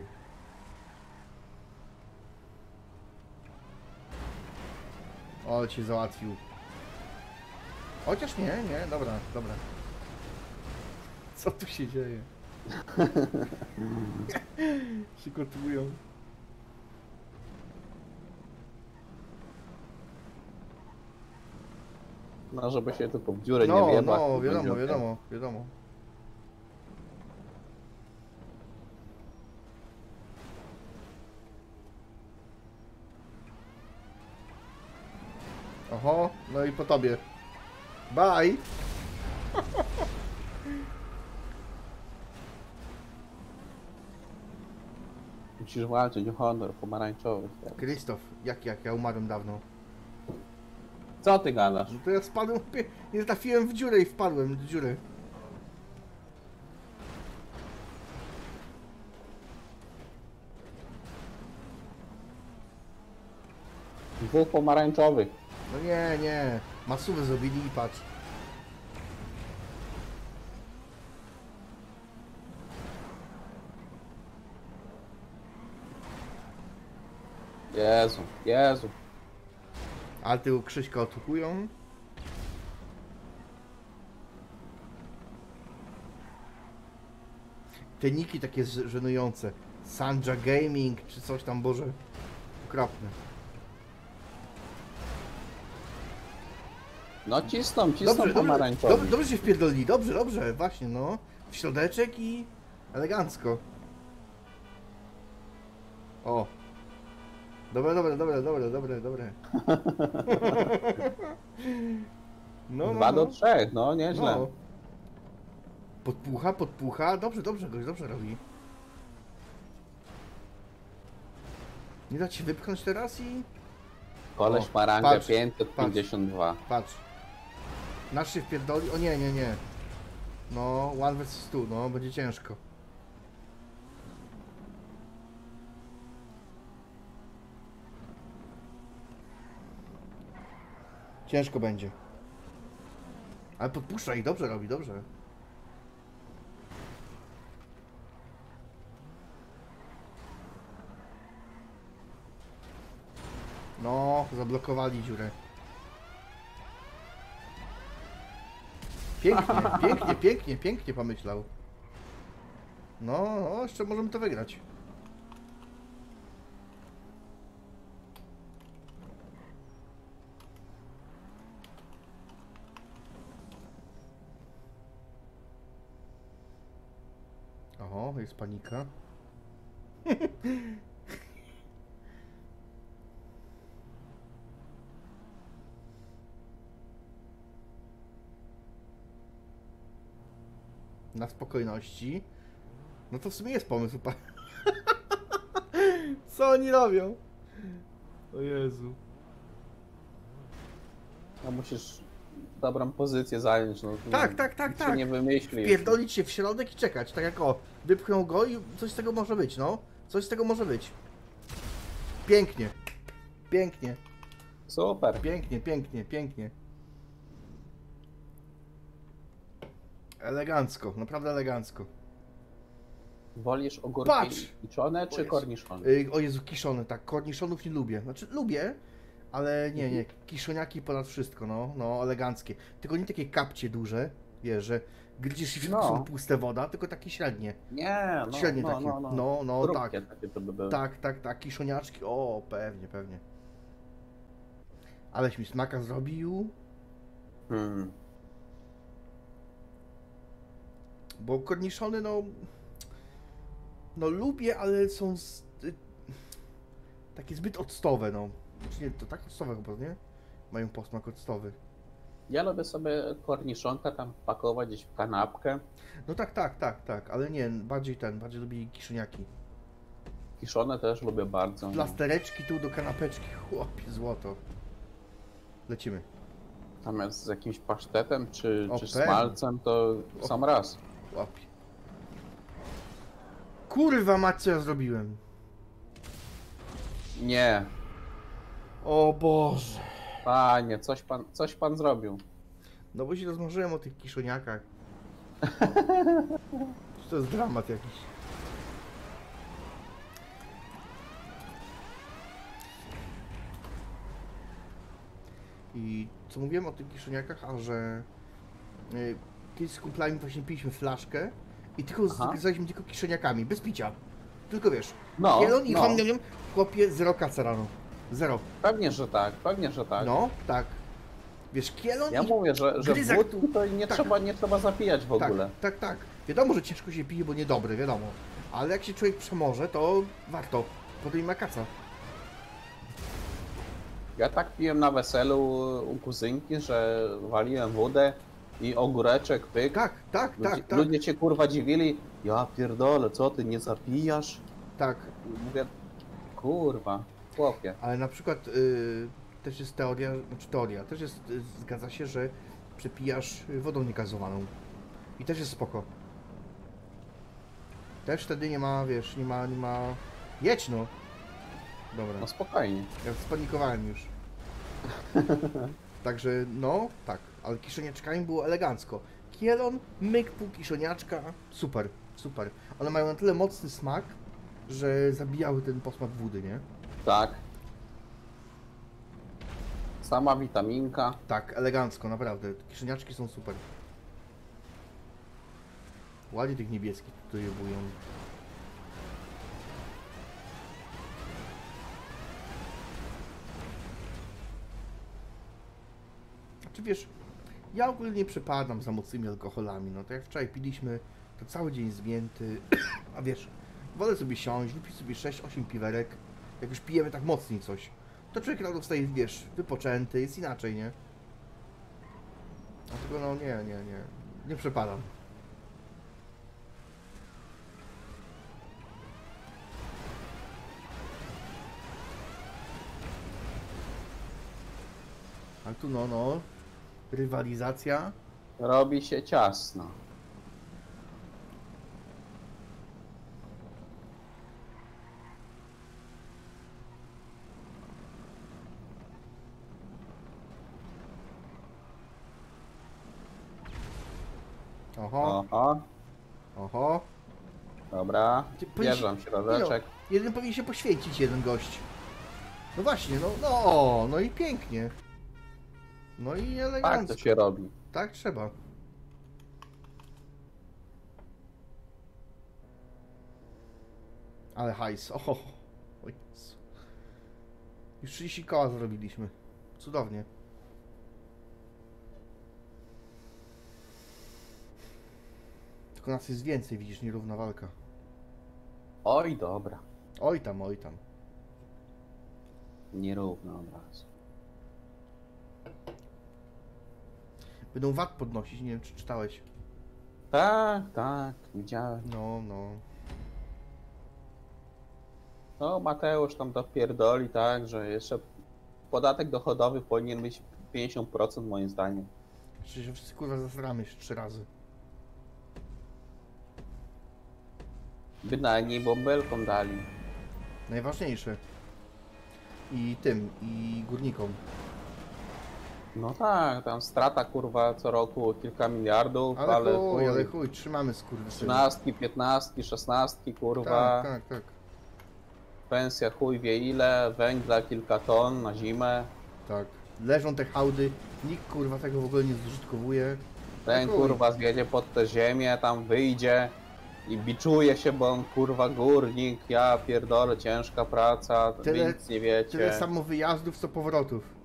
Ale cię załatwił. Chociaż nie, dobra. Co tu się dzieje? się kotłują. No, żeby się tu w dziurę nie No, wjebać. to no, będzie okej. wiadomo. Oho, no i po tobie. Bye! Musisz walczyć o honor pomarańczowy. Krzysztof, jak ja umarłem dawno. Co ty gadasz? No to ja spadłem, nie trafiłem w dziurę i wpadłem do dziury. Dwóch pomarańczowych. No nie. Masówę zrobili i patrz. Jezu. Ale tego Krzyśka atakują. Te niki takie żenujące. Sanja Gaming czy coś tam, Boże. Okropne. No cisną pomarańczowi. Dobrze się wpierdolili, dobrze, właśnie, no. W środeczek i elegancko. O. Dobre. No, 2-3, no nieźle. No. Podpucha, dobrze, gość dobrze robi. Nie da ci wypchnąć teraz i... Koleś O, ma rangę patrz, 552. Patrz. Nasz się wpierdoli... O nie. No, 1 vs 2, no, będzie ciężko. Ciężko będzie. Ale podpuszcza ich, dobrze robi, dobrze. No, zablokowali dziurę. Pięknie pomyślał. No, jeszcze możemy to wygrać. Oho, jest panika. Na spokojności. No to w sumie jest pomysł. Co oni robią? O Jezu. No musisz dobrą pozycję zająć. No, Tak. Się nie wymyśli. Pierdolić się w środek i czekać. Tak jak o, wypchną go i coś z tego może być, no. Coś z tego może być. Pięknie. Super. Pięknie. Elegancko, naprawdę elegancko. Wolisz ogórki Patrz! kiszone czy Jezu. korniszone? O Jezu, kiszone, tak, korniszonów nie lubię. Znaczy, lubię, ale nie, kiszoniaki ponad wszystko, no, eleganckie. Tylko nie takie kapcie duże, wiesz, że gryzisz i wszystko są puste woda, tylko takie średnie. Nie, Średnie takie, no, tak. Krótkie takie to by były. Tak, kiszoniaczki, o, pewnie. Aleś mi smaka zrobił, bo korniszony, no lubię, ale są takie zbyt octowe, no. Znaczy nie, to tak octowe chyba, nie? Mają posmak octowy. Ja lubię sobie korniszonka tam pakować gdzieś w kanapkę. No tak, ale nie, bardziej lubię kiszoniaki. Kiszone też lubię bardzo. Plastereczki tu do kanapeczki, chłopie, złoto. Lecimy. Zamiast z jakimś pasztetem czy Pewnie. smalcem to sam raz. Chłopie. Kurwa mać, co ja zrobiłem? Nie. O Boże. Panie, coś pan zrobił. No bo się rozmarzyłem o tych kiszoniakach. To jest dramat jakiś. I co mówiłem o tych kiszoniakach, a że kiedyś z kumplami właśnie piliśmy flaszkę i tylko zagryzaliśmy tylko kiszoniakami, bez picia. Tylko wiesz, kielon i chłopie, 0 kaca rano. 0. Pewnie, że tak. No, tak. Wiesz, kielon Ja mówię, że gryzak wódki to nie trzeba zapijać w ogóle. Tak. Wiadomo, że ciężko się pije, bo niedobry, wiadomo. Ale jak się człowiek przemoże, to warto. Potem ma kaca. Ja tak piłem na weselu u kuzynki, że waliłem wodę i ogóreczek, pyk. Tak, tak, Ludzie, tak, tak, ludzie się kurwa dziwili. Ja pierdolę, co ty, nie zapijasz? tak. I mówię, kurwa, chłopie. Ale na przykład też jest teoria, znaczy teoria, też jest, zgadza się, że przepijasz wodą niegazowaną. I też jest spoko. Też wtedy nie ma, wiesz, nie ma... Jedź no! Dobra, No spokojnie. ja spanikowałem już. Także, no, tak, ale kiszoniaczkami było elegancko. Kielon, myk, pół kiszoniaczka, super, super. One mają na tyle mocny smak, że zabijały ten posmak wody, nie? Tak. Sama witaminka. Tak, elegancko, naprawdę. Kiszoniaczki są super. Ładnie tych niebieskich tutaj bują. Znaczy wiesz, ja ogólnie nie przepadam za mocnymi alkoholami, no to jak wczoraj piliśmy, to cały dzień zwięty, a wiesz, wolę sobie siąść, wypić sobie 6-8 piwerek, jak już pijemy tak mocniej coś, to człowiek rano wstaje, wiesz, wypoczęty, jest inaczej, nie? Dlatego no nie przepadam. Ale tu no, rywalizacja. Robi się ciasno. Oho, Oho, oho. dobra. Powinien się- Bierzam środeczek. Jeden powinien się poświęcić, jeden gość. No właśnie, no i pięknie. No i Tak elegancko. to się robi. Tak trzeba. Ale hajs, oho. O Jezu. Już 30 koła zrobiliśmy. Cudownie. Tylko nas jest więcej, widzisz, nierówna walka. Oj, dobra. Oj tam, oj tam. Nierówno od razu. Będą VAT podnosić, nie wiem czy czytałeś. Tak, tak, widziałem. No. No, Mateusz tam dopierdoli, tak, że jeszcze podatek dochodowy powinien być 50% moim zdaniem. Przecież wszyscy kurwa zasramy się 3 razy. Bynajmniej bąbelką dali. Najważniejsze. I górnikom. No tak, tam strata kurwa co roku kilka miliardów, ale Ale chuj, trzymamy skurwysyny. 13, 15, 16 kurwa, Tak. pensja chuj wie ile, węgla kilka ton na zimę. Tak. Leżą te hałdy, nikt kurwa tego w ogóle nie zużytkowuje. Ten chuj. kurwa zjedzie pod tę ziemię, tam wyjdzie i biczuje się, bo on kurwa górnik, ja pierdolę, ciężka praca, wy Tyle- nic nie wiecie. Tyle samo wyjazdów, co powrotów.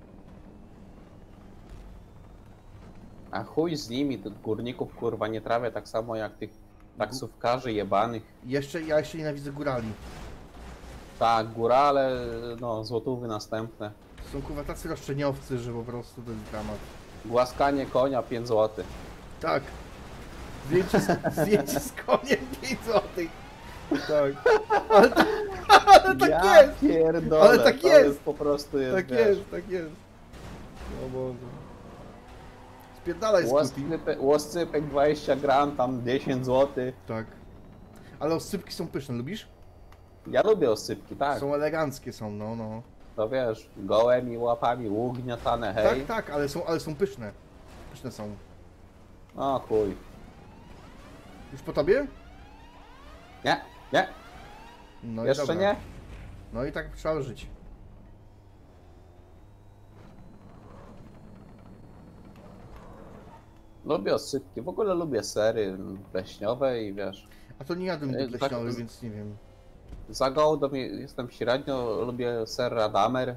A chuj z nimi, tych górników kurwa nie trawia tak samo jak tych taksówkarzy jebanych. Ja jeszcze nienawidzę górali. Tak, górale, no złotówy następne. Są kurwa tacy roszczeniowcy, że po prostu to jest dramat. Głaskanie konia 5 zł. Tak. Zdjęcie z koniem 5 złotych. Tak. Ale tak Ja jest! pierdolę, Ale tak to jest! po prostu jest, Tak wiesz, jest, tak jest. O Boże. Spierdalaj z kuti. Łoscypek 20 gram, tam 10 zł. Tak. Ale oscypki są pyszne, lubisz? Ja lubię osypki, tak. Są eleganckie są, no. To wiesz, gołymi łapami, ugniatane, hej. Tak, ale są pyszne. Pyszne są. O chuj. Już po tobie? Nie, No i jeszcze dobra. nie. No i tak trzeba żyć. Lubię osypki, w ogóle lubię sery leśniowe i wiesz, A to nie jadłem Tak, leśniowy, więc nie wiem. za gołdą jestem średnio, lubię ser Radamer.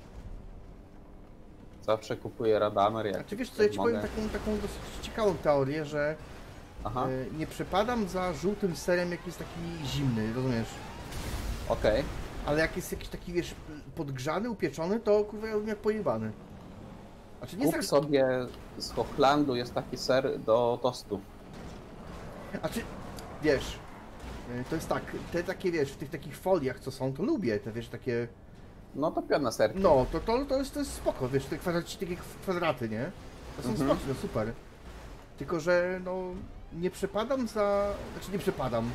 Zawsze kupuję Radamer, jak A czy wiesz co, ja ci powiem mogę. taką dosyć ciekawą teorię, że Aha, nie przepadam za żółtym serem, jak jest taki zimny, rozumiesz? okej. Ale jak jest jakiś taki, wiesz, podgrzany, upieczony, to kurwa ja bym jak pojebany. Znaczy nie jest Kup tak... sobie z Hochlandu, jest taki ser do tostów. Znaczy, wiesz, to jest tak, te takie, wiesz, w tych takich foliach, co są, to lubię, te, wiesz, takie... No to pione serki. No, to jest spoko, wiesz, te kwadraci, takie kwadraty, nie? To są Mhm. smaczne, super. Tylko, że, no, nie przepadam za... Znaczy, nie przepadam.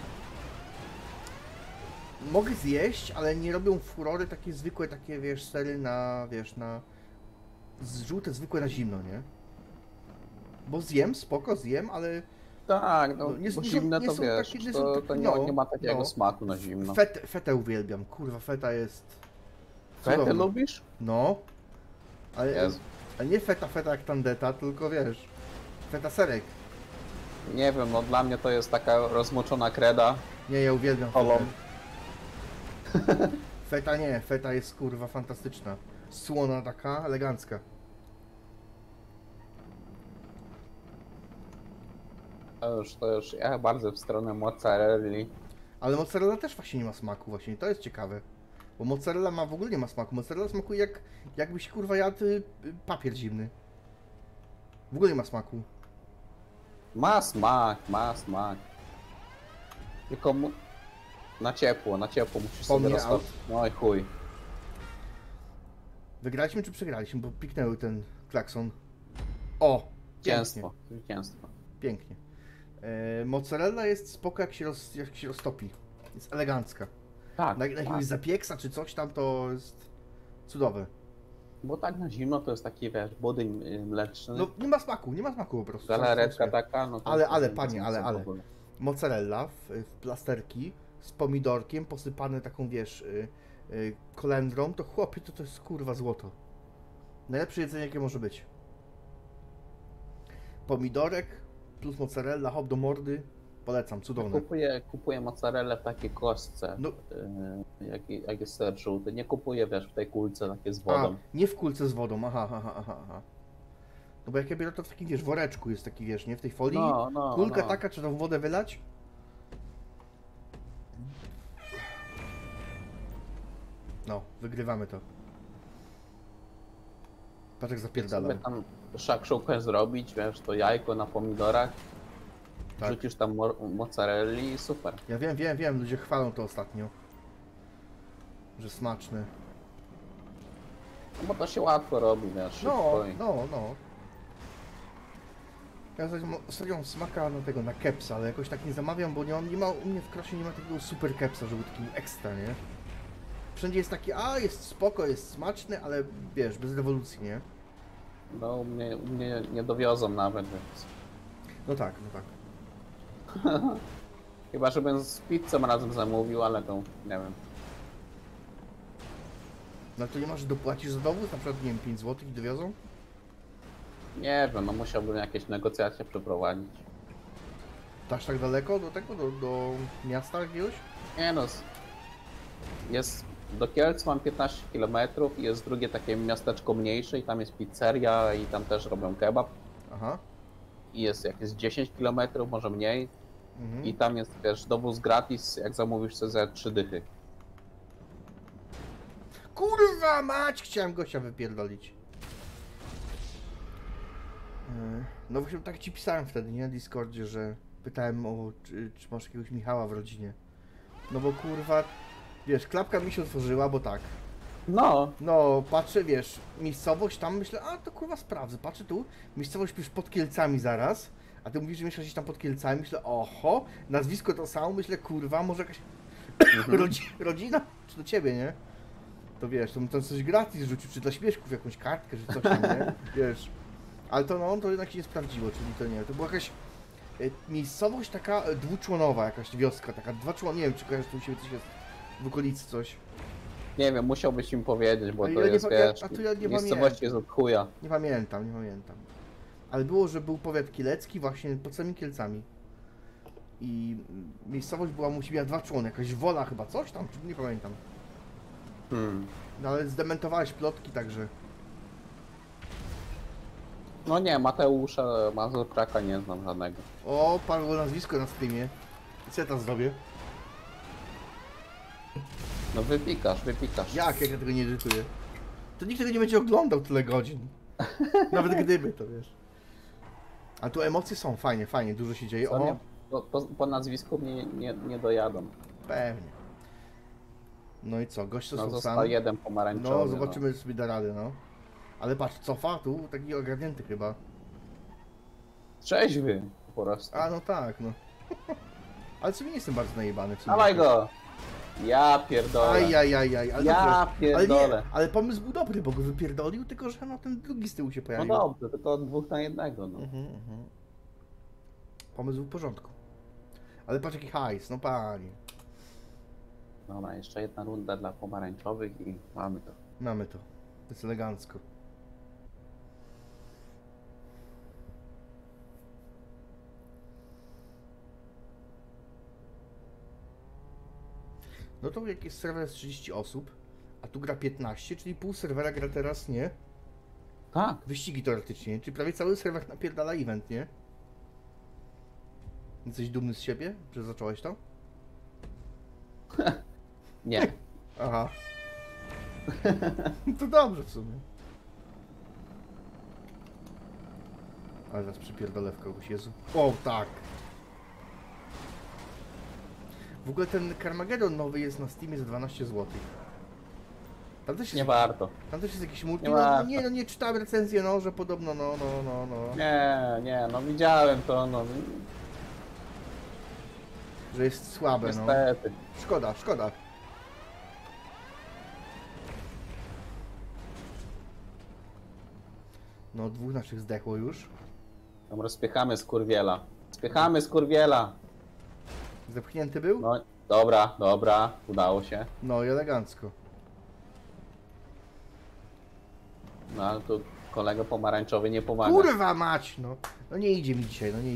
Mogę zjeść, ale nie robią furory takie zwykłe, takie, wiesz, sery na, wiesz, na... Żółte, zwykłe na zimno, nie? Bo zjem, spoko, zjem, ale... Tak, no, No, nie- bo nie są- zimne nie to są wiesz, takie- nie to, są to takie- nie, no, nie ma takiego no. smaku na zimno. Fetę uwielbiam, kurwa, feta jest... Fety cudowna. lubisz? No. Ale, Jezu. ale nie feta jak tandeta, tylko wiesz... Feta serek. Nie wiem, no dla mnie to jest taka rozmoczona kreda. Nie, ja uwielbiam Holą. fetę. Feta nie, feta jest kurwa fantastyczna. Słona taka, elegancka. To już ja bardzo w stronę mozzarelli. Ale mozzarella też właśnie nie ma smaku właśnie, to jest ciekawe. Bo mozzarella w ogóle nie ma smaku. Mozzarella smakuje jakbyś kurwa jadł papier zimny. W ogóle nie ma smaku. Ma smak, ma smak. Tylko na ciepło musisz Po sobie mnie roztopić. No i chuj. Wygraliśmy czy przegraliśmy? Bo piknęły ten klakson. O! Pięknie, Zwycięstwo, zwycięstwo. pięknie. Mozzarella jest spoko jak się roztopi. Jest elegancka. Tak, Na tak. jakiegoś zapieksa czy coś tam to jest cudowne. Bo tak na zimno to jest taki, wiesz, budyń mleczny. No nie ma smaku po prostu. Galaretka taka, no to... Ale to panie, nic ale. w ogóle. Mozzarella w plasterki z pomidorkiem posypane taką, wiesz, kolendrą, to chłopie, to jest kurwa złoto. Najlepsze jedzenie jakie może być. Pomidorek plus mozzarella, hop do mordy, polecam, cudowne. Kupuję mozzarellę w takiej kostce, No. jak jest ser żółty. Nie kupuję, wiesz, w tej kulce takie z A, wodą. nie w kulce z wodą, aha. No bo jak ja biorę to w takim, wiesz, woreczku jest taki, wiesz, nie? W tej folii, No, kulka no. taka, czy tą wodę wylać? No, wygrywamy to. Patrz jak zapierdalał. Sobie tam szakszukę zrobić, wiesz, to jajko na pomidorach, Tak. rzucisz tam mozzarelli i super. Ja wiem, ludzie chwalą to ostatnio. Że smaczne. No bo to się łatwo robi, wiesz, szybko i... No. Ja ostatnio smaka na tego, na kepsa, ale jakoś tak nie zamawiam, bo nie ma u mnie w Krosie nie ma takiego super kepsa, żeby taki był ekstra, nie? Wszędzie jest taki, jest spoko, jest smaczny, ale wiesz, bez rewolucji, nie? No u mnie nie dowiozą nawet, więc... No tak. Chyba, żebym z pizzą razem zamówił, ale to nie wiem. No to nie masz, dopłacisz za dowóz, na przykład, nie wiem, 5 zł i dowiozą? Nie wiem, no musiałbym jakieś negocjacje przeprowadzić. Dasz tak daleko do tego, do miasta jakiegoś? Nie no, jest... Do Kielc mam 15 km i jest drugie takie miasteczko mniejsze i tam jest pizzeria i tam też robią kebab. Aha. I jest jakieś 10 km, może mniej. Mhm. I tam jest, wiesz, dowóz gratis, jak zamówisz sobie za 3 dychy. Kurwa mać! Chciałem gościa wypierdolić. No właśnie tak ci pisałem wtedy, nie? Na Discordzie, że pytałem czy masz jakiegoś Michała w rodzinie. No bo kurwa, wiesz, klapka mi się otworzyła, bo tak. No, patrzę, wiesz, miejscowość tam, myślę, to kurwa sprawdzę, patrzę tu, miejscowość już pod Kielcami zaraz, a ty mówisz, że mieszkasz gdzieś tam pod Kielcami, myślę, oho, nazwisko to samo, myślę, kurwa, może jakaś rodzina, czy do ciebie, nie? To wiesz, to coś gratis rzucił, czy dla śmieszków jakąś kartkę, czy coś tam, nie? Wiesz, ale to jednak się nie sprawdziło, czyli to nie, to była jakaś miejscowość taka dwuczłonowa, jakaś wioska, taka nie wiem, czy kojarzysz tu u siebie coś jest w okolicy coś. Nie wiem, musiałbyś im powiedzieć, bo A to ja nie jest, pa- wiesz, a to ja nie miejscowości pamiętam. jest od chuja. Nie pamiętam. Ale było, że był powiat kielecki właśnie pod samymi Kielcami. I miejscowość musi miała 2 człony, jakaś Wola chyba, coś tam, nie pamiętam. No ale zdementowałeś plotki, także... No nie, Mateusza Mazurczaka nie znam żadnego. O, padło nazwisko na streamie. I co ja tam zrobię? No wypikasz, wypikasz. Jak ja tego nie edytuję? To nikt tego nie będzie oglądał tyle godzin. Nawet gdyby, to wiesz. A tu emocje są, fajnie, fajnie, dużo się dzieje. Co nie? O, Po nazwisku mnie nie dojadą. pewnie. No i co, gość to No są został sam. jeden pomarańczowy. No, zobaczymy, czy sobie da radę, no. Ale patrz, cofa tu, taki ogarnięty chyba. Trzeźwy po prostu. A, no tak, no. Ale sobie nie jestem bardzo najebany w sumie. Dawaj go! Ja pierdolę. Ajajajaj, ale Ja dobrze. Ale pierdolę. nie, ale pomysł był dobry, bo go wypierdolił, tylko że no ten drugi z tyłu się No pojawił. dobrze, tylko 2 na 1, no. Pomysł był w porządku. Ale patrz jaki hajs, no panie. Dobra, jeszcze jedna runda dla pomarańczowych i mamy to. Mamy to. To jest elegancko. No to jak jest serwer z 30 osób, a tu gra 15, czyli pół serwera gra teraz, nie? Tak. Wyścigi teoretycznie, czyli prawie cały serwer napierdala event, nie? Jesteś dumny z siebie, że zacząłeś to? Nie. Aha. To dobrze w sumie. Ale teraz przypierdolę w kogoś, Jezu. O, tak! W ogóle ten Carmageddon nowy jest na Steamie za 12 zł. Tam też Nie jest, warto. tam też jest jakiś multi, Nie no, warto. nie, no nie czytałem recenzję, no, że podobno, no. Nie, no widziałem to, no. Że jest słabe, no. Niestety. Szkoda. No, dwóch naszych zdechło już. Tam rozpychamy skurwiela. Spychamy skurwiela. Zepchnięty był? No, dobra, udało się. No i elegancko. No ale tu kolega pomarańczowy nie pomaga. Kurwa mać, no. No nie idzie mi dzisiaj, no. Nie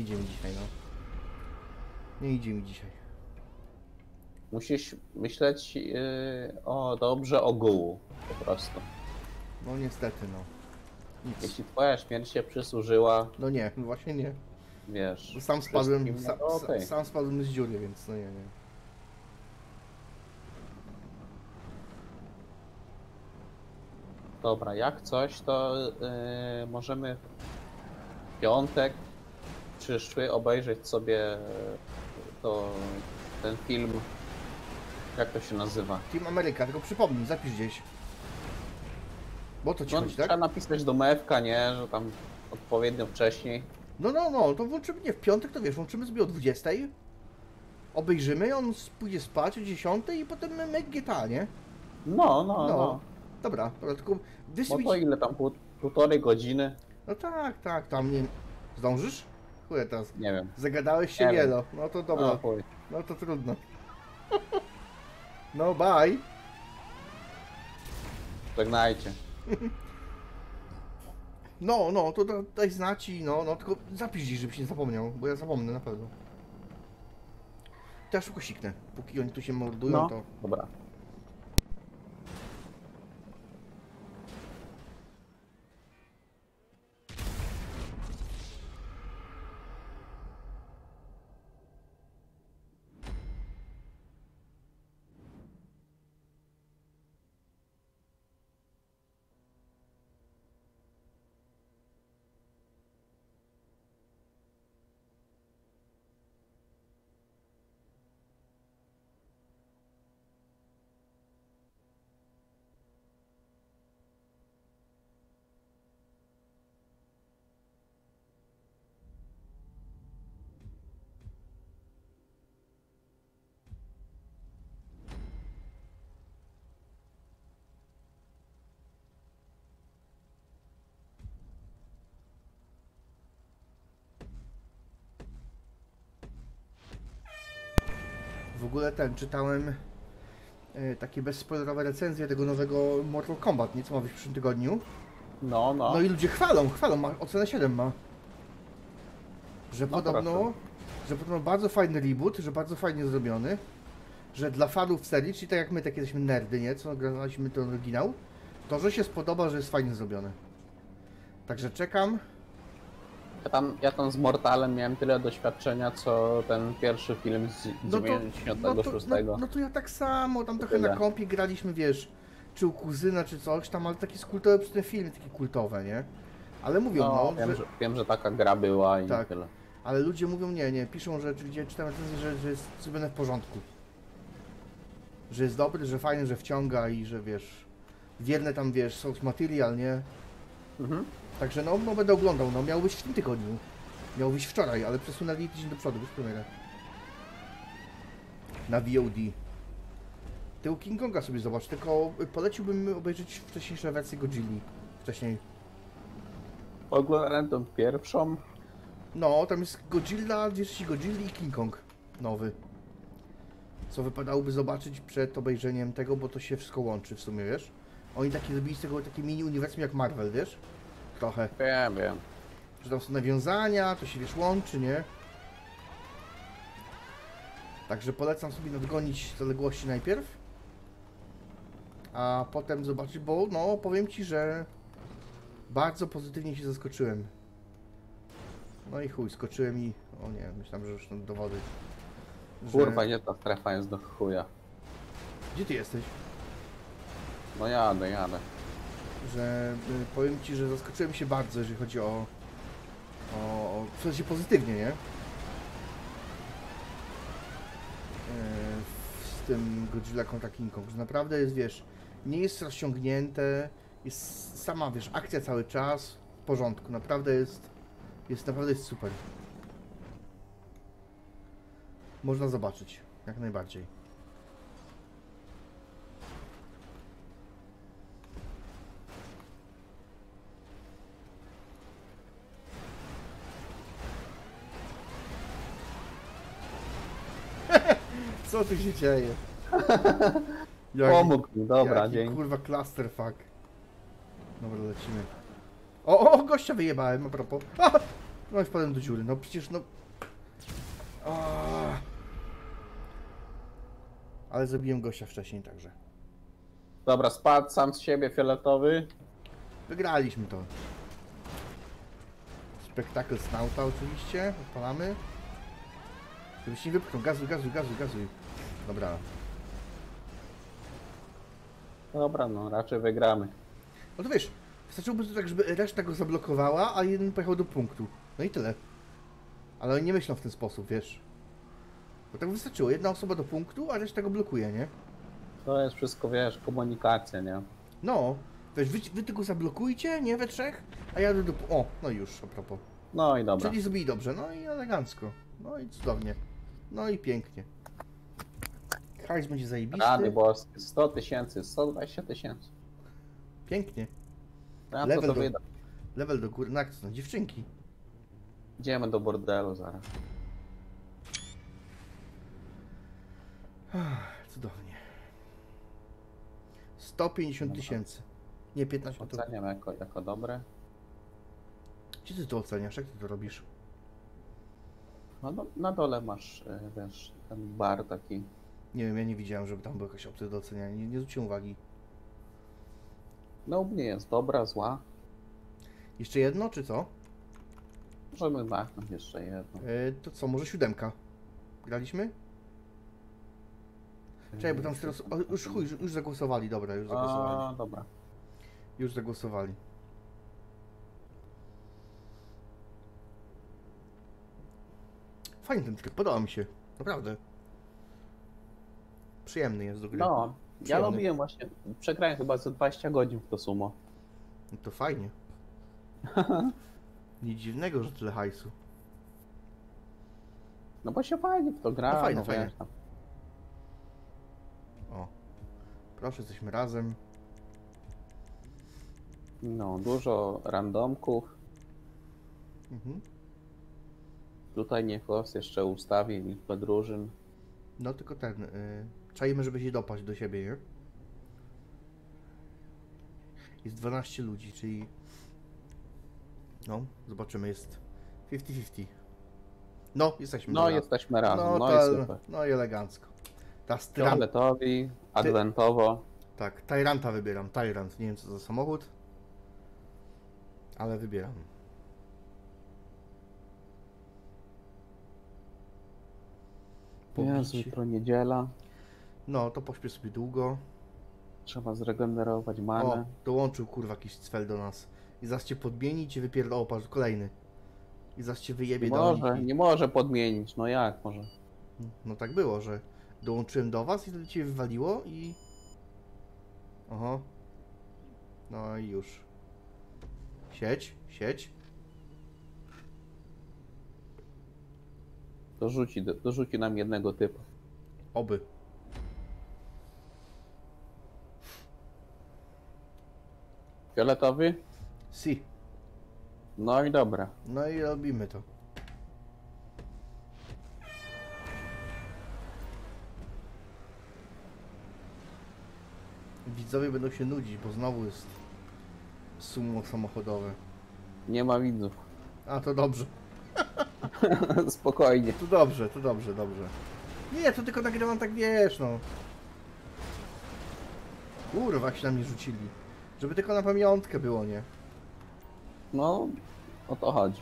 idzie mi dzisiaj. Musisz myśleć dobrze ogółu po prostu. No niestety, no. Nic. Jeśli twoja śmierć się przysłużyła, No nie, właśnie nie. wiesz... Sam spadłem, wszystkim, no to okej. sam spadłem z dziury, więc no nie. Dobra, jak coś, to możemy w piątek przyszły obejrzeć sobie ten film, jak to się nazywa? Team Ameryka, tylko przypomnij, zapisz gdzieś. Bo o to ci No, chodzi, tak? trzeba napisać do MEFK, nie, że tam odpowiednio wcześniej. No, to włączymy, nie, w piątek to wiesz, włączymy sobie o 20. Obejrzymy, on pójdzie spać o 10 i potem my GTA, nie? No. Dobra, tylko No wyślij. to ile tam, półtorej godziny? No tak, tam nie... Zdążysz? Chuj, teraz Nie wiem. zagadałeś się Nie wiem. wielo. No to dobra, No, chuj. no to trudno. No bye. Żegnajcie. No, to daj znać i no, tylko zapisz gdzieś, żebyś nie zapomniał, bo ja zapomnę na pewno. To ja szybko siknę, póki oni tu się mordują, No, to... dobra. W ogóle czytałem takie bezspoilerowe recenzje tego nowego Mortal Kombat, nie? Co ma być w przyszłym tygodniu. No. No i ludzie chwalą, ma ocenę 7 ma. Że No podobno bardzo fajny reboot, że bardzo fajnie zrobiony. Że dla fanów serii, czyli tak jak my, takie jesteśmy nerdy, nie? Co oglądaliśmy ten oryginał, to że się spodoba, że jest fajnie zrobione. Także czekam. Ja tam z Mortalem miałem tyle doświadczenia, co ten pierwszy film z No to, 96. no to ja tak samo, tam trochę Tyle. na kompie graliśmy, wiesz, czy u kuzyna, czy coś tam, ale takie kultowe przy tym filmy, takie kultowe, nie? Ale mówią, No, no, wiem, że taka gra była i Tak. tyle. ale ludzie mówią, nie, piszą, że, czy gdzie czytałem recenzję, że jest zrobione w porządku. Że jest dobry, że fajny, że wciąga i że, wiesz, wierne tam, wiesz, source material, nie? Mhm. Także no będę oglądał, no miał być w tym tygodniu. Miał być wczoraj, ale przesunęli tydzień do przodu, już premierę. Na VOD. Tył King Konga sobie zobacz, tylko poleciłbym obejrzeć wcześniejsze wersje Godzilli. Wcześniej. Oglądałem tą pierwszą. No, tam jest Godzilla, wieści Godzilli i King Kong nowy. Co wypadałoby zobaczyć przed obejrzeniem tego, bo to się wszystko łączy w sumie, wiesz? Oni takie zrobili z tego takie mini uniwersum jak Marvel, wiesz? Trochę. Wiem. Że tam są nawiązania, to się wiesz łączy, nie? Także polecam sobie nadgonić zaległości najpierw. A potem zobaczyć, bo no powiem ci, że bardzo pozytywnie się zaskoczyłem. No i chuj, skoczyłem i... O nie, myślałem, że już tam do wody. Że... Kurwa, nie, ta strefa jest do chuja. Gdzie ty jesteś? No jadę. Że powiem ci, że zaskoczyłem się bardzo, jeżeli chodzi o w sensie pozytywnie, nie? Z tym Godzilla kontra King Kong, że naprawdę jest, wiesz, nie jest rozciągnięte, jest sama, wiesz, akcja cały czas, w porządku, naprawdę jest super. Można zobaczyć, jak najbardziej. Co tu się dzieje? Pomógł mi, dobra, jaki, dzięki. kurwa clusterfuck. Dobra, lecimy. O, gościa wyjebałem, a propos. A! No i wpadłem do dziury, no przecież no... A! Ale zabiłem gościa wcześniej, także. Dobra, spadł sam z siebie fioletowy. Wygraliśmy to. Spektakl Snauta oczywiście, odpalamy. Żebyś nie wypchnął, gazuj. Dobra. Dobra, no raczej wygramy. No to wiesz, wystarczyłoby to tak, żeby reszta go zablokowała, a jeden pojechał do punktu. No i tyle. Ale oni nie myślą w ten sposób, wiesz. Bo tak wystarczyło, jedna osoba do punktu, a reszta go blokuje, nie? To jest wszystko, wiesz, komunikacja, nie? No, wiesz, wy tylko zablokujcie, nie we trzech, a ja do... O, no już, a propos. No i dobra. Czyli zrobili dobrze, no i elegancko. No i cudownie. No i pięknie. Hajs będzie zajebisty. Rady boskie, 100 000, 120 000. Pięknie. Ja Level to do- wyda. Level do góry, na no, dziewczynki. Idziemy do bordelu zaraz. Cudownie. 150 000. Nie, 15 to... Oceniam jako dobre. Gdzie ty to oceniasz? Jak ty to robisz? No na dole masz, wiesz, ten bar taki. Nie wiem, ja nie widziałem, żeby tam była jakaś opcja do oceniania. Nie zwróciłem uwagi. No u mnie jest dobra, zła. Jeszcze jedno, czy co? Możemy machnąć jeszcze jedno. To co, może 7? Graliśmy? Czekaj, bo tam teraz... O, już chuj, już zagłosowali, dobra, już zagłosowali. A, dobra. Już zagłosowali. Fajny ten tryb, podoba mi się. Naprawdę. Przyjemny jest do gry. No, ja Przyjemny. lubiłem właśnie, przegrałem chyba ze 20 godzin w to sumo. No to fajnie. Nic dziwnego, że tyle hajsu. No bo się fajnie w to gra, No fajnie, wiesz, fajnie. tam. O. Proszę, jesteśmy razem. No, dużo randomków. Mhm. Tutaj niech los jeszcze ustawi liczbę drużyn. No tylko ten. Czajmy, żeby się dopaść do siebie, nie? Jest 12 ludzi, czyli... No, zobaczymy, jest 50-50. No, jesteśmy. No, dobra. jesteśmy razem, no, to, i super. no i elegancko. Ta stran... Fioletowi, adwentowo. Tak, Tyranta wybieram. Tyrant, nie wiem co za samochód. Ale wybieram. Jezu, pobić. jutro niedziela. No, to pośpię sobie długo. Trzeba zregenerować O, manę. dołączył kurwa jakiś cfel do nas. I zaraz cię podmieni i cię wypierdol. O, patrz, kolejny. I zaraz cię Nie wyjebie do może, nich. nie może podmienić. No jak może? No tak było, że dołączyłem do was i wtedy cię wywaliło i... Oho. No i już. Sieć, sieć. Dorzuci nam jednego typu. Oby. Fioletowy? Si. No i dobra. No i robimy to. Widzowie będą się nudzić, bo znowu jest sumo samochodowe. Nie ma widzów. A, to dobrze. Spokojnie. To dobrze, to dobrze, dobrze. Nie, to tylko nagrywam tak, wiesz, no. Kurwa, jak się na mnie rzucili. Żeby tylko na pamiątkę było, nie? No, o to chodzi.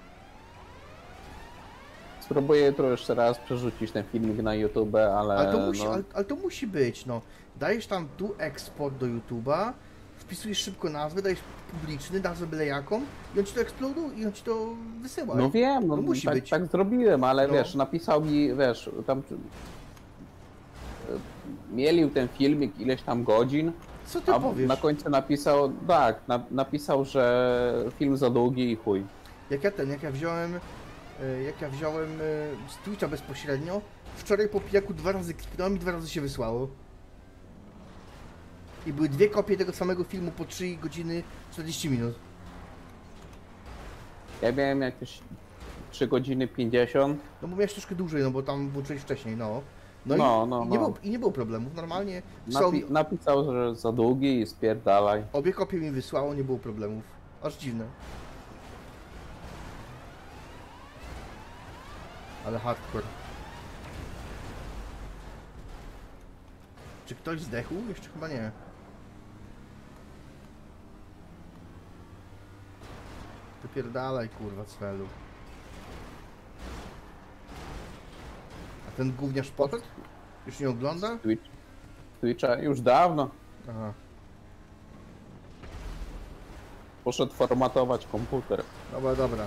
Spróbuję jutro jeszcze raz przerzucić ten filmik na YouTube, ale no, Ale to musi być, no. Dajesz tam tu eksport do YouTube'a, wpisujesz szybko nazwę, dajesz publiczny, nazwę byle jaką i on ci to eksploduje i on ci to wysyła. no wiem, no To musi tak, być. tak zrobiłem, ale No. wiesz, napisał mi, wiesz, tam mielił ten filmik ileś tam godzin, Co ty a powiesz? na końcu napisał, tak, napisał, że film za długi i chuj. Jak ja wziąłem z Twitcha bezpośrednio, wczoraj po pijaku 2 razy kliknąłem i 2 razy się wysłało. I były 2 kopie tego samego filmu po 3 godziny 40 minut. Ja miałem jakieś 3 godziny 50. No bo miałeś troszkę dłużej, no bo tam włączyłeś wcześniej, no. I nie było problemów, normalnie. Napisał, że za długi i spierdalaj. Obie kopie mi wysłało, nie było problemów. Aż dziwne. Ale hardcore. Czy ktoś zdechł? Jeszcze chyba nie. Wypierdalaj, kurwa, cfelu. A ten gówniarz poszedł? Już nie ogląda? Twitcha już dawno. Aha. Poszedł formatować komputer. Dobra, dobra.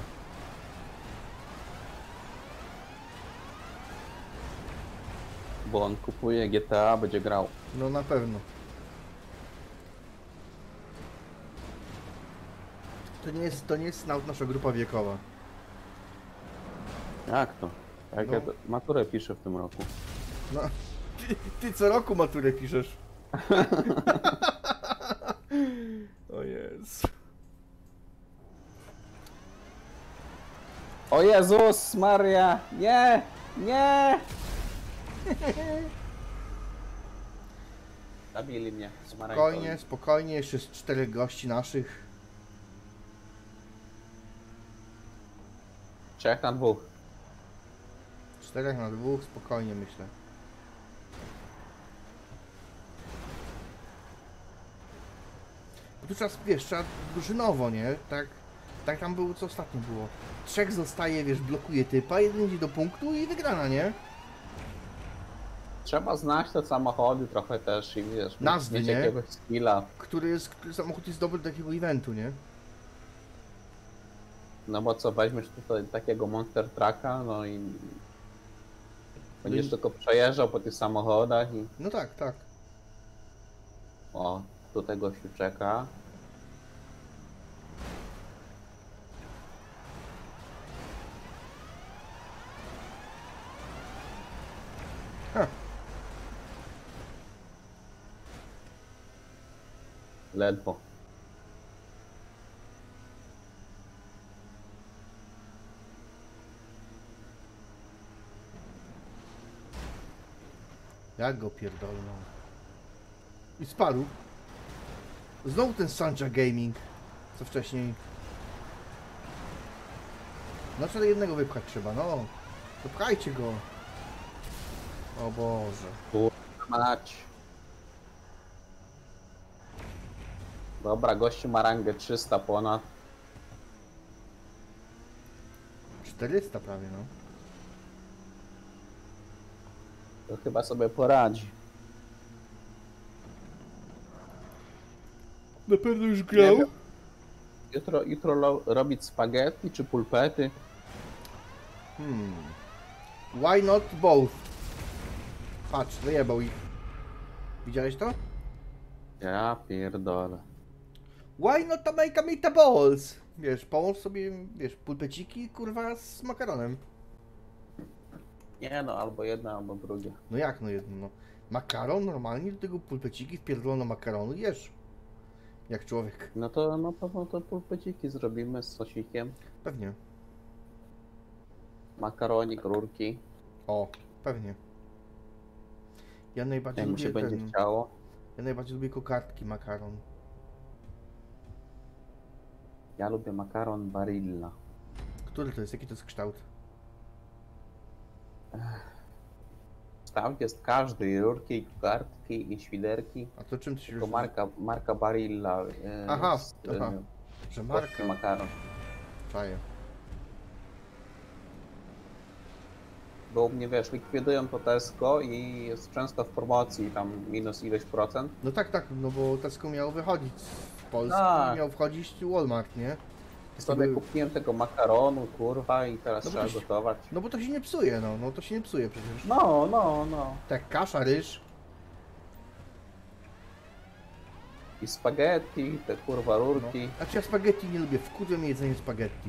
Bo on kupuje GTA, będzie grał. No na pewno. To nie jest nasza grupa wiekowa. Jak to? Jak No. ja maturę piszę w tym roku. No, ty co roku maturę piszesz. O Jezu. O Jezus Maria! Nie! Nie! Zabili mnie z Mareńką. Spokojnie, spokojnie, jeszcze jest 4 gości naszych. 3 na 2. 4 na 2, spokojnie myślę. Bo tu trzeba, wiesz, trzeba drużynowo, nie? Tak tam było, co ostatnio było. 3 zostaje, wiesz, blokuje typa, 1 idzie do punktu i wygrana, nie? Trzeba znać te samochody trochę też i wiesz, Nazwy, mieć nie? jakiegoś skilla. Który samochód jest dobry do takiego eventu, nie? No bo co, weźmiesz tutaj takiego Monster Trucka, no i będziesz tylko przejeżdżał po tych samochodach i No tak, tak. o, tutaj gościu czeka. Ha. Ledwo. Jak go pierdolną. I spadł. Znowu ten Sancha Gaming, co wcześniej. No trzeba jednego wypchać trzeba, no. Wypchajcie go. O Boże. Kurwa mać. Dobra, gościu ma rangę 300 ponad. 400 prawie, no. To chyba sobie poradzi. Na pewno już Nie grał? wiem. Jutro robić spaghetti czy pulpety? Why not both? Patrz, wyjebał ich. Widziałeś to? Ja pierdolę. Why not to make a meatballs? Wiesz, połącz sobie, wiesz, pulpeciki, kurwa, z makaronem. Nie no, albo jedno, albo drugie. No jak no jedno, no. Makaron normalnie, do tego pulpeciki wpierdolono makaronu, jesz. Jak człowiek. No to pulpeciki zrobimy z sosikiem. Pewnie. Makaronik, rurki. O, pewnie. Ja najbardziej Jak mu się lubię będzie ten... chciało. Ja najbardziej lubię kokardki makaron. Ja lubię makaron Barilla. Który to jest? Jaki to jest kształt? Tam jest każdy, i rurki, i kartki, i świderki. A to czym ty się Tylko różni? marka Barilla. Aha, jest, aha. Że polski marka. makaron. Czaję. Bo u mnie wiesz, likwidują to Tesco i jest często w promocji, tam minus ileś procent. No tak, tak, no bo Tesco miało wychodzić z Polski Tak. i miał wchodzić Walmart, nie? Sobie były- kupiłem tego makaronu, kurwa, i teraz No bo trzeba to się- gotować. No bo to się nie psuje, no to się nie psuje przecież. No. Tak, kasza, ryż. I spaghetti, te kurwa No. rurki. Znaczy ja spaghetti nie lubię, wkurwia mnie jedzenie spaghetti.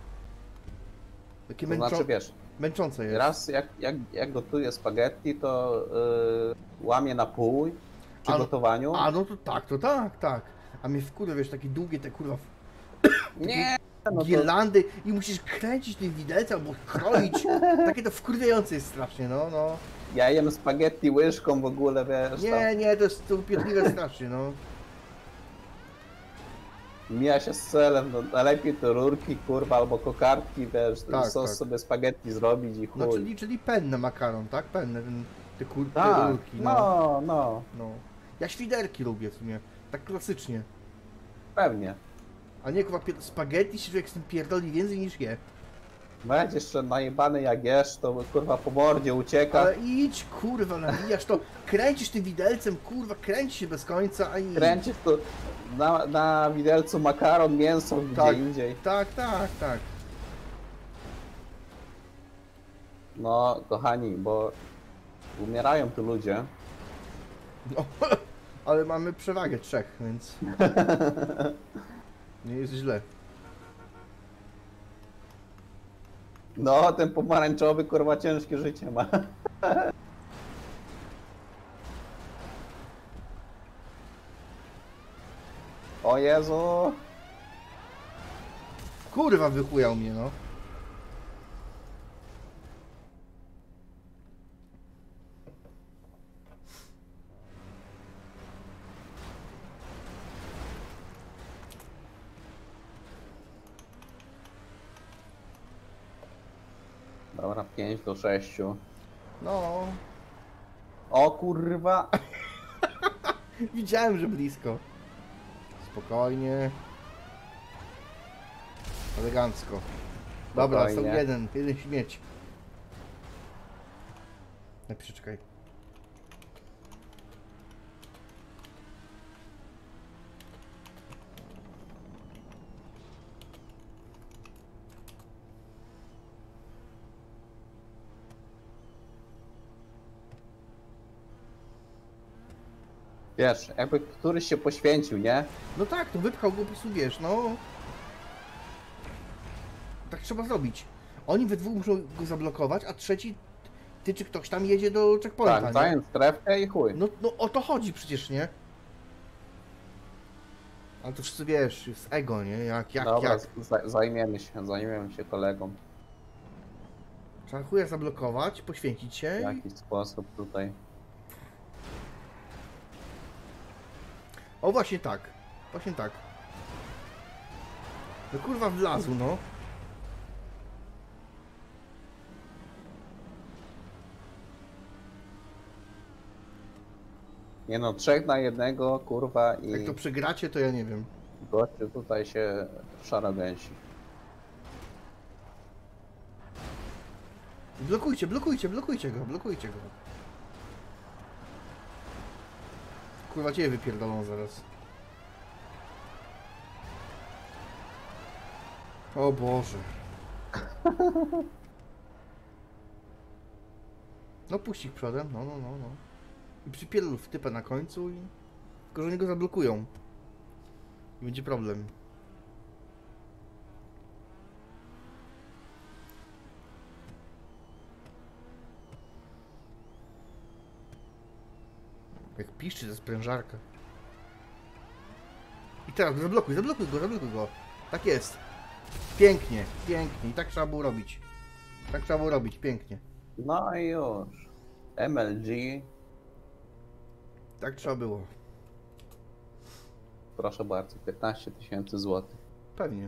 Takie To znaczy wiesz, męczące jest. raz jak gotuję spaghetti, to łamię na pół przy A no- gotowaniu. A no to tak, tak. A mnie wkurwia, wiesz, takie długie te kurwa Nie, no to girlandy i musisz kręcić tym widelcem albo kroić. Takie to wkurwiające jest strasznie, no. ja jem spaghetti łyżką w ogóle, wiesz, Nie, to jest to upierdliwe strasznie, no. mija się z celem, no najlepiej to rurki, kurwa, albo kokardki, wiesz, ten Tak, sos tak. sobie spaghetti zrobić i chuj. No czyli penne makaron, tak? Penne, te tak, rurki, no. no, Ja świderki lubię w sumie, tak klasycznie. pewnie. A nie kurwa spaghetti się człowiek z tym pierdoli więcej niż je. Będziesz jeszcze najebany jak jesz, to kurwa po mordzie ucieka. Ale idź kurwa, nawijasz to, kręcisz tym widelcem, kurwa, kręci się bez końca, a i... Kręcisz tu na widelcu makaron, mięso gdzie Tak. indziej. Tak. No, kochani, bo umierają tu ludzie. No, ale mamy przewagę 3, więc... Nie jest źle. No, ten pomarańczowy kurwa ciężkie życie ma. O Jezu! Kurwa wychujał mnie, no. Dobra, 5-6. No, O kurwa! widziałem, że blisko. Spokojnie. Elegancko. Dobra, są Spokojnie. jeden śmieć. Napiszę, czekaj. Wiesz, jakby któryś się poświęcił, nie? No tak, to wypchał go po prostu, wiesz, no. Tak trzeba zrobić. Oni we dwóch muszą go zablokować, a trzeci, ty czy ktoś tam jedzie do checkpointa, Tak, nie? zająć strefkę i chuj. No o to chodzi przecież, nie? Ale to wszyscy wiesz, jest ego, nie? Jak. Dobra, zajmiemy się kolegą Trzeba chuja zablokować, poświęcić się w i... jakiś sposób tutaj. O właśnie tak. Właśnie tak. No kurwa wlazł, no. Nie no, 3 na 1, kurwa, Jak i to przegracie, to ja nie wiem. gościu tutaj się szaragęsi. Blokujcie go. kurwa cię wypierdolą zaraz. O Boże. No puść ich przodem, no. I przypierdol w typę na końcu i... Tylko, że oni go zablokują. I będzie problem. Jak piszczy ta sprężarka. I teraz zablokuj go. Tak jest. Pięknie. I tak trzeba było robić. Pięknie. No i już. MLG. Tak trzeba było. Proszę bardzo, 15 000 złotych. Pewnie.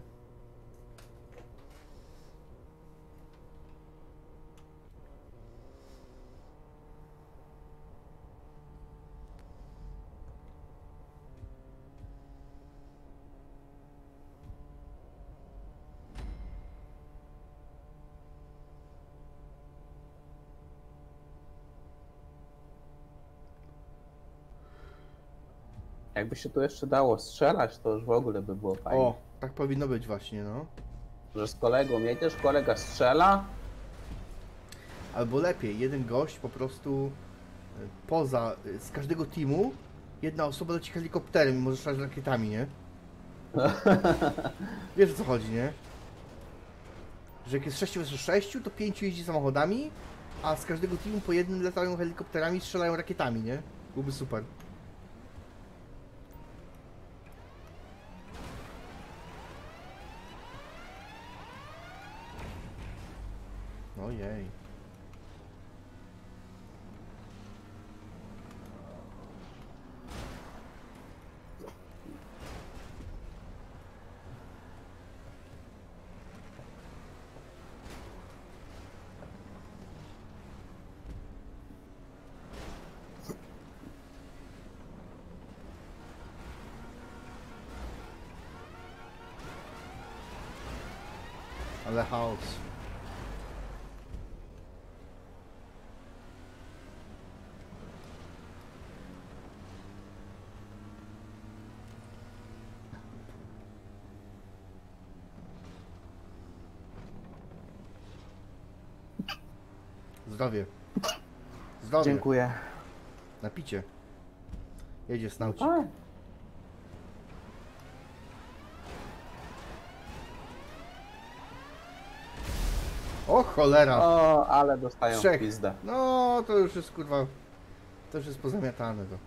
Jakby się tu jeszcze dało strzelać, to już w ogóle by było fajnie. O, tak powinno być właśnie, no. Że z kolegą jedziesz, kolega strzela. Albo lepiej, jeden gość po prostu z każdego teamu jedna osoba leci helikopterem i może strzelać rakietami, nie? Wiesz o co chodzi, nie? Że jak jest 6 vs 6, to 5 jeździ samochodami, a z każdego teamu po jednym latają helikopterami i strzelają rakietami, nie? Byłby super. Ojej. Ale chaos. Zdrowie. Dziękuję. Na picie. Jedzie snauci. A, O cholera! o, ale dostają Trzech. pizdę. No to już jest kurwa. To już jest pozamiatane to.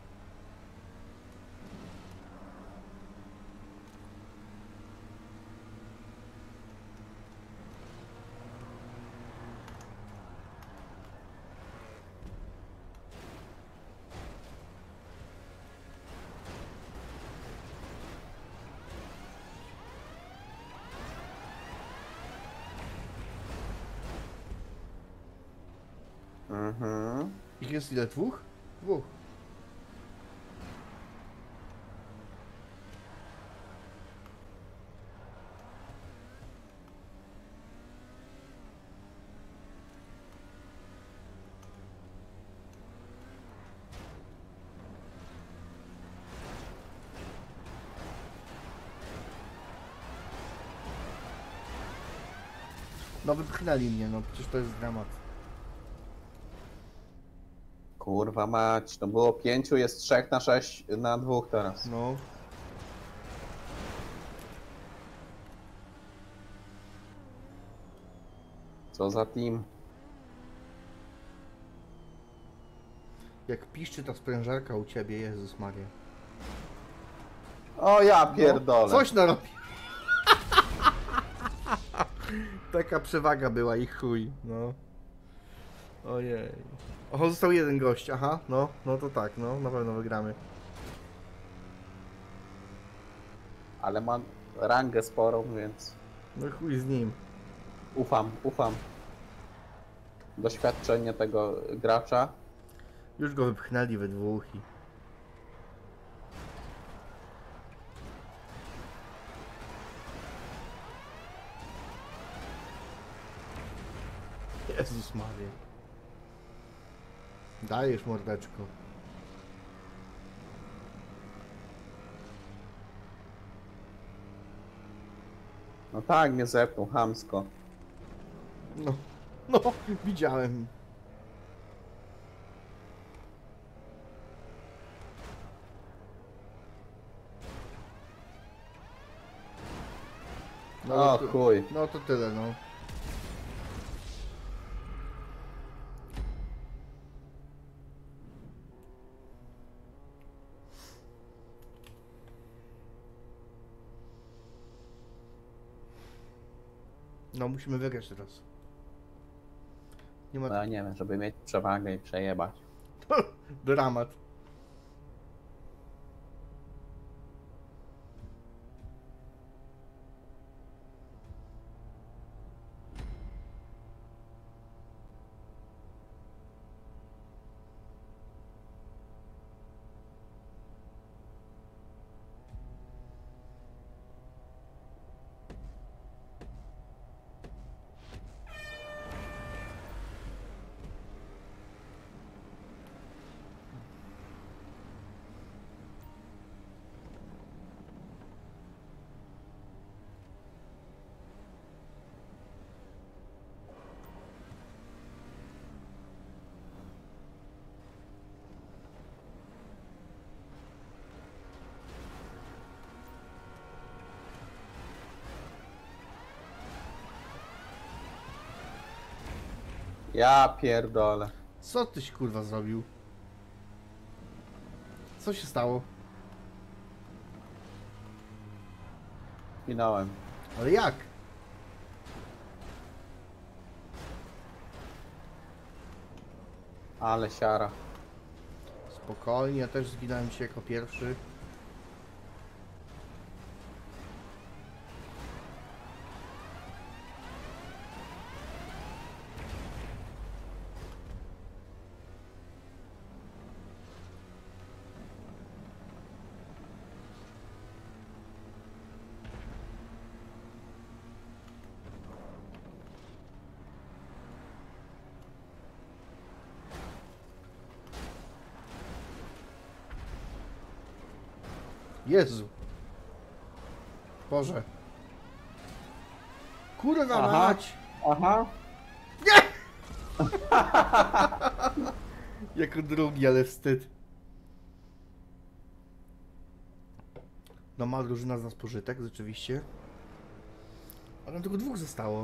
Mhm. Ich jest ile? Dwóch? Dwóch. No wypchnęli mnie, no przecież to jest dramat. Kurwa mać, to było 5, jest 3 na 6 na 2 teraz. No. Co za team. Jak piszczy ta sprężarka u ciebie, Jezus Maria. O ja No, pierdolę. coś narobi. Taka przewaga była i chuj, no. Ojej. O, został jeden gość, aha, no to tak, no, na pewno wygramy. Ale mam rangę sporą, więc No chuj z nim. ufam. Doświadczenie tego gracza. Już go wypchnęli we dwóch i... Jezus Maria. Dajesz mordeczko. No tak, mnie zepnął, chamsko. No, no, widziałem. O to, chuj. no to tyle, no. No, musimy wygrać teraz. Nie ma... No ja nie wiem, żeby mieć przewagę i przejebać. Dramat. Ja pierdolę. Co tyś kurwa zrobił? Co się stało? Minąłem. Ale jak? Ale siara. Spokojnie, ja też zginąłem się jako pierwszy. Jezu. Boże. Kurwa Aha. mać! Aha. Jako drugi, ale wstyd. No ma drużyna z nas pożytek, rzeczywiście. Ale nam tylko dwóch zostało.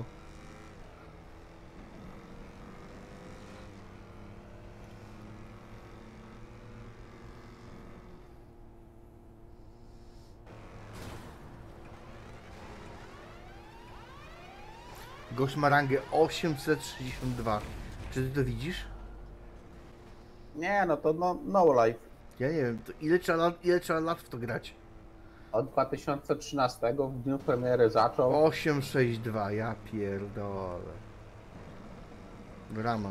Gość ma rangę 862. Czy ty to widzisz? Nie, no to no life. Ja nie wiem, to ile trzeba lat w to grać? Od 2013 w dniu premiery zaczął. 862, ja pierdolę. Dramat.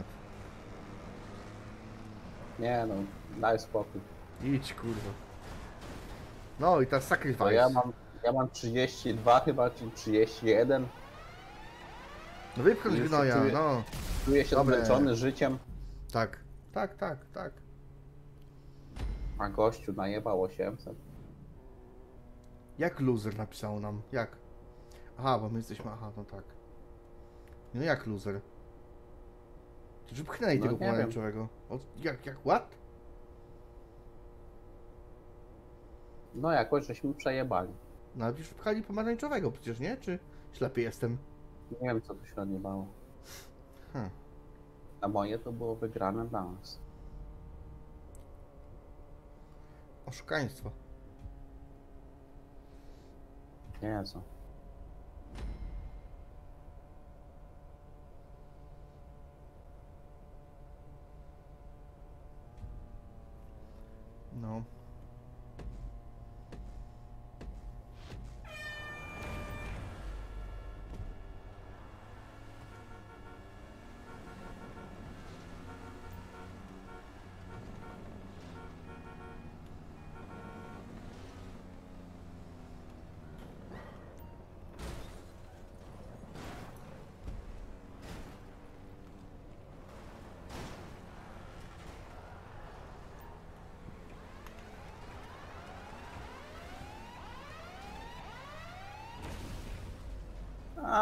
Nie no, daj spokój. Idź kurwa. No i ta To sacrifice. ja mam 32 chyba, czy 31. No wypchnąć Już gnoja, czuję- no. Czuję się Dobre. zmęczony życiem, Tak. Tak. a gościu najebał 800. Jak loser napisał nam? Jak? Aha, bo my jesteśmy... Aha, no tak. No jak loser? To że pchnęli No tego nie wiem. pomarańczowego. Jak, what? No jakoś żeśmy przejebali. No ale już pchali pomarańczowego przecież, nie? Czy ślepy jestem? Nie wiem co tu się odjebało. Hm. A moje to było wygrane dla nas. Oszukaństwo. Jezu. No.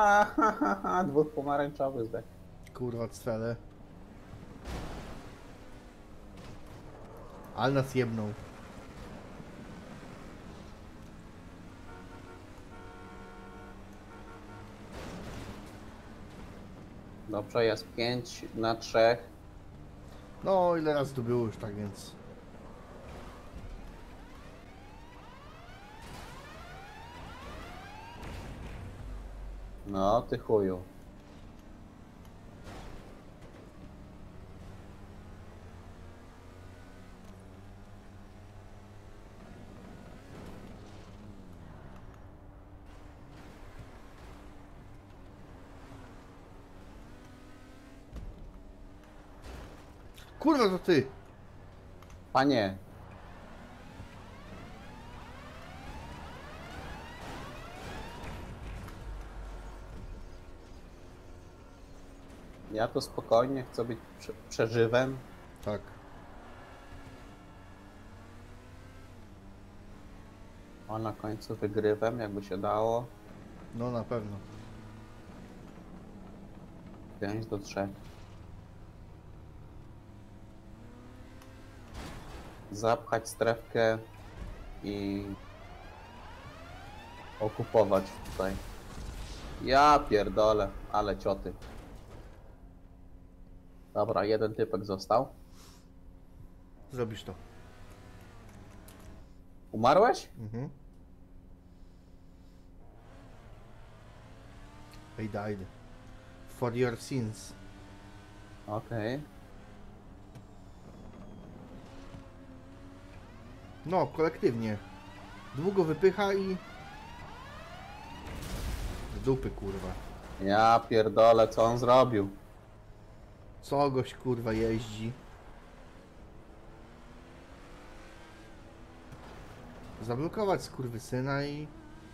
Dwóch pomarańczowych zdech. Kurwa, cwele. Ale nas jebnął. Dobrze, jest 5 na 3. No, ile razy tu było już, tak więc... No, ty chuju. Kurwa, to ty! Panie. Ja tu spokojnie chcę być przeżywem. Tak. A na końcu wygrywem, jakby się dało. No, na pewno. 5 do 3. Zapchać strefkę i okupować tutaj. Ja pierdolę, ale cioty. Dobra, jeden typek został. Zrobisz to. Umarłeś? Mhm. I died. For your sins. Okej. No, kolektywnie. Długo wypycha i... Z dupy, kurwa. Ja pierdolę, co on zrobił? Co goś, kurwa, jeździ? Zablokować skurwysyna i...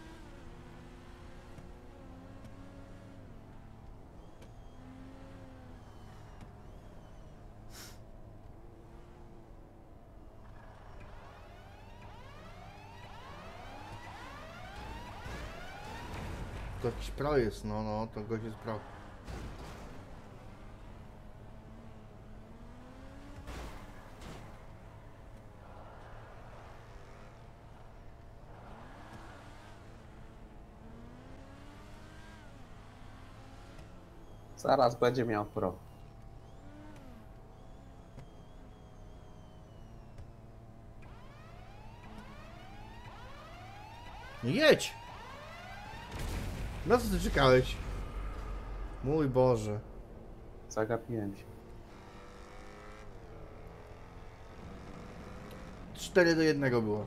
To jakiś pro jest, no, to gość jest pro. Zaraz będzie miał pro. No jedź! Na co ty czekałeś? Mój Boże. Zagapiłem się. 4-1 było.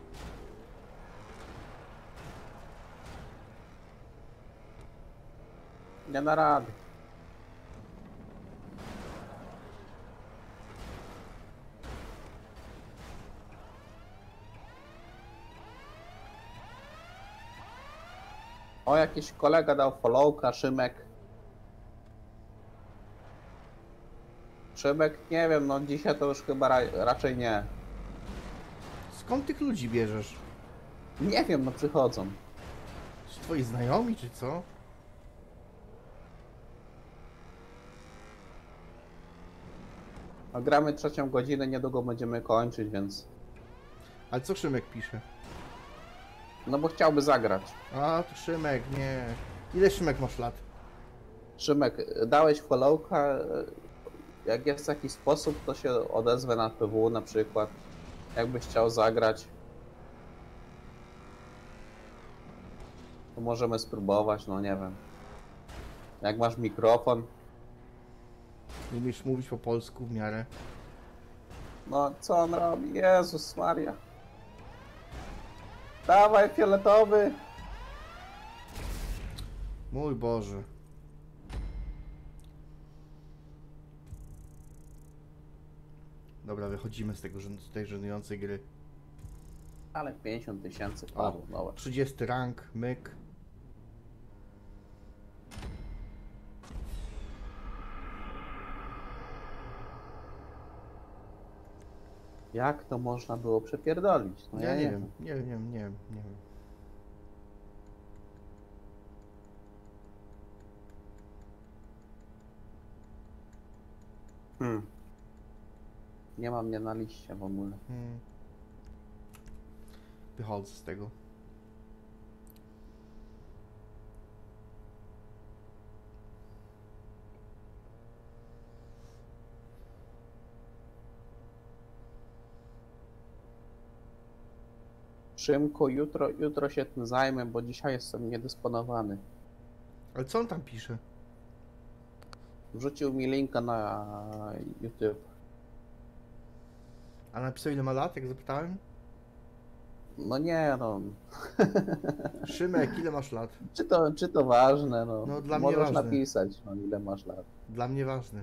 Nie da rady. O, jakiś kolega dał followka, Szymek. Szymek, nie wiem, no dzisiaj to już chyba raczej nie. Skąd tych ludzi bierzesz? Nie wiem, no przychodzą. Czy twoi znajomi, czy co? No, gramy 3 godzinę, niedługo będziemy kończyć, więc... Ale co Szymek pisze? No bo chciałby zagrać. A, to Szymek, nie. Ile Szymek masz lat? Szymek, dałeś followka, jak jest jakiś sposób, to się odezwę na PW na przykład. Jakbyś chciał zagrać, to możemy spróbować, no nie wiem. Jak masz mikrofon, Nie umiesz mówić po polsku w miarę. no co on robi? Jezus Maria. Dawaj, fioletowy! Mój Boże. Dobra, wychodzimy z tej żenującej gry. Ale 50 000 padło, dobra. 30 rank, myk. Jak to można było przepierdolić? No Ja nie wiem, nie wiem. Hmm. Nie mam mnie na liście w ogóle. Wychodzę z tego. Szymku, jutro się tym zajmę, bo dzisiaj jestem niedysponowany. Ale co on tam pisze? Wrzucił mi linka na YouTube. A napisał ile ma lat, jak zapytałem? No nie, no. Szymek, ile masz lat? Czy to ważne, no. No, dla mnie Możesz ważne. napisać, no, ile masz lat. Dla mnie ważny.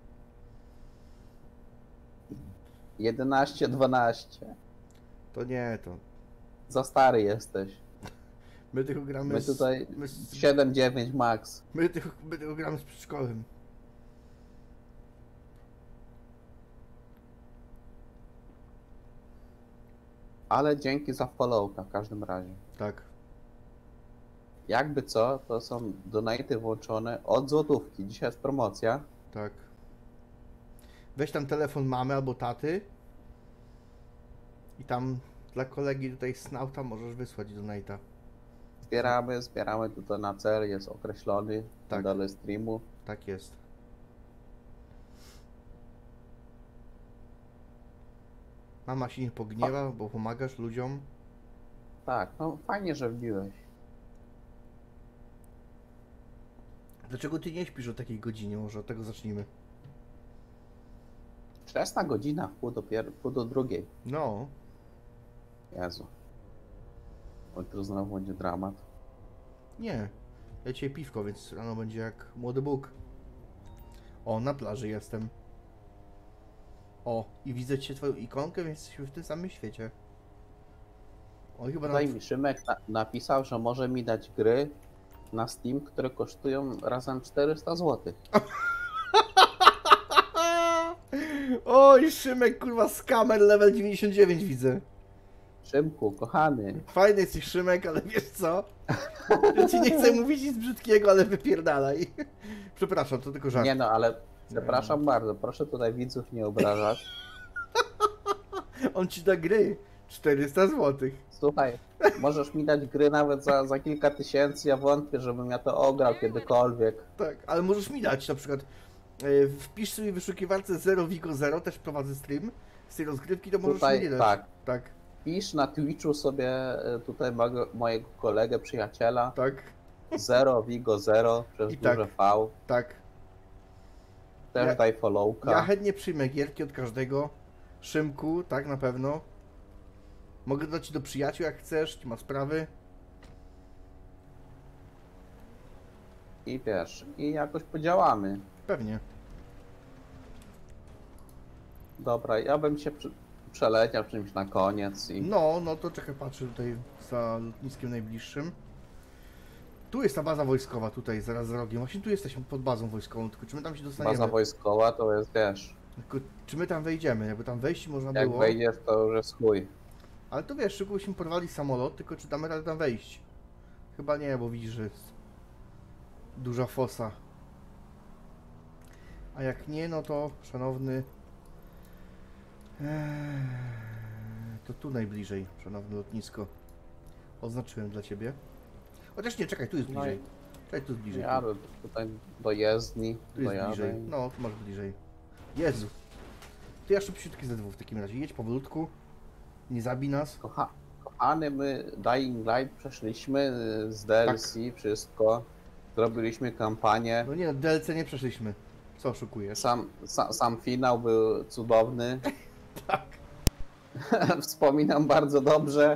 11, 12. To nie, to... Za stary jesteś. My tylko gramy My z... tutaj My, 7, 9 max. my tylko gramy z przedszkolem. Ale dzięki za followka w każdym razie. Tak. Jakby co, to są donaty włączone od złotówki. Dzisiaj jest promocja. Tak. Weź tam telefon mamy albo taty i tam dla kolegi tutaj Snauta możesz wysłać donate'a. Zbieramy tutaj na cel, jest określony Tak. na dole streamu. Tak jest. Mama się nie pogniewa, bo pomagasz ludziom. Tak, no fajnie, że wbiłeś. Dlaczego ty nie śpisz o takiej godzinie? Może od tego zacznijmy. Wczesna godzina, pół do drugiej. No, Jezu. Jutro znowu będzie dramat. nie. Ja dzisiaj piwko, więc rano będzie jak młody Bóg. O, na plaży jestem. O, i widzę cię twoją ikonkę, więc jesteśmy w tym samym świecie. O, chyba Tutaj mi Szymek napisał, że może mi dać gry na Steam, które kosztują razem 400 zł. Oj, Szymek, kurwa, skamer level 99 widzę. Szymku, kochany. Fajny jesteś, Szymek, ale wiesz co? Ja ci nie chcę mówić nic brzydkiego, ale wypierdalaj. Przepraszam, to tylko żart. Nie no, ale przepraszam bardzo, proszę tutaj widzów nie obrażać. On ci da gry. 400 zł. Słuchaj, możesz mi dać gry nawet za kilka tysięcy, ja wątpię, żebym ja to ograł kiedykolwiek. Tak, ale możesz mi dać na przykład. Wpisz sobie w wyszukiwarce 0 Vigo 0, też prowadzę stream z tej rozgrywki, to możesz Tutaj, mi dać. tak. Tak, Pisz na Twitchu sobie tutaj mojego kolegę, przyjaciela, tak, Zero Vigo Zero przez I duże tak. V. tak. Też Ja- daj followka. Ja chętnie przyjmę gierki od każdego. Szymku, tak, na pewno. Mogę dać ci do przyjaciół, jak chcesz, nie ma sprawy. I wiesz, i jakoś podziałamy. Pewnie. Dobra, ja bym się przeleciał czymś na koniec i No to czekaj, patrzę tutaj za lotniskiem najbliższym. Tu jest ta baza wojskowa, tutaj, zaraz za rogiem. Właśnie tu jesteśmy pod bazą wojskową, tylko czy my tam się dostaniemy? baza wojskowa to jest, wiesz, Tylko czy my tam wejdziemy? Jakby tam wejść można jak było. wejdziesz to już jest chuj. Ale to wiesz, szybko byśmy porwali samolot, tylko czy damy radę tam wejść? Chyba nie, bo widzisz, że jest duża fosa. A jak nie, no to szanowny... To tu najbliżej, szanowne lotnisko. Oznaczyłem dla ciebie. Chociaż nie, czekaj, tu jest No i- bliżej. Czekaj, tu jest bliżej. Jadę tutaj do jezdni, Tu jest dojadę. bliżej. No, tu masz bliżej. Jezu. To ja szybciutki ze dwóch w takim razie. Jedź powolutku. Nie zabij nas. Kochany, my Dying Light przeszliśmy z DLC, wszystko. Zrobiliśmy kampanię. No nie, no, DLC nie przeszliśmy. Co oszukujesz? Sam finał był cudowny. Tak. Wspominam bardzo dobrze.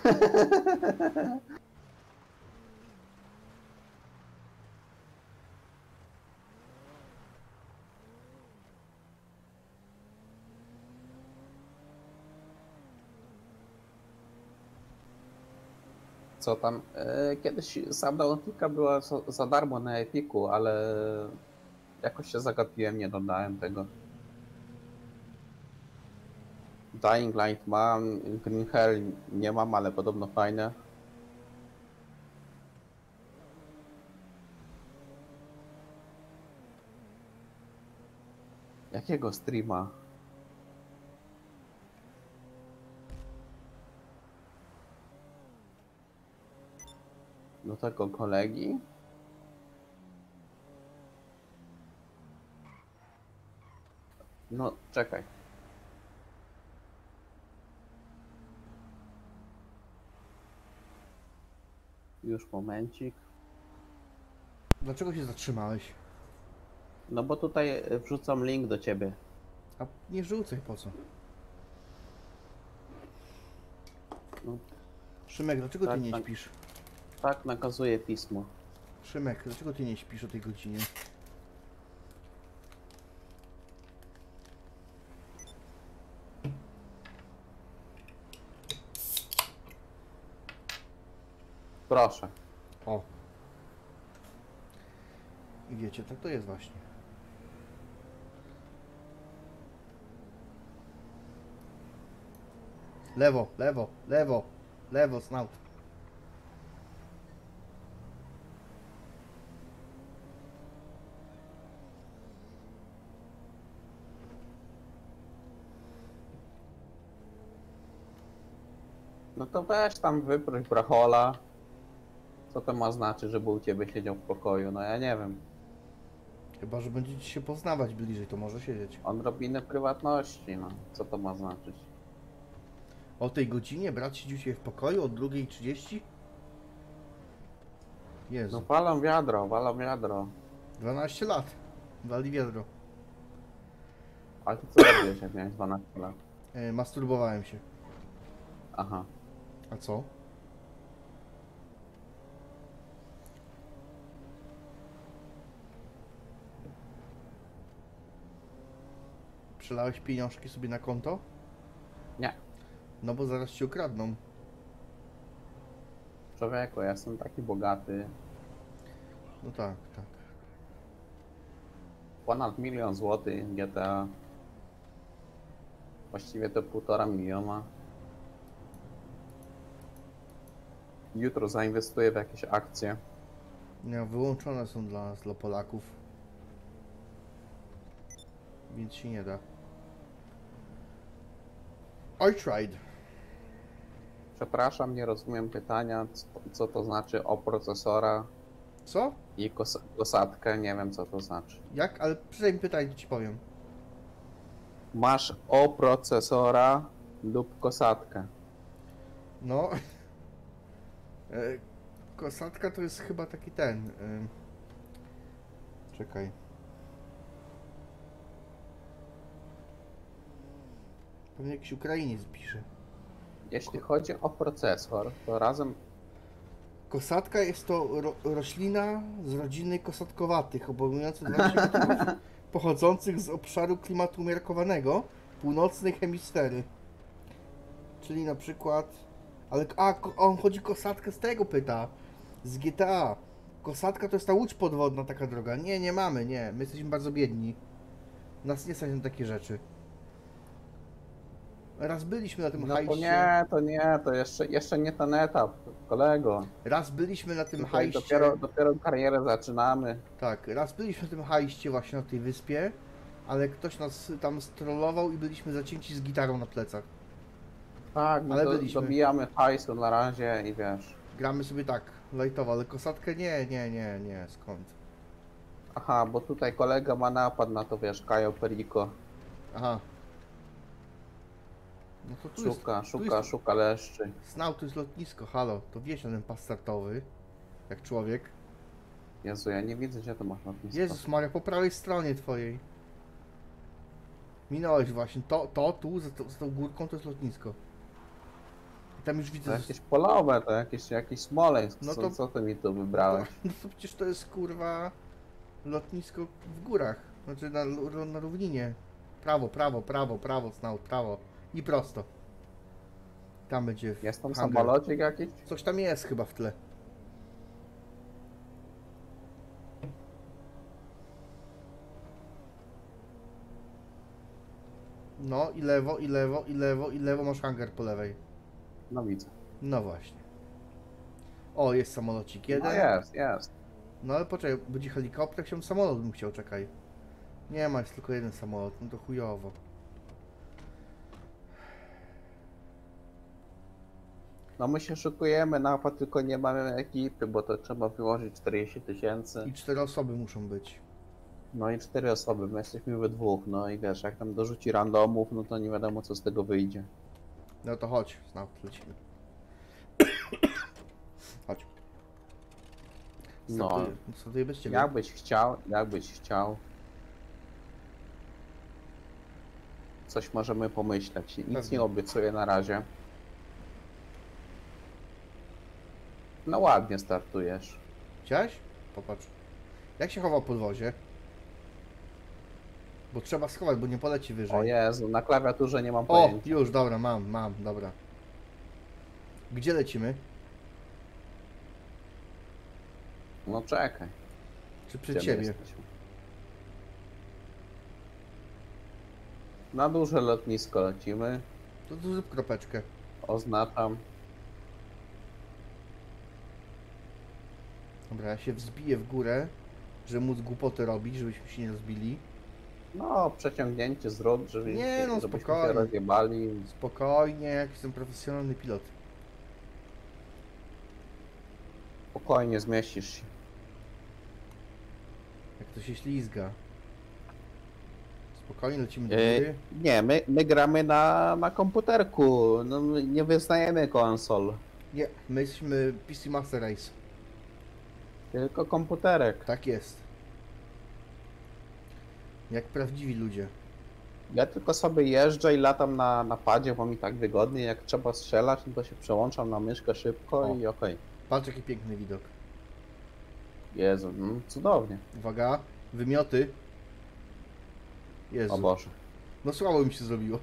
Co tam? Kiedyś Subnautica była za darmo na Epiku, ale jakoś się zagapiłem, nie dodałem tego. Dying Light mam, Green Hell nie mam, ale podobno fajne. Jakiego streama? Do tego kolegi? No, czekaj. Już momencik. Dlaczego się zatrzymałeś? No bo tutaj wrzucam link do ciebie. A nie rzucaj, po co? No, Szymek, dlaczego ty Tak, nie tak. śpisz? tak nakazuje pismo. Szymek, dlaczego ty nie śpisz o tej godzinie? Proszę. O. I wiecie, tak to jest właśnie. Lewo, lewo, lewo, lewo, snaut. No to weź tam wyproś Brachola. Co to ma znaczyć, żeby u ciebie siedział w pokoju? No ja nie wiem. Chyba, że będziecie się poznawać bliżej, to może siedzieć. Odrobinę prywatności, no. Co to ma znaczyć? O tej godzinie brat siedzi u siebie w pokoju od 2:30? No Jezu, walą wiadro, walą wiadro. 12 lat. Wali wiadro. Ale ty co robiłeś, jak miałeś 12 lat? Masturbowałem się. Aha. A co? Przelałeś pieniążki sobie na konto? Nie. No bo zaraz ci ukradną. Człowieku, ja jestem taki bogaty. No tak, tak. Ponad 1 000 000 złotych GTA. Właściwie to 1,5 miliona. Jutro zainwestuję w jakieś akcje. Nie, wyłączone są dla nas, dla Polaków. Więc się nie da. I tried. Przepraszam, nie rozumiem pytania, co to znaczy o procesora Co? i kosatkę. Nie wiem, co to znaczy. Jak? Ale przynajmniej pytaj, to ci powiem. Masz o procesora lub kosatkę. No. Kosatka to jest chyba taki ten. Czekaj. Pewnie jakiś Ukrainiec pisze. Jeśli chodzi o procesor, to razem Kosatka jest to roślina z rodziny kosatkowatych, obejmująca 12 gatunków pochodzących z obszaru klimatu umiarkowanego północnej hemisfery. Czyli na przykład... Ale on chodzi kosatkę z tego pyta. Z GTA. Kosatka to jest ta łódź podwodna taka droga. Nie, nie mamy, nie. My jesteśmy bardzo biedni. Nas nie stać na takie rzeczy. Raz byliśmy na tym no hajście. to jeszcze nie ten etap, kolego. Raz byliśmy na tym Tutaj hajście. dopiero karierę zaczynamy. Tak, raz byliśmy na tym hajście właśnie na tej wyspie, ale ktoś nas tam strollował i byliśmy zacięci z gitarą na plecach. Tak, my Ale byliśmy. dobijamy hajsu na razie i wiesz. Gramy sobie tak, lightowo, ale kosatkę nie, skąd? Aha, bo tutaj kolega ma napad na to, wiesz, Cayo Perico. Aha. No to tu Szuka leszczy. Snał, tu jest lotnisko, halo, to wieś na ten pas startowy, jak człowiek. Jezu, ja nie widzę, gdzie to masz lotnisko. Jezus Maria, po prawej stronie twojej. Minąłeś właśnie, tu, za tą górką to jest lotnisko. I tam już To widzę, jakieś polowe, to jakiś Smoleńsk. No Co, to- co ty mi tu wybrałeś? No to przecież to jest kurwa lotnisko w górach. Znaczy na równinie. Prawo, Snał, prawo. I prosto. Tam będzie Jest tam hangar. samolocik jakiś? Coś tam jest chyba w tle. No i lewo, i lewo, i lewo, i lewo masz hangar po lewej. No widzę. No właśnie. O, jest samolocik jeden. No jest. No ale poczekaj, będzie helikopter, chciałbym samolot bym chciał, czekaj. Nie ma, jest tylko jeden samolot, no to chujowo. No my się szykujemy na napad, tylko nie mamy ekipy, bo to trzeba wyłożyć 40 000. I 4 osoby muszą być. No i 4 osoby, my jesteśmy we dwóch, no i wiesz, jak tam dorzuci randomów, no to nie wiadomo co z tego wyjdzie. No to chodź, znowu lecimy. Chodź. No, Startuję bez ciebie. jakbyś chciał. Coś możemy pomyśleć, nic Pewnie. nie obiecuję na razie. No ładnie startujesz. Widziałeś? Popatrz. Jak się chowa podwozie? Bo trzeba schować, bo nie poleci wyżej. O Jezu, na klawiaturze nie mam O, pojęcia. już, dobra, mam, dobra. Gdzie lecimy? No czekaj. Czy przed Gdzie my ciebie? jesteśmy? Na duże lotnisko lecimy. To tu zrób kropeczkę. Oznaczam. Dobra, ja się wzbiję w górę, żeby móc głupoty robić, żebyśmy się nie rozbili. No, przeciągnięcie zrób, żeby Nie, no, żebyśmy się spokojnie. rozjebali. Spokojnie, jak jestem profesjonalny pilot. Spokojnie zmieścisz się. Jak to się ślizga. Spokojnie lecimy do góry. Nie, my gramy na komputerku. No, my nie wyznajemy konsol. Nie, my jesteśmy PC Master Race. Tylko komputerek. Tak jest. Jak prawdziwi ludzie. Ja tylko sobie jeżdżę i latam na padzie, bo mi tak wygodniej. Jak trzeba strzelać, no to się przełączam na myszkę szybko O. i okej. Patrz jaki piękny widok. Jezu, cudownie. Uwaga, wymioty. Jezu. O Boże. No słabo mi się zrobiło.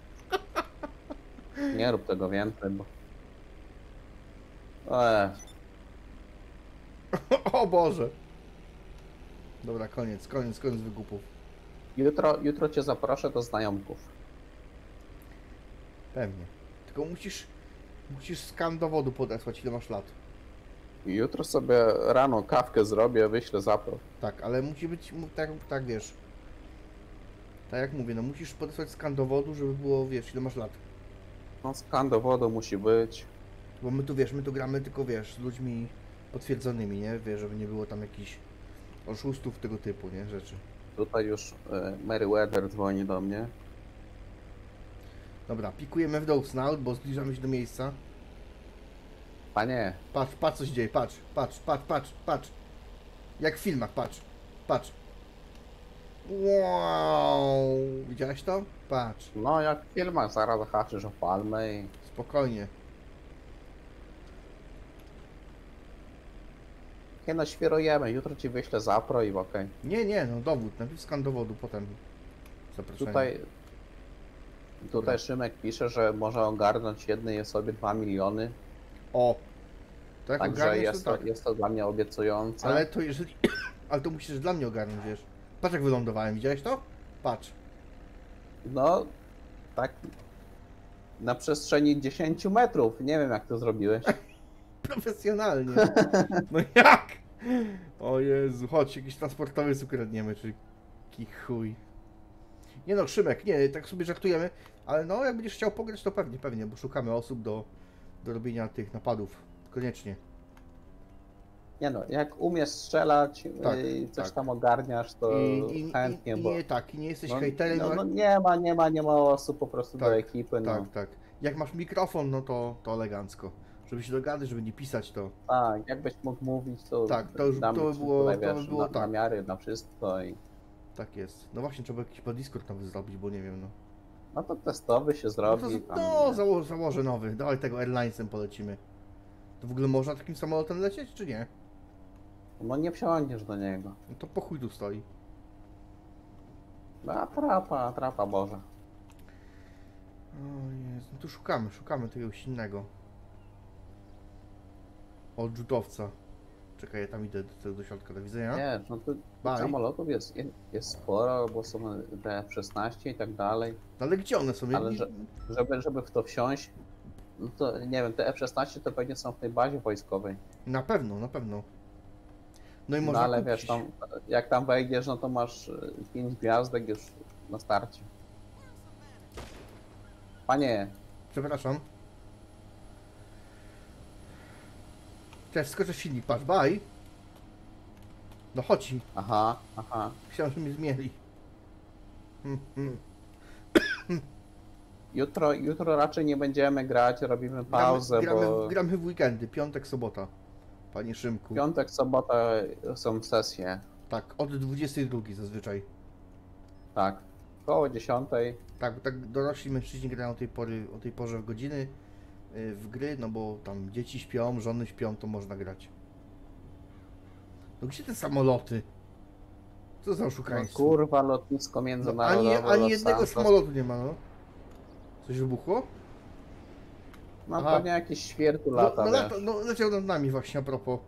Nie rób tego więcej, bo... O Boże. Dobra, koniec wygupów. Jutro cię zaproszę do znajomków. Pewnie. Tylko musisz skan dowodu podesłać, ile masz lat. Jutro sobie rano kawkę zrobię, wyślę zapro. Tak, ale musi być, tak wiesz. Tak jak mówię, no musisz podesłać skan dowodu, żeby było, wiesz, ile masz lat. No skan dowodu musi być. Bo my tu, wiesz, my tu gramy tylko, wiesz, z ludźmi potwierdzonymi, nie? Wiesz, żeby nie było tam jakichś oszustów tego typu, nie? Rzeczy. Tutaj już Meriwether dzwoni do mnie. Dobra, pikujemy w dół snout, bo zbliżamy się do miejsca. Panie, Patrz co się dzieje, patrz. Jak w filmach, patrz. Wow, widziałeś to? Patrz, no jak w filmach zaraz zahaczysz o palmę i... spokojnie. Nie no, świrujemy, jutro ci wyślę zapro i okej. Nie, no dowód, najpierw skan dowodu, potem zaproszenie. Tutaj Szymek pisze, że może ogarnąć jednej osobie 2 miliony. O! To jak Także ogarniesz, jest to to, tak. jest to dla mnie obiecujące. Ale to jeżeli... Ale to musisz dla mnie ogarnąć, wiesz. Patrz jak wylądowałem, widziałeś to? Patrz. No, tak na przestrzeni 10 metrów. Nie wiem jak to zrobiłeś. Profesjonalnie. No jak? O Jezu, chodź, jakiś transportowy ukradniemy, czy jaki chuj. Nie no, Szymek, nie, tak sobie żartujemy, ale no, jak będziesz chciał pograć, to pewnie, bo szukamy osób do robienia tych napadów. Koniecznie. Nie no, jak umiesz strzelać Tak, i coś tak. tam ogarniasz, to chętnie, I bo... nie, tak, i nie jesteś No, hejterem. no, No, no nie ma osób po prostu Tak, do ekipy, no. tak. Jak masz mikrofon, no to elegancko. Żeby się dogadać, żeby nie pisać, to Tak, jakbyś mógł mówić, to Tak, to już- damy to by ci było- tutaj, to by wiesz, było tak. namiary na wszystko i... tak jest. No właśnie, trzeba jakiś Discord nowy zrobić, bo nie wiem, no. No to testowy się No, zrobi. tam, założę nowy. Dawaj tego Airlinesem polecimy. To w ogóle można takim samolotem lecieć, czy nie? No nie wsiądziesz do niego. No to po chuj tu stoi. No, atrapa Boże. O Jezu, no tu szukamy czegoś innego. Odrzutowca. Czekaj, ja tam idę do środka, do widzenia. Nie, no to Bye. samolotów jest sporo, bo są F-16 i tak dalej. No ale gdzie one są? Ale żeby w to wsiąść, no to nie wiem, te F-16 to pewnie są w tej bazie wojskowej. Na pewno. No i No można ale kupić. wiesz, tam, jak tam wejdziesz, no to masz 5 gwiazdek już na starcie. Panie, Przepraszam. Teraz skoczę w silnik, patrz, baj. No chodź. aha, aha. Myślałem, że mnie zmieli. Jutro raczej nie będziemy grać, robimy pauzę, bo Gramy w weekendy, piątek, sobota. Panie Szymku. piątek, sobota są sesje. Tak, od 22 zazwyczaj. Tak, koło 10. Tak, bo tak dorośli mężczyźni grają o tej porze w godziny w gry, no bo tam dzieci śpią, żony śpią, to można grać. No gdzie te samoloty? Co za No, oszukaństwo? kurwa, lotnisko No, międzynarodowe. ani Los jednego Santos. samolotu nie ma, no. Coś wybuchło? No Aha. pewnie jakiś świertu lata, no, wiesz. no leciał nad nami właśnie a propos.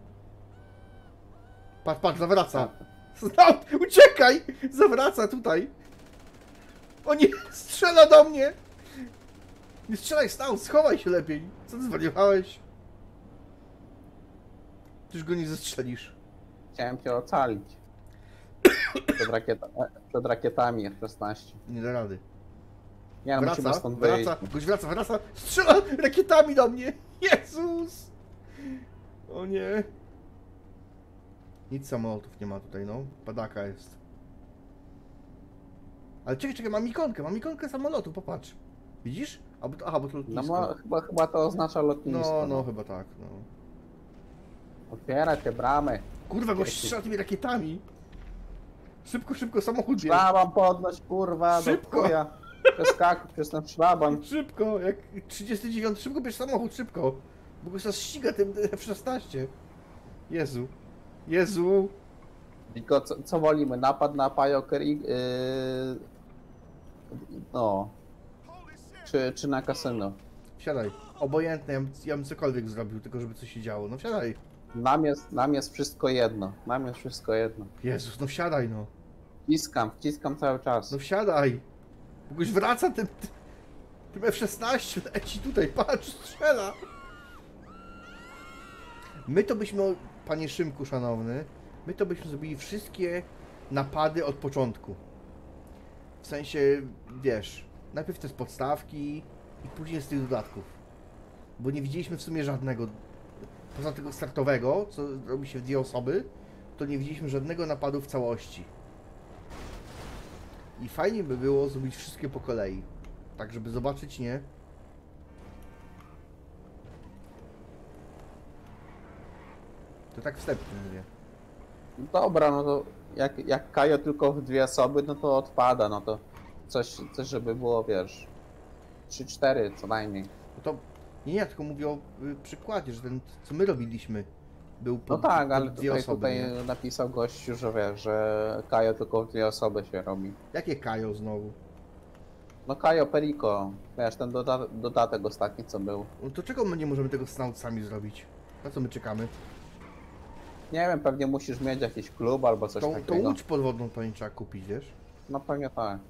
Patrz, zawraca. Tak. Stop! Uciekaj! Zawraca tutaj. O nie, strzela do mnie! Nie strzelaj, stał, schowaj się lepiej. Co ty zwariowałeś? Tyż go nie zestrzelisz. Chciałem cię ocalić. Przed rakietami F-16. Nie da rady. Nie no, musimy Wraca, stąd wyjść. wraca. Strzela rakietami do mnie! Jezus! O nie. Nic samolotów nie ma tutaj, no. Padaka jest. Ale czekaj, mam ikonkę samolotu, popatrz. Widzisz? Aha, bo to No lotnisko. chyba to oznacza lotnisko. No, chyba tak, no. Otwieraj te bramy. Kurwa, gość strzela tymi rakietami. Szybko, samochód bierz. Szlaban podnoś, kurwa, Szybko. do chuja. Przeskakuj przez ten szlaban. Szybko, jak 39, szybko bierz samochód, szybko. Bo go zaraz ściga tym F-16. Jezu. Tylko co wolimy? Napad na Pioneer no. Czy na kasyno? Wsiadaj. Obojętne, ja bym cokolwiek zrobił, tylko żeby coś się działo. No wsiadaj. Nam jest wszystko jedno. Nam jest wszystko jedno. Jezus, no wsiadaj, no. Wciskam cały czas. No wsiadaj. Bo goś wraca tym F-16, leci tutaj, patrz, strzela. My to byśmy, panie Szymku szanowny, my to byśmy zrobili wszystkie napady od początku. W sensie, wiesz, najpierw te z podstawki i później z tych dodatków. Bo nie widzieliśmy w sumie żadnego, poza tego startowego, co robi się w 2 osoby, to nie widzieliśmy żadnego napadu w całości. I fajnie by było zrobić wszystkie po kolei. Tak, żeby zobaczyć, nie? To tak wstępnie mówię. Dobra, no to jak Kajo tylko w 2 osoby, no to odpada, no to coś żeby było, wiesz, 3-4 co najmniej. No to, nie, ja tylko mówię o przykładzie, że ten, co my robiliśmy, był No tak, ale 2 osoby, tutaj nie? napisał gościu, że wiesz, że Kajo tylko w 2 osoby się robi. Jakie Kajo znowu? No Kajo Perico, wiesz, ten dodatek ostatni co był. No to czego my nie możemy tego z sami zrobić? Na co my czekamy? Nie wiem, pewnie musisz mieć jakiś klub albo coś To takiego. łódź podwodną to nie trzeba kupić, wiesz? No pewnie tak.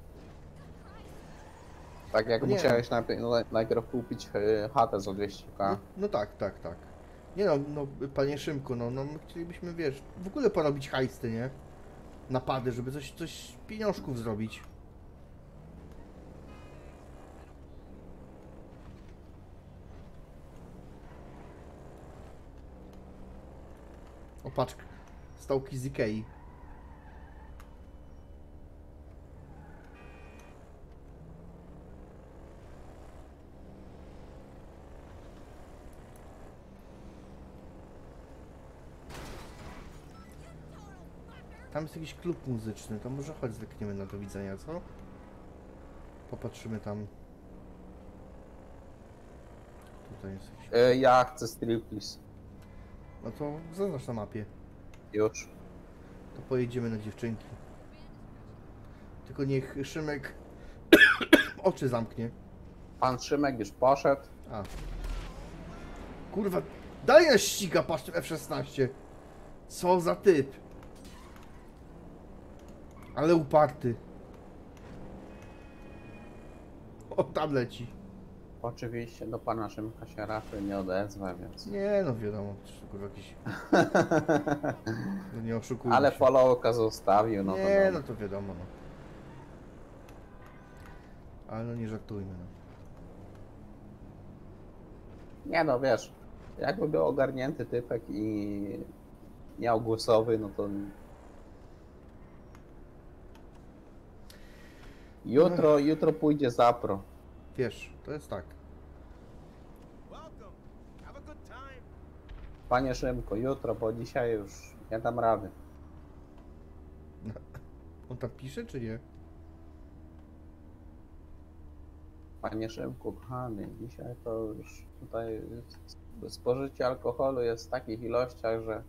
Tak jak No nie. musiałeś najpierw kupić chatę za 200k. No tak. Nie no, panie Szymku, no my chcielibyśmy, wiesz, w ogóle porobić hajsty, nie? Napady, żeby coś pieniążków zrobić. O patrz, stołki z Ikei. Tam jest jakiś klub muzyczny, to może chodź zerkniemy na do widzenia, co? Popatrzymy tam. Tutaj jest jakiś... Ja chcę striptease. No to zaznacz na mapie. Już. To pojedziemy na dziewczynki. Tylko niech Szymek oczy zamknie. Pan Szymek już poszedł. A. Kurwa, dalej nas ściga, patrz tym F-16. Co za typ. Ale uparty. O, tam leci. Oczywiście do pana Szymka się raczej nie odezwę, więc... Nie no, wiadomo, to kurwa jakiś... No nie oszukujmy Ale się. followka zostawił, no to Nie, dobra. no to wiadomo, no. Ale no nie żartujmy, no. Nie no, wiesz, jakby był ogarnięty typek i miał głosowy, no to... Jutro pójdzie zapro. Wiesz, to jest tak. Welcome. Have a good time. Panie Szymko, jutro, bo dzisiaj już nie dam rady. On tam pisze, czy nie? Panie Szymku, kochany, dzisiaj to już tutaj spożycie alkoholu jest w takich ilościach, że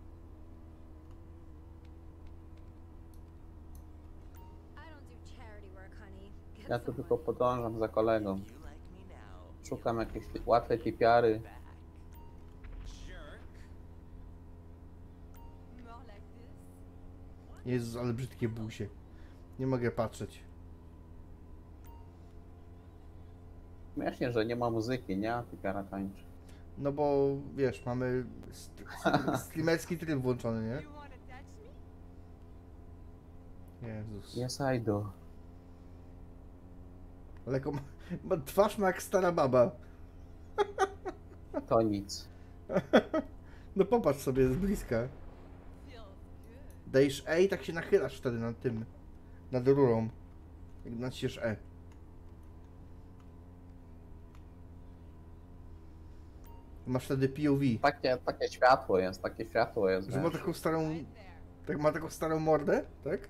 I don't do charity work, honey. Get ja tu some tylko money. podążam za kolegą. You like me now. Szukam jakiejś łatwej pipiary. Back. Jerk. More like this. Jezus, ale brzydkie busie. Nie mogę patrzeć. Śmiesznie, że nie ma muzyki, nie? A pipiara tańczy. No bo, wiesz, mamy streamerski tryb włączony, nie? You wanna touch me? Jezus. Yes, I do. Ale twarz ma jak stara baba. To nic. No popatrz sobie z bliska. Feels good. Dajesz E i tak się nachylasz wtedy nad tym. Nad rurą. Jak naciśniesz E. Masz wtedy POV. Takie światło jest, takie światło jest. Że ma wiesz. taką starą... Right there. Tak, ma taką starą mordę, tak?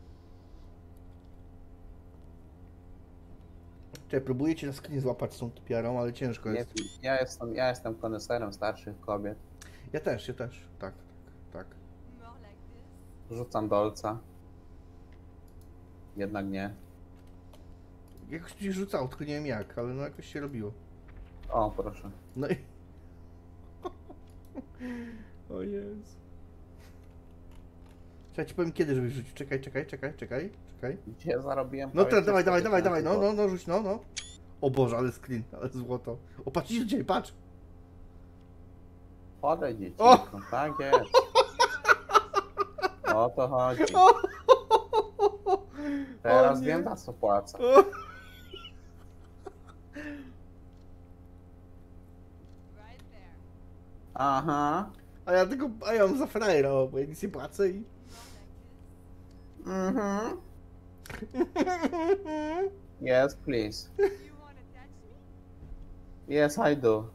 Czekaj, próbuję cię na screen złapać z tą typiarą, ale ciężko Nie, jest. ja jestem koneserem starszych kobiet. Ja też. Tak. More like this. Rzucam dolca. Jednak nie. Jakoś mi rzucało, tylko nie wiem jak, ale no jakoś się robiło. O, proszę. No i... O Jezu. Czekaj, ci powiem kiedy, żebyś rzucił. Czekaj. Dzisiaj zarobiłem. No prawie teraz, 300 dawaj, tysięcy no, rzuć, no. O Boże, ale screen, ale złoto. O, patrz, idzie, patrz. Podejdź dzieci. O! No, tak jest. O to chodzi. Teraz nie. wiem, na co płacę. O. Right there. Aha. A ja mam za frajera, bo ja nic nie płacę i... Mhm. Yes, please. You wanna touch me? Yes, I do.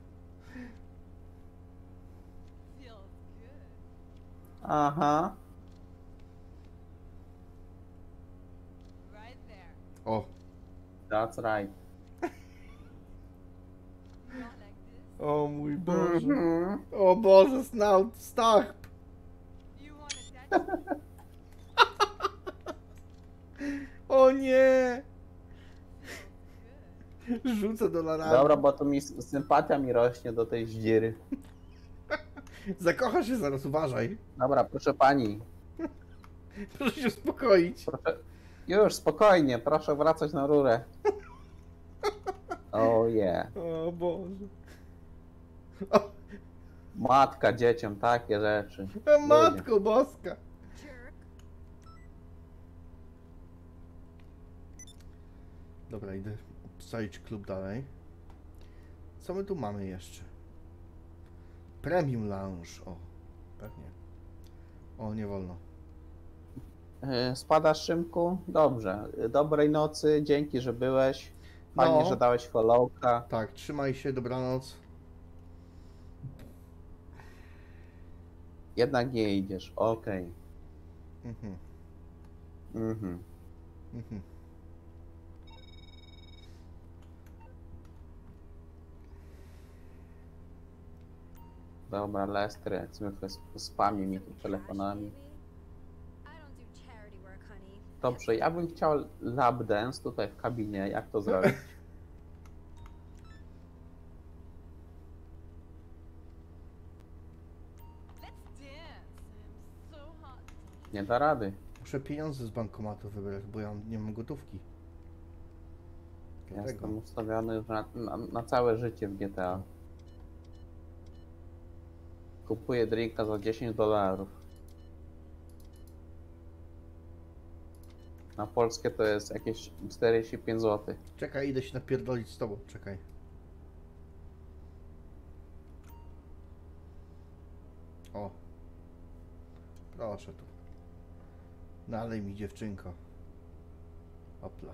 Feels good. Aha. Right there. O, That's right. More like this. o mój Boże. Mhm. O Boże, Stach. You wanna touch me? O nie. Feels good. Rzucę dolarami. Dobra, bo to mi sympatia mi rośnie do tej zdziry. Zakochasz się zaraz, uważaj. Dobra, proszę pani. Proszę się uspokoić. Proszę... Już, spokojnie, proszę wracać na rurę. Oh yeah. O Boże. O, Matka dzieciom, takie rzeczy. Matko Boska. Jerk. Dobra, idę obstawić klub dalej. Co my tu mamy jeszcze? Premium Lounge. O, pewnie. O, nie wolno. Spadasz, Szymku? Dobrze. Dobrej nocy, dzięki, że byłeś. Fajnie, No. że dałeś followka. Tak, trzymaj się, dobranoc. Jednak nie idziesz, okej. Mhm, Mhm. mhm. Dobra, Lester, jak zwykle spami mi tu telefonami. I don't do charity work, honey. Dobrze, ja bym chciał lap dance tutaj w kabinie, jak to zrobić? Let's dance. I'm so hot. Nie da rady. Muszę pieniądze z bankomatu wybrać, bo ja nie mam gotówki. Dlatego. Jestem ustawiony na całe życie w GTA. Kupuję drinka za $10. Na polskie to jest jakieś 45 zł. Czekaj, idę się napierdolić z tobą, czekaj. O. Proszę tu. Nalej mi, dziewczynko. Opla.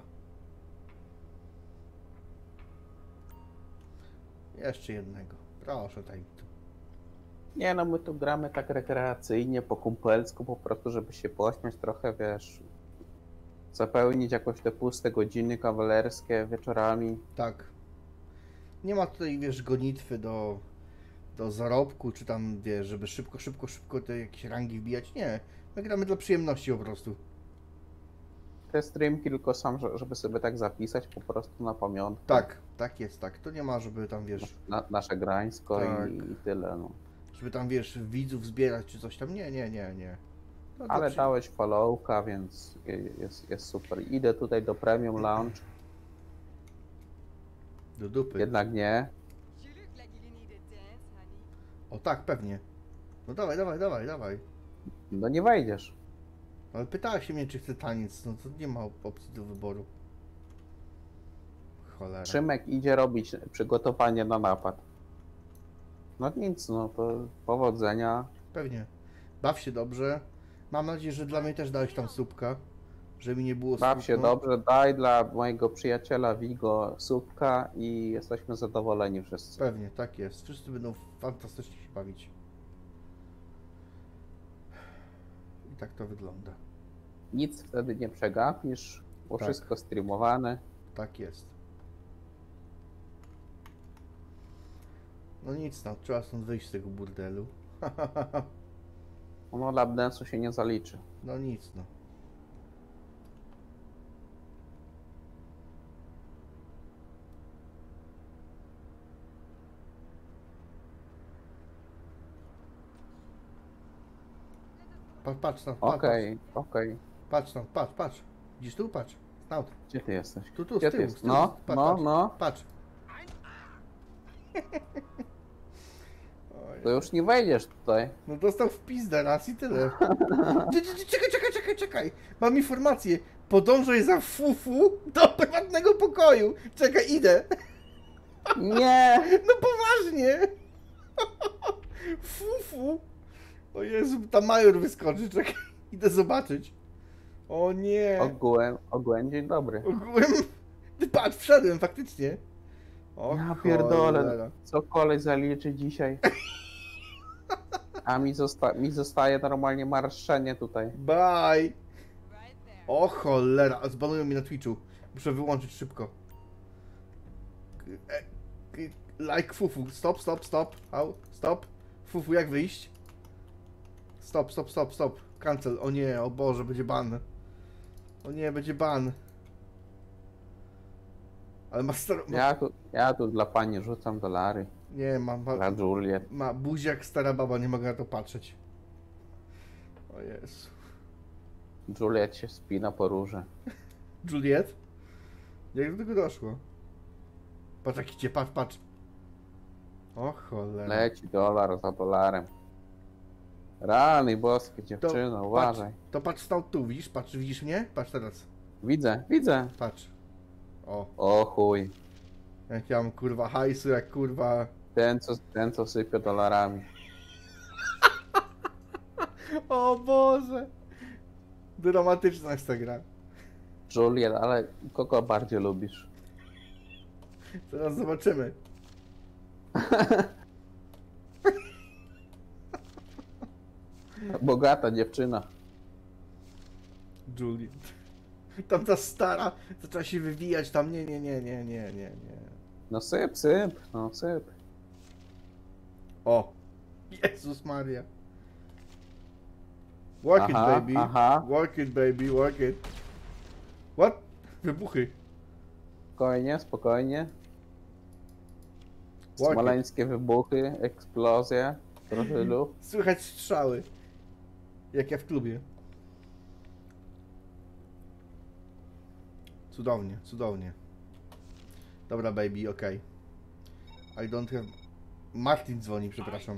Jeszcze jednego. Proszę, daj mi tu. Nie no, my tu gramy tak rekreacyjnie, po kumpelsku, po prostu, żeby się pośmiać trochę, wiesz, zapełnić jakoś te puste godziny kawalerskie wieczorami. Tak. Nie ma tutaj, wiesz, gonitwy do zarobku, czy tam, wiesz, żeby szybko te jakieś rangi wbijać. Nie. My gramy dla przyjemności po prostu. Te streamki tylko sam, żeby sobie tak zapisać po prostu na pamiątkę. Tak, tak jest, tak. To nie ma, żeby tam, wiesz, Nasze grańsko Tak. i tyle, no. żeby tam, wiesz, widzów zbierać, czy coś tam. Nie. No, Ale dobrze. dałeś followka, więc jest super. Idę tutaj do Premium Lounge, Do dupy. jednak nie. You look like you need a dance, honey. O tak, pewnie. No dawaj. No nie wejdziesz. Ale pytała się mnie, czy chce taniec, no to nie ma opcji do wyboru. Cholera. Szymek idzie robić przygotowanie na napad. No nic, no to powodzenia. Pewnie. Baw się dobrze. Mam nadzieję, że dla mnie też dałeś tam słupka. Żeby mi nie było Baw się smutno. dobrze, daj dla mojego przyjaciela Vigo słupka i jesteśmy zadowoleni wszyscy. Pewnie, tak jest. Wszyscy będą fantastycznie się bawić. I tak to wygląda. Nic wtedy nie przegapisz, bo Tak. wszystko streamowane. Tak jest. No nic, no, trzeba stąd wyjść z tego burdelu. No lapdance'u się nie zaliczy. No nic, no. Patrz tam, Okej. patrz tam, patrz. Widzisz tu? Patrz. Stąd. Gdzie ty jesteś? Tu, z Gdzie ty tyłu, jesteś? z tyłu. No, Patrz. no. Patrz. Oj, To już nie wejdziesz tutaj. no dostał w pizdę raz i tyle. Czekaj. Mam informację. Podążaj za Fufu do prywatnego pokoju. Czekaj, idę. Nie! No poważnie. Fufu. O Jezu, tam major wyskoczy. Czekaj, idę zobaczyć. O nie. Ogółem dzień dobry. Ogółem. Ty patrz, wszedłem faktycznie. O Ja pierdolę, cholera. co kolej zaliczy dzisiaj? A mi zostaje normalnie marszczenie tutaj. Bye. Right there. O cholera, zbanują mnie na Twitchu. Muszę wyłączyć szybko. Like Fufu. Stop. Stop. Fufu, jak wyjść? Stop. Cancel. O nie, o Boże, będzie ban. O nie, będzie ban. Ale ma Ja tu dla pani rzucam dolary. Nie, Dla Juliet. ma buziak stara baba, nie mogę na to patrzeć. O Jezu. Juliet się spina po róże. Juliet? Jak do tego doszło? Patrz jak idzie, patrz. O cholera. Leci dolar za dolarem. Rany boskie, dziewczyno, uważaj. To patrz stąd tu, widzisz? Widzisz mnie? Patrz teraz. Widzę. Patrz. O, O chuj. jak ja mam kurwa hajsu, jak kurwa... Ten co sypie dolarami. O Boże! Dramatyczna jest ta gra. Juliet, ale kogo bardziej lubisz? Teraz zobaczymy. Bogata dziewczyna. Juliet. Tam ta stara zaczęła się wywijać, tam nie. No syp. O! Jezus Maria. Work it, Aha, baby. aha. Work it, baby, work it. What? Wybuchy. Spokojnie. Work it. Smoleńskie wybuchy, eksplozje, trochę lub. Słychać strzały. Jak ja w klubie. Cudownie. Dobra, baby, okej. I don't have... Martin dzwoni, przepraszam.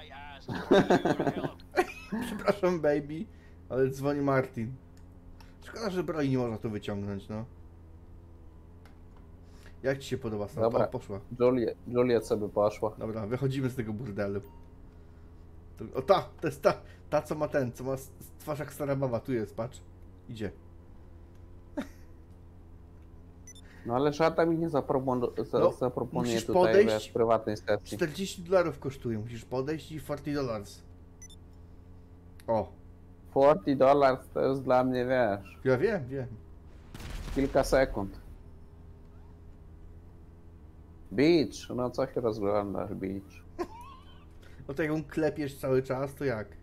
Przepraszam, baby, ale dzwoni Martin. Szkoda, że broni nie można tu wyciągnąć, no. Jak ci się podoba stąd? Dobra. O, poszła. Juliet sobie poszła. Dobra, wychodzimy z tego burdelu. O, to jest ta co ma co ma twarz jak stara baba, tu jest, patrz. Idzie. No ale żadna mi nie No, zaproponuje musisz tutaj podejść. wiesz, prywatnej sesji. $40 kosztuje, musisz podejść i $40. O, $40 to jest dla mnie, wiesz, ja wiem. kilka sekund. Beach, no co się rozglądasz, beach? No to jak ją klepiesz cały czas, to jak?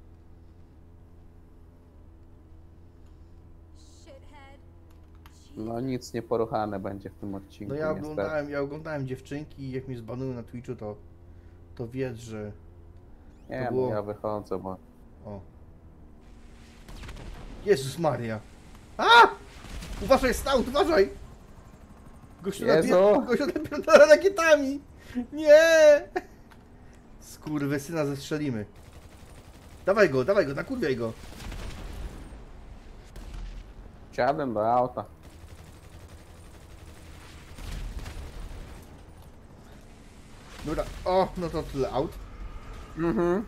Shithead. No nic nieporuchane będzie w tym odcinku, No niestety. ja oglądałem dziewczynki i jak mnie zbanują na Twitchu, to wiedz, że... Nie, to było- no ja wychodzę, bo... O. Jezus Maria. A! Uważaj, stał, uważaj! Gościu Jezu! napierdala rakietami! Nie! Skurwysyna zestrzelimy. Dawaj go, nakurwiaj go. Wsiadłem do auta. Dobra, o, no to tyle aut. Mhm.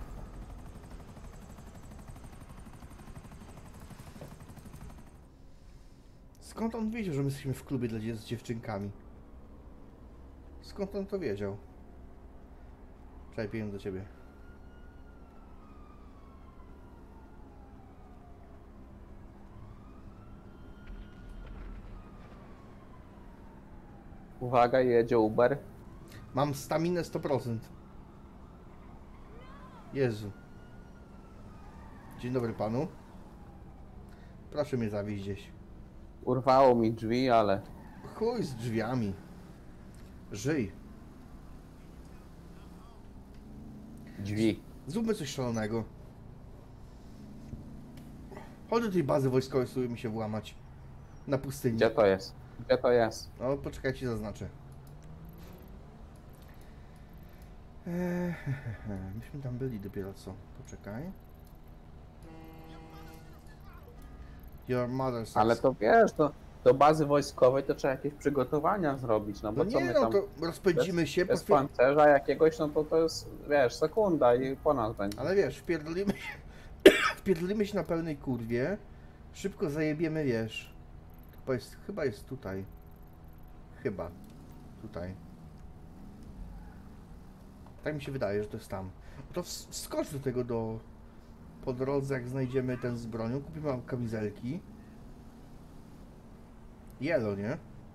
Skąd on wiedział, że my jesteśmy w klubie z dziewczynkami? Skąd on to wiedział? Czekaj, piję do ciebie. Uwaga, jedzie Uber. Mam staminę 100%. Jezu. Dzień dobry panu. Proszę mnie zawieźć gdzieś. Urwało mi drzwi, ale... Chuj z drzwiami. Żyj. Drzwi. Zróbmy coś szalonego. Chodź do tej bazy wojskowej, spróbuj mi się włamać. Na pustyni. Gdzie to jest? Gdzie to jest? No, poczekajcie, zaznaczę. Myśmy tam byli dopiero co. Poczekaj. Your mother says... Ale to wiesz, do bazy wojskowej to trzeba jakieś przygotowania zrobić, no bo No co nie, my no tam... to rozpędzimy się, Bez potwier- pancerza jakiegoś, no to jest, wiesz, sekunda i po nas będzie. ale wiesz, wpierdolimy się, wpierdolimy się na pełnej kurwie, szybko zajebiemy, wiesz, chyba jest tutaj, tutaj, tak mi się wydaje, że to jest tam. No to wskocz do tego po drodze, jak znajdziemy ten z bronią, kupimy wam kamizelki, Yellow, nie?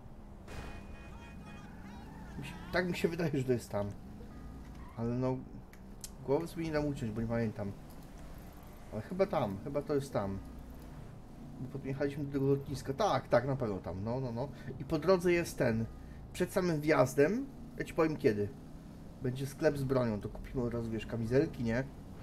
Tak mi się wydaje, że to jest tam. Ale no... Głowy sobie nie dam uciąć, bo nie pamiętam. Ale chyba to jest tam. Bo podjechaliśmy do tego lotniska. Tak, na pewno tam. No. I po drodze jest ten. Przed samym wjazdem, ja ci powiem kiedy. Będzie sklep z bronią, to kupimy od razu, wiesz, kamizelki, nie?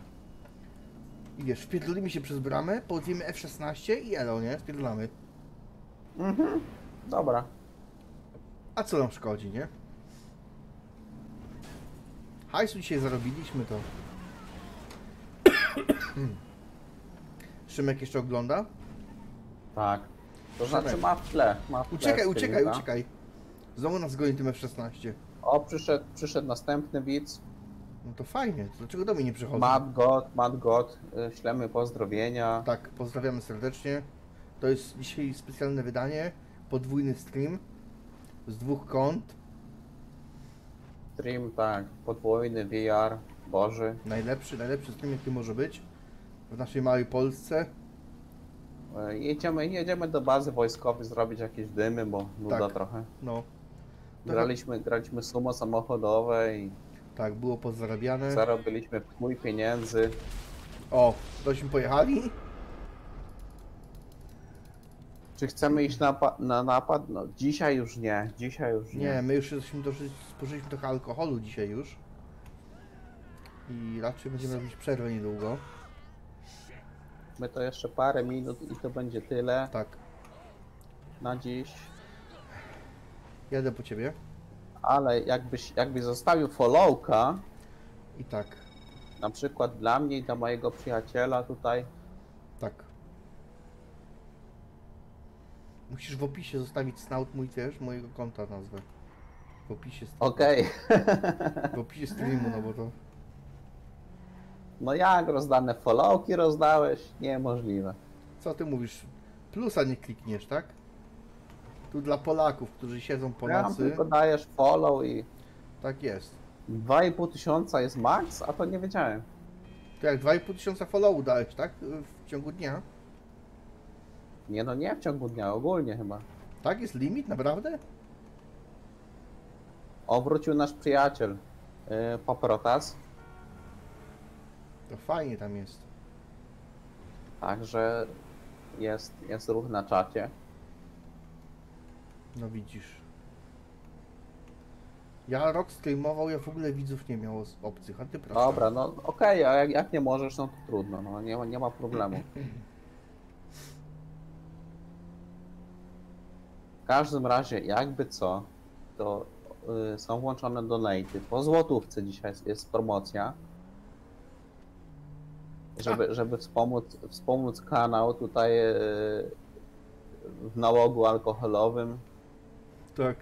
I wiesz, wpierdolimy się przez bramę, położymy F-16 i elo, nie? Wpierdolamy. Mhm, dobra. A co nam szkodzi, nie? Hajsu dzisiaj zarobiliśmy to. Szymek jeszcze ogląda? Tak. To Szymek. znaczy ma w tle. Uciekaj. Znowu nas goni tym F-16. O, przyszedł następny widz. No to fajnie, to dlaczego do mnie nie przychodzą? Matt God, ślemy pozdrowienia. Tak, pozdrawiamy serdecznie. To jest dzisiaj specjalne wydanie. Podwójny stream. Z 2 kąt. Stream, tak, podwójny VR, Boży. Najlepszy stream jaki może być. W naszej małej Polsce. Jedziemy do bazy wojskowej zrobić jakieś dymy, bo nuda Tak. trochę. No, Graliśmy sumo samochodowe i tak, było pozarabiane. zarobiliśmy mój pieniędzy. O, tośmy pojechali? Czy chcemy iść na napad? No dzisiaj już nie. Nie, my już jesteśmy spożyliśmy trochę alkoholu dzisiaj już. I raczej będziemy robić przerwę niedługo. My to jeszcze parę minut i to będzie tyle Tak, na dziś. jadę po ciebie. Ale jakbyś zostawił followka, I tak, na przykład dla mnie i dla mojego przyjaciela tutaj. tak. Musisz w opisie zostawić snout mój też, mojego konta nazwę. W opisie streamu. Okej. W opisie streamu, no bo to... No jak rozdane followki rozdałeś? Niemożliwe. Co ty mówisz? Plusa nie klikniesz, tak? Tu dla Polaków, którzy siedzą po Ja nocy. tylko dajesz follow i Tak jest. 2,5 tysiąca jest max, a to nie wiedziałem. To jak 2,5 tysiąca followów dałeś, tak? W ciągu dnia? Nie no, nie w ciągu dnia, ogólnie chyba. Tak? Jest limit? Naprawdę? Wrócił nasz przyjaciel Paprotas, To fajnie tam jest. także jest ruch na czacie. No widzisz. Ja rok streamował, ja w ogóle widzów nie miał obcych, a ty proszę. Dobra, no okej, a jak nie możesz, no to trudno, no nie ma problemu. W każdym razie, jakby co, to są włączone donaty. Po złotówce dzisiaj jest promocja. Żeby wspomóc kanał tutaj w nałogu alkoholowym. Tak.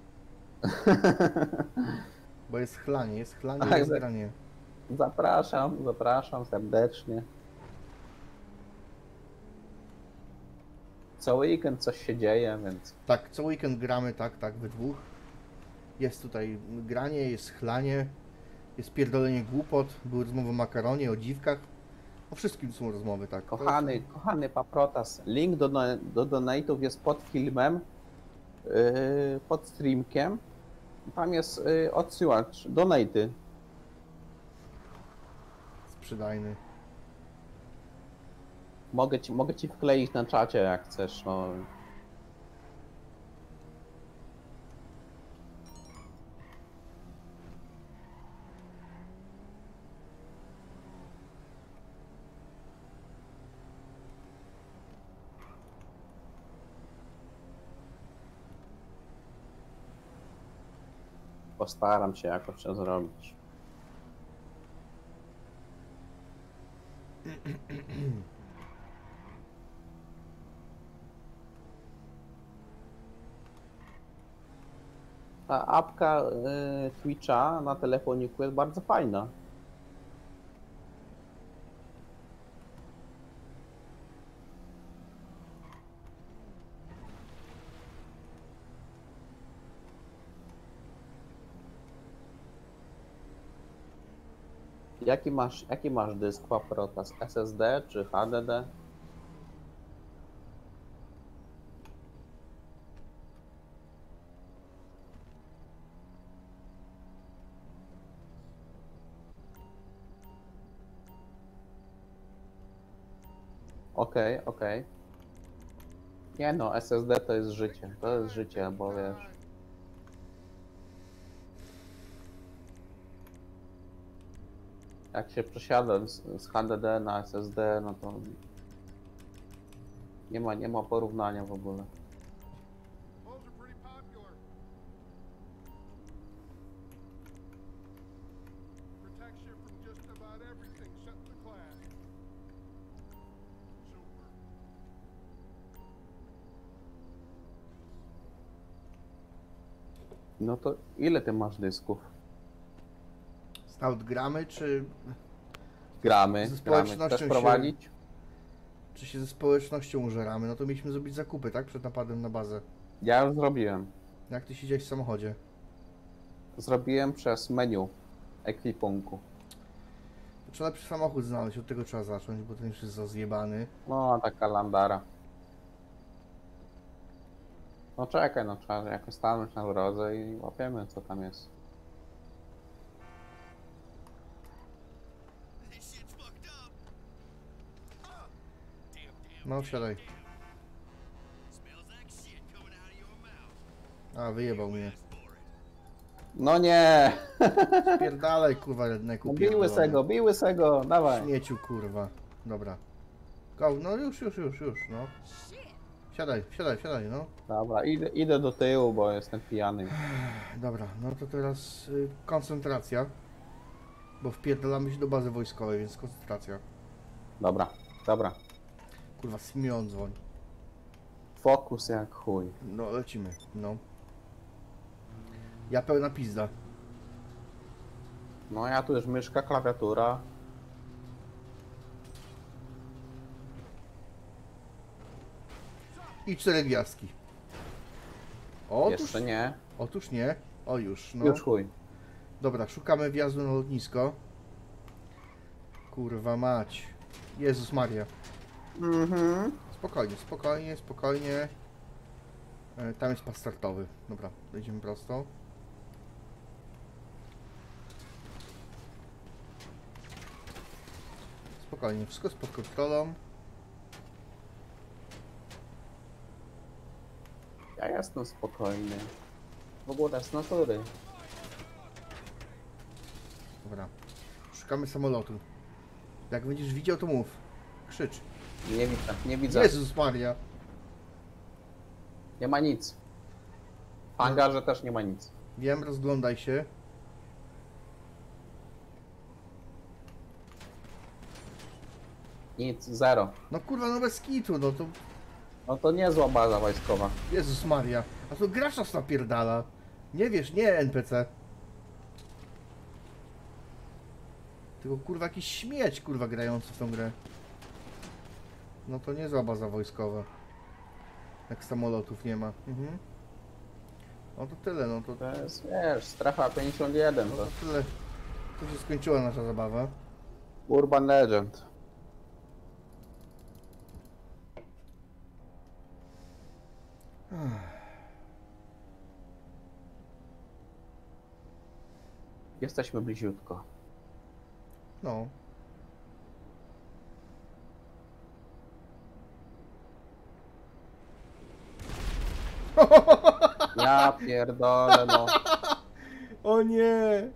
Bo jest chlanie, Tak, jest tak. granie. Zapraszam serdecznie. Co weekend coś się dzieje, więc Tak, co weekend gramy, tak, we dwóch. Jest tutaj granie, jest chlanie, jest pierdolenie głupot, były rozmowy o makaronie, o dziwkach. O wszystkim są rozmowy, tak. To kochany Paprotas, link do donate'ów jest pod filmem, pod streamkiem. Tam jest odsyłacz, donate'y. Sprzedajny. Mogę ci wkleić na czacie jak chcesz, no. Postaram się jakoś to zrobić. Ta apka Twitcha na telefoniku jest bardzo fajna. Jaki masz dysk Paprotas? SSD czy HDD? Okej. Nie no, SSD to jest życie. To jest życie, bo wiesz. Jak się przesiada z HDD na SSD, no to nie ma porównania w ogóle. Those are pretty popular. Protects you from just about everything except the class. Super. No to ile ty masz dysków? Stout gramy, czy Gramy. Ze Chcesz społecznością się- prowadzić? się ze społecznością użeramy? No to mieliśmy zrobić zakupy, tak? Przed napadem na bazę. Ja już zrobiłem. Jak ty siedziałeś w samochodzie? Zrobiłem przez menu ekwipunku. To trzeba lepszy samochód znaleźć, od tego trzeba zacząć, bo ten już jest rozjebany. No, taka landara. No czekaj, no trzeba jakoś stanąć na drodze i łapiemy co tam jest. This shit's fucked up. No wsiadaj. Smells like shit coming out of your mouth. A, wyjebał mnie. No nie! Pierdalaj, kurwa, redneku, No, pierdolony. bij łysego, dawaj. Śmieciu, kurwa. Dobra. Go, no już, no. Shit! Siadaj, siadaj, siadaj, no. Dobra, idę do tyłu, bo jestem pijany. Dobra, no to teraz koncentracja. Bo wpierdalamy się do bazy wojskowej, więc koncentracja. Dobra, dobra. Kurwa, Simeon dzwoń. Fokus jak chuj. No, lecimy, no. Ja pełna pizda. No ja tu już myszka, klawiatura. I 4 gwiazdki. Otóż, Jeszcze nie. otóż nie. O już, no. Już chuj. Dobra, szukamy wjazdu na lotnisko. Kurwa mać. Jezus Maria. Mhm. Spokojnie, spokojnie, spokojnie. Tam jest pas startowy. Dobra, idziemy prosto. Spokojnie, wszystko jest pod kontrolą. Ja jestem spokojny. W ogóle z natury. Dobra. Szukamy samolotu. Jak będziesz widział, to mów. Krzycz. Nie widzę, nie widzę. Jezus Maria. Nie ma nic. W hangarze też nie ma nic. Wiem, rozglądaj się. Nic, zero. No kurwa, no bez kitu, no to... No to niezła baza wojskowa. Jezus Maria. A to gracz nas napierdala. Nie wiesz, nie NPC. Tylko kurwa jakiś śmieć kurwa grający w tą grę. No to niezła baza wojskowa. Jak samolotów nie ma. Mhm. No to tyle, no to... To jest, wiesz, strefa 51 No to to tyle. Tu się skończyła nasza zabawa. Urban Legend. Jesteśmy bliziutko. No. Ja pierdolę, no. O nie!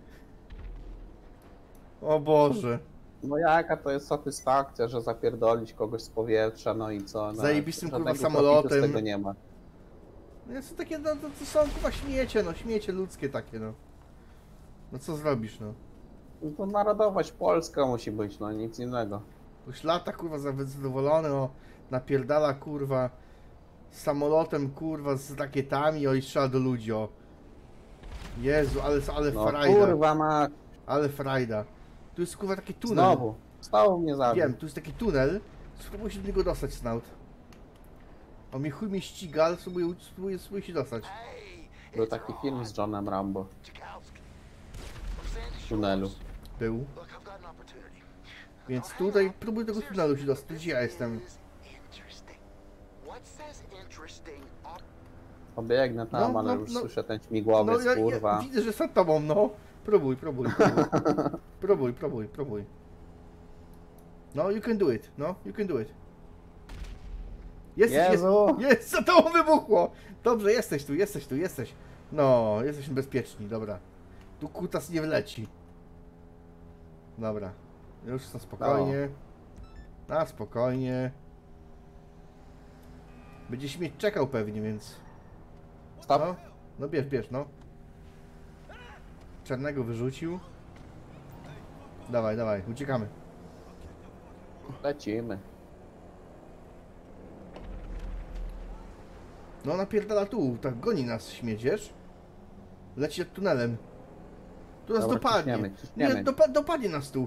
O Boże. No jaka to jest satysfakcja, że zapierdolić kogoś z powietrza, no i co? No, Zajebistym, kurwa, żadnego samolotem. profitu z tego nie ma. No są takie, no to są chyba śmiecie, no śmiecie ludzkie takie, no. No co zrobisz, no? No to narodowość polska musi być, no nic innego. Już lata, kurwa, zadowolony, o, napierdala, kurwa, samolotem, kurwa, z rakietami, o, i strzela do ludzi, o. Jezu, ale No frajda, kurwa ma... ale frajda. Tu jest, kurwa, taki tunel. Znowu mnie zabił. Wiem, tu jest taki tunel, spróbuj się do niego dostać, Snout. On mnie chuj mnie ściga, ale spróbuję się dostać. Był taki film z Johnem Rambo w tunelu. Był. Więc tutaj próbuj tego tunelu się dostać, gdzie ja jestem. Pobiegnę tam, No, ale no, już no. słyszę ten śmigłowiec, ja kurwa. widzę, że za tobą, no. Próbuj. Próbuj. No, you can do it, no, you can do it. Jezu! Jest, za tobą wybuchło! Dobrze, jesteś tu. No, jesteśmy bezpieczni, dobra. Tu kutas nie wleci. Dobra. Już na spokojnie. Na spokojnie. Będzie śmieć czekał pewnie, więc... Stop. No bierz, no. Czarnego wyrzucił. Dawaj, uciekamy. Lecimy. No napierdala tu, tak goni nas śmiedziesz. Leci nad tunelem. Tu nas Dobra, dopadnie. ciśniemy. Nie, dopadnie nas tu.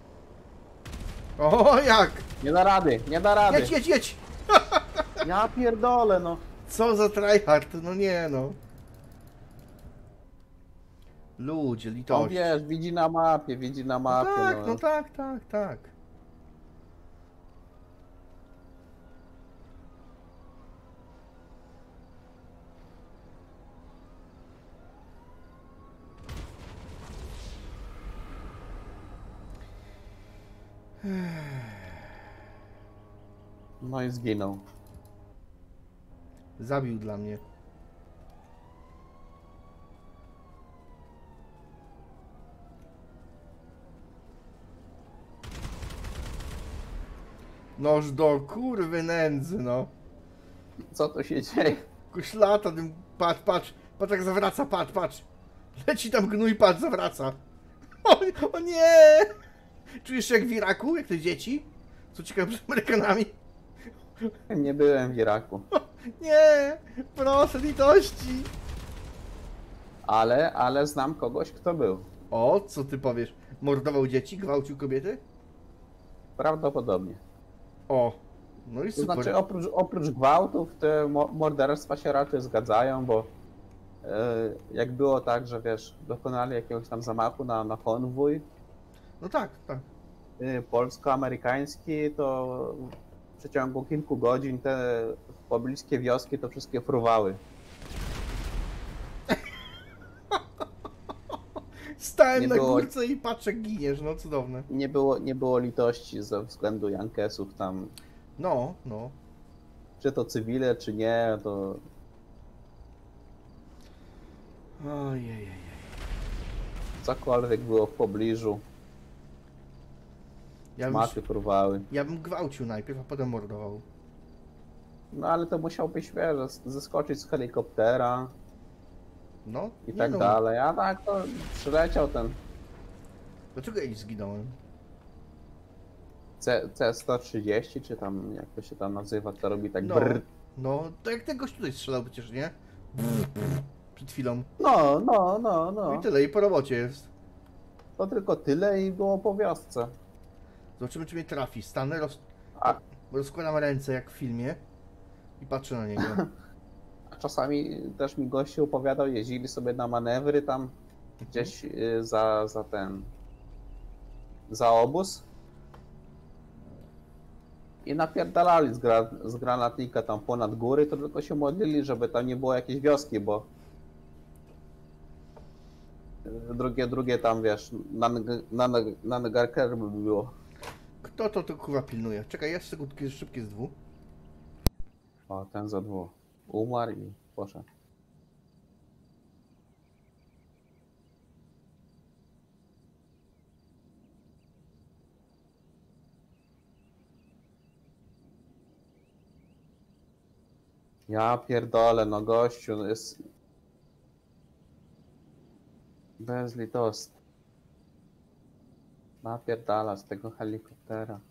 O, jak? Nie da rady. Jedź! Ja pierdolę, no. Co za tryhard, no nie no. Ludzie, On litość. wiesz, widzi na mapie, No tak. No i zginął. Zabił dla mnie. Noż do kurwy nędzy, no. Co tu się dzieje? Jakoś lata tym, patrz, patrz, patrz jak zawraca, patrz, patrz. Leci tam gnój, patrz, zawraca. O nie! Czujesz się jak w Iraku, jak te dzieci, co uciekają przed Amerykanami? Nie byłem w Iraku. Nie! Proszę, litości! Ale znam kogoś, kto był. O, co ty powiesz? Mordował dzieci, gwałcił kobiety? Prawdopodobnie. O, no i To super. znaczy oprócz gwałtów te morderstwa się raczej zgadzają, bo jak było tak, że wiesz, dokonali jakiegoś tam zamachu na konwój No tak, tak. polsko-amerykański, to w przeciągu kilku godzin te pobliskie wioski to wszystkie fruwały. Stałem Nie na było- górce i patrzę, jak giniesz, no cudowne. Nie było litości ze względu Jankesów tam, No, no. czy to cywile, czy nie, to Ojej. cokolwiek było w pobliżu, smaty fruwały. Ja bym gwałcił najpierw, a potem mordował. No ale to musiałbyś, wiesz, zeskoczyć z helikoptera No, i nie tak no. dalej, a tak to przyleciał ten Dlaczego ja ich zginąłem? C-130, czy tam, jak to się tam nazywa, to robi tak No, brrr. no, to jak ten gość tutaj strzelał przecież, nie? Przed chwilą. No, No i tyle, i po robocie jest. to tylko tyle i było po wiosce. Zobaczymy, czy mnie trafi. Stanę, A- rozkładam ręce jak w filmie i patrzę na niego. A czasami też mi gościu opowiadał, jeździli sobie na manewry tam gdzieś za obóz i napierdalali z granatnika tam ponad góry, to tylko się modlili, żeby tam nie było jakiejś wioski, bo drugie tam, wiesz, na negarker by było. Kto to kurwa pilnuje? Czekaj, ja sekundkę szybkie z dwóch. O, ten za dwóch. Umarł i poszedł. Ja pierdolę, no gościu, no jest bezlitosny. Napierdala z tego helikoptera.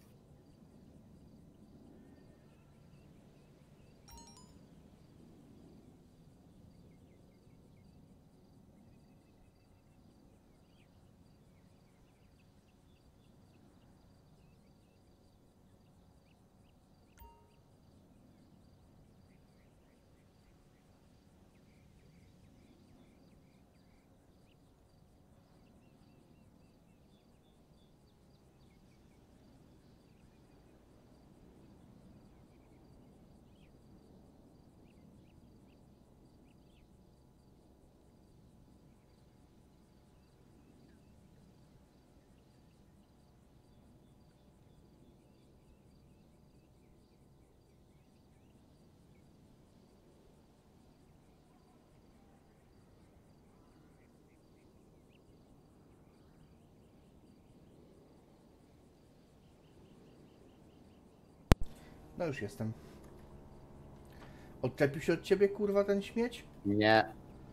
No już jestem. Odczepił się od ciebie, kurwa, ten śmieć? Nie.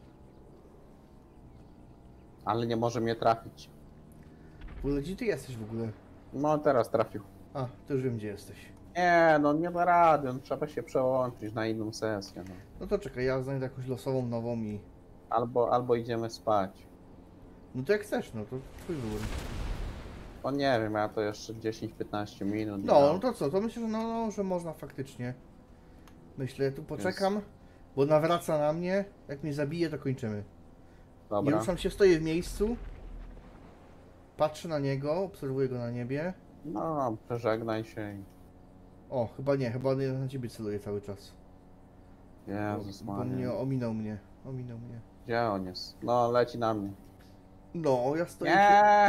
Ale nie może mnie trafić. W ogóle gdzie ty jesteś w ogóle? No teraz trafił. A, to już wiem, gdzie jesteś. Nie, no nie da rady, no, trzeba się przełączyć na inną sesję. No. No to czekaj, ja znajdę jakąś losową, nową i... Albo idziemy spać. No to jak chcesz, no to twój wybór. O nie wiem, ja to jeszcze 10-15 minut. No, miałem. no to co, to myślę, że no, że można faktycznie. Myślę, tu poczekam, bo nawraca na mnie. Jak mnie zabije, to kończymy. Nie Dobra. ruszam się, stoję w miejscu. Patrzę na niego, obserwuję go na niebie. No, przeżegnaj się i... O, chyba nie, chyba nie na ciebie celuję cały czas. Jezus Bo Maria. mnie ominął mnie. Ominął mnie. Gdzie on jest? No, leci na mnie. No, ja stoję. Nie!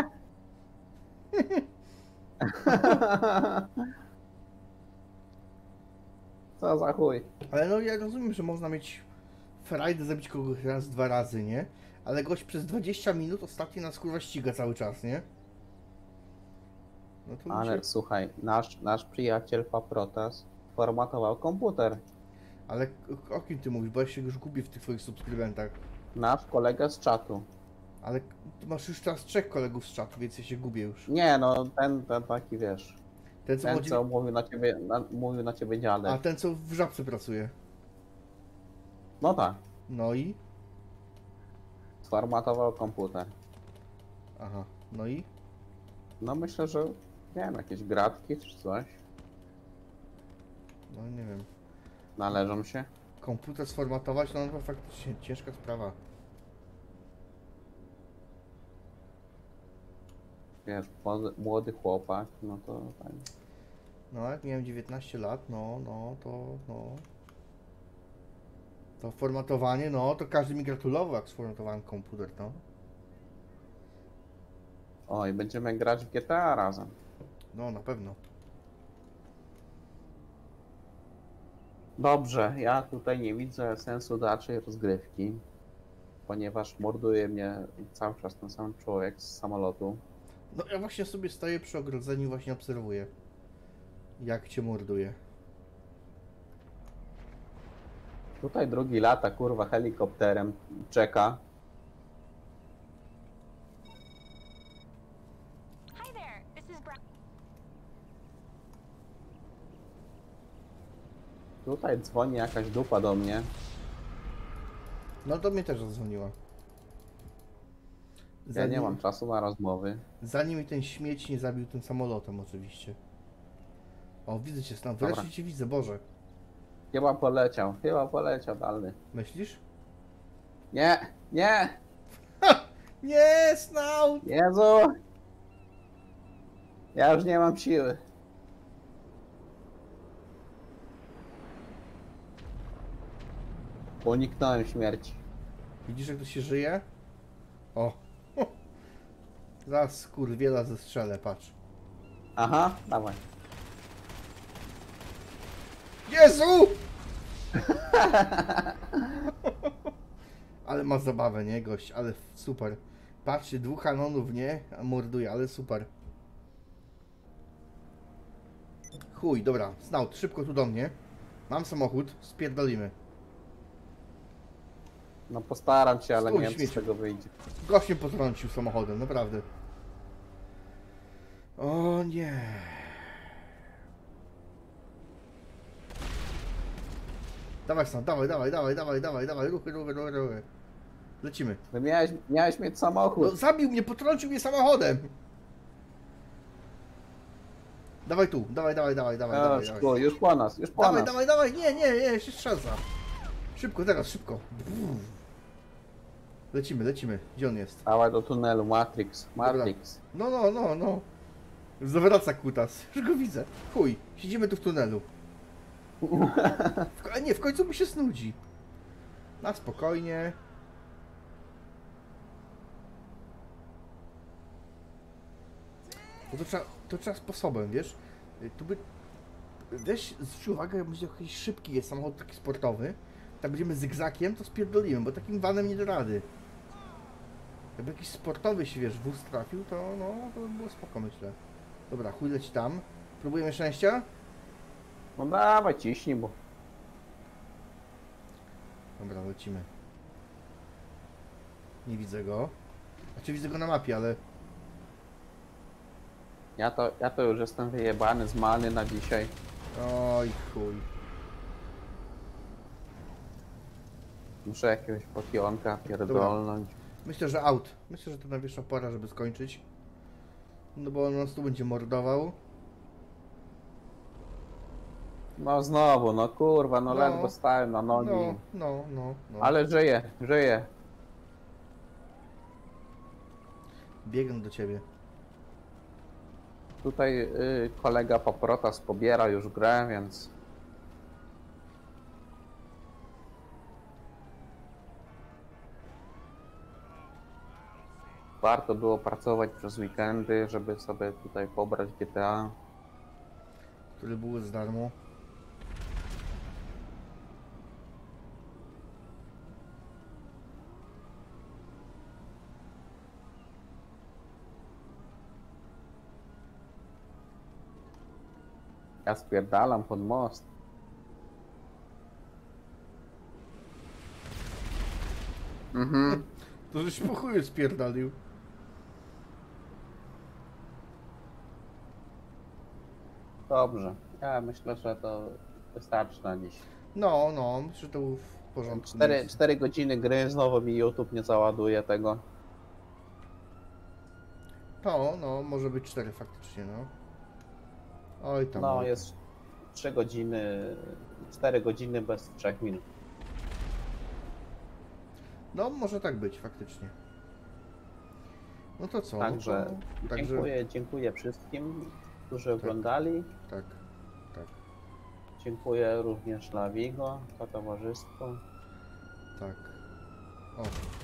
Co za chuj. Ale no ja rozumiem, że można mieć frajdę zabić kogoś raz, dwa razy, nie? Ale gość przez 20 minut ostatnio nas kurwa ściga cały czas, nie? No to Ale mi się... słuchaj, nasz przyjaciel Paprotas formatował komputer. Ale o kim ty mówisz? Bo ja się już gubię w tych twoich subskrybentach. Nasz kolega z czatu. Ale ty masz już teraz 3 kolegów z czatu, więc ja się gubię już. Nie no, ten taki wiesz. Ten co Ten chodzi... co mówił na ciebie, mówił na ciebie A dziadek. ten co w Żabce pracuje. No tak, No i? sformatował komputer. Aha. No i? No myślę, że nie wiem, jakieś gratki czy coś No nie wiem. należą się. Komputer sformatować, no to faktycznie ciężka sprawa. Wiesz, młody chłopak, no to tak. No jak miałem 19 lat, to formatowanie, no to każdy mi gratulował, jak sformatowałem komputer, no. O, i będziemy grać w GTA razem. No na pewno. Dobrze, ja tutaj nie widzę sensu dalszej rozgrywki, ponieważ morduje mnie cały czas ten sam człowiek z samolotu. No ja właśnie sobie stoję przy ogrodzeniu i właśnie obserwuję, jak cię morduje. Tutaj drugi lata, kurwa, helikopterem czeka. Hi there, this is Brown. Tutaj dzwoni jakaś dupa do mnie. No do mnie też zadzwoniła. Ja nie mam czasu na rozmowy. Zanim mi ten śmieć nie zabił tym samolotem oczywiście. O, widzę cię tam, Dobra. wreszcie cię widzę, Boże. Chyba poleciał dalej. Myślisz? Nie, nie, Nie, Snout! Jezu! Ja już nie mam siły. Uniknąłem śmierci. Widzisz jak to się żyje? O! Zaraz kurwiela zestrzelę, patrz. Aha, dawaj. Jezu! Ale ma zabawę, nie gość? Ale super. Patrzcie, 2 Anonów, nie? A morduje, ale super. Chuj, dobra, Snout, szybko tu do mnie. Mam samochód, spierdolimy. No postaram się, ale Stój, nie wiem co z śmieciu. tego wyjdzie. Gość mnie potrącił samochodem, naprawdę. O nie. Dawaj stąd, dawaj, ruchy. Lecimy. Ty miałeś mieć samochód. No zabił mnie, potrącił mnie samochodem. Dawaj tu, dawaj. Już po nas, już po nas. Dawaj, nie, jeszcze strzelca. Szybko, teraz, szybko. Lecimy, gdzie on jest? Dawaj do tunelu, Matrix. No. Zawraca kutas, już go widzę. Chuj, siedzimy tu w tunelu. W końcu mi się snudzi. Na spokojnie. Bo to trzeba sposobem, wiesz? Tu by... Weź zwróć uwagę, jak będzie jakiś szybki jest samochód taki sportowy. Tak będziemy zygzakiem, to spierdolimy, bo takim vanem nie da rady. Jakby jakiś sportowy się, wiesz, wóz trafił, to by było spoko, myślę. Dobra, chuj leci tam. Próbujemy szczęścia? No dawaj, ciśnij, bo... Dobra, lecimy. Nie widzę go. Znaczy widzę go na mapie, ale... Ja to już jestem wyjebany, zmalny na dzisiaj. Oj, chuj. Muszę jakiegoś potionka pierdolnąć. Myślę, że out. Myślę, że to najwyższa pora, żeby skończyć. No bo on nas tu będzie mordował. No znowu, no kurwa, no No. ledwo stałem na nogi. No. Ale żyję. Biegnę do ciebie. Tutaj kolega Paprotas pobiera już grę, więc... Warto było pracować przez weekendy, żeby sobie tutaj pobrać GTA. Które były za darmo. Ja spierdalam pod most. Mhm. To żeś po chuju spierdolił. Dobrze. Ja myślę, że to wystarczy na dziś. No, no, myślę, że to był w porządku. 4 godziny gry, znowu mi YouTube nie załaduje tego. No, może być 4 faktycznie, no. Oj tam. No oj tam. jest 3 godziny, 4 godziny bez 3 minut. No, może tak być faktycznie. No to co? Także no to, dziękuję wszystkim, którzy oglądali. Tak, tak, Dziękuję również dla Wigo za towarzystwo. tak. O.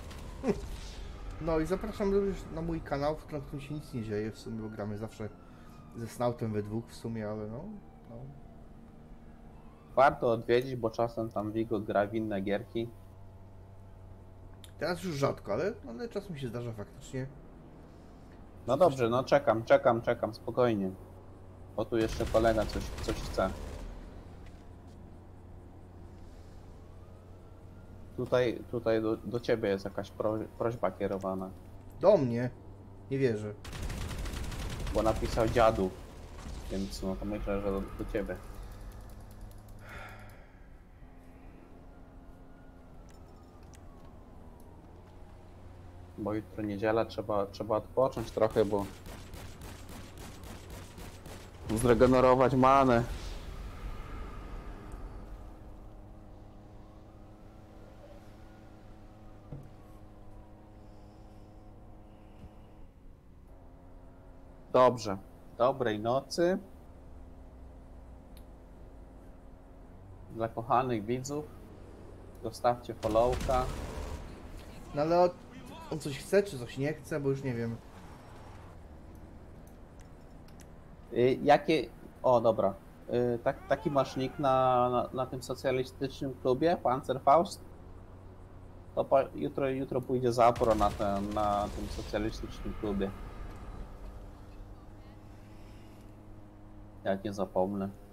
No i zapraszam również na mój kanał, w którym się nic nie dzieje w sumie, bo gramy zawsze ze Snautem we dwóch w sumie, ale no. Warto odwiedzić, bo czasem tam Wigo gra w inne gierki. Teraz już rzadko, ale czasem się zdarza faktycznie. No dobrze, no czekam, spokojnie. Bo tu jeszcze kolega coś chce. Tutaj do ciebie jest jakaś prośba kierowana. Do mnie? Nie wierzę. Bo napisał dziadu. Więc no to myślę, że do ciebie. Bo jutro niedziela, trzeba odpocząć trochę, bo zregenerować manę. Dobrze. Dobrej nocy. Dla kochanych widzów zostawcie followka. No ale on coś chce, czy coś nie chce, bo już nie wiem. Jakie... O, dobra. Taki masz nick na tym socjalistycznym klubie, Panzerfaust? To jutro pójdzie zapro na tym socjalistycznym klubie. Jak nie zapomnę.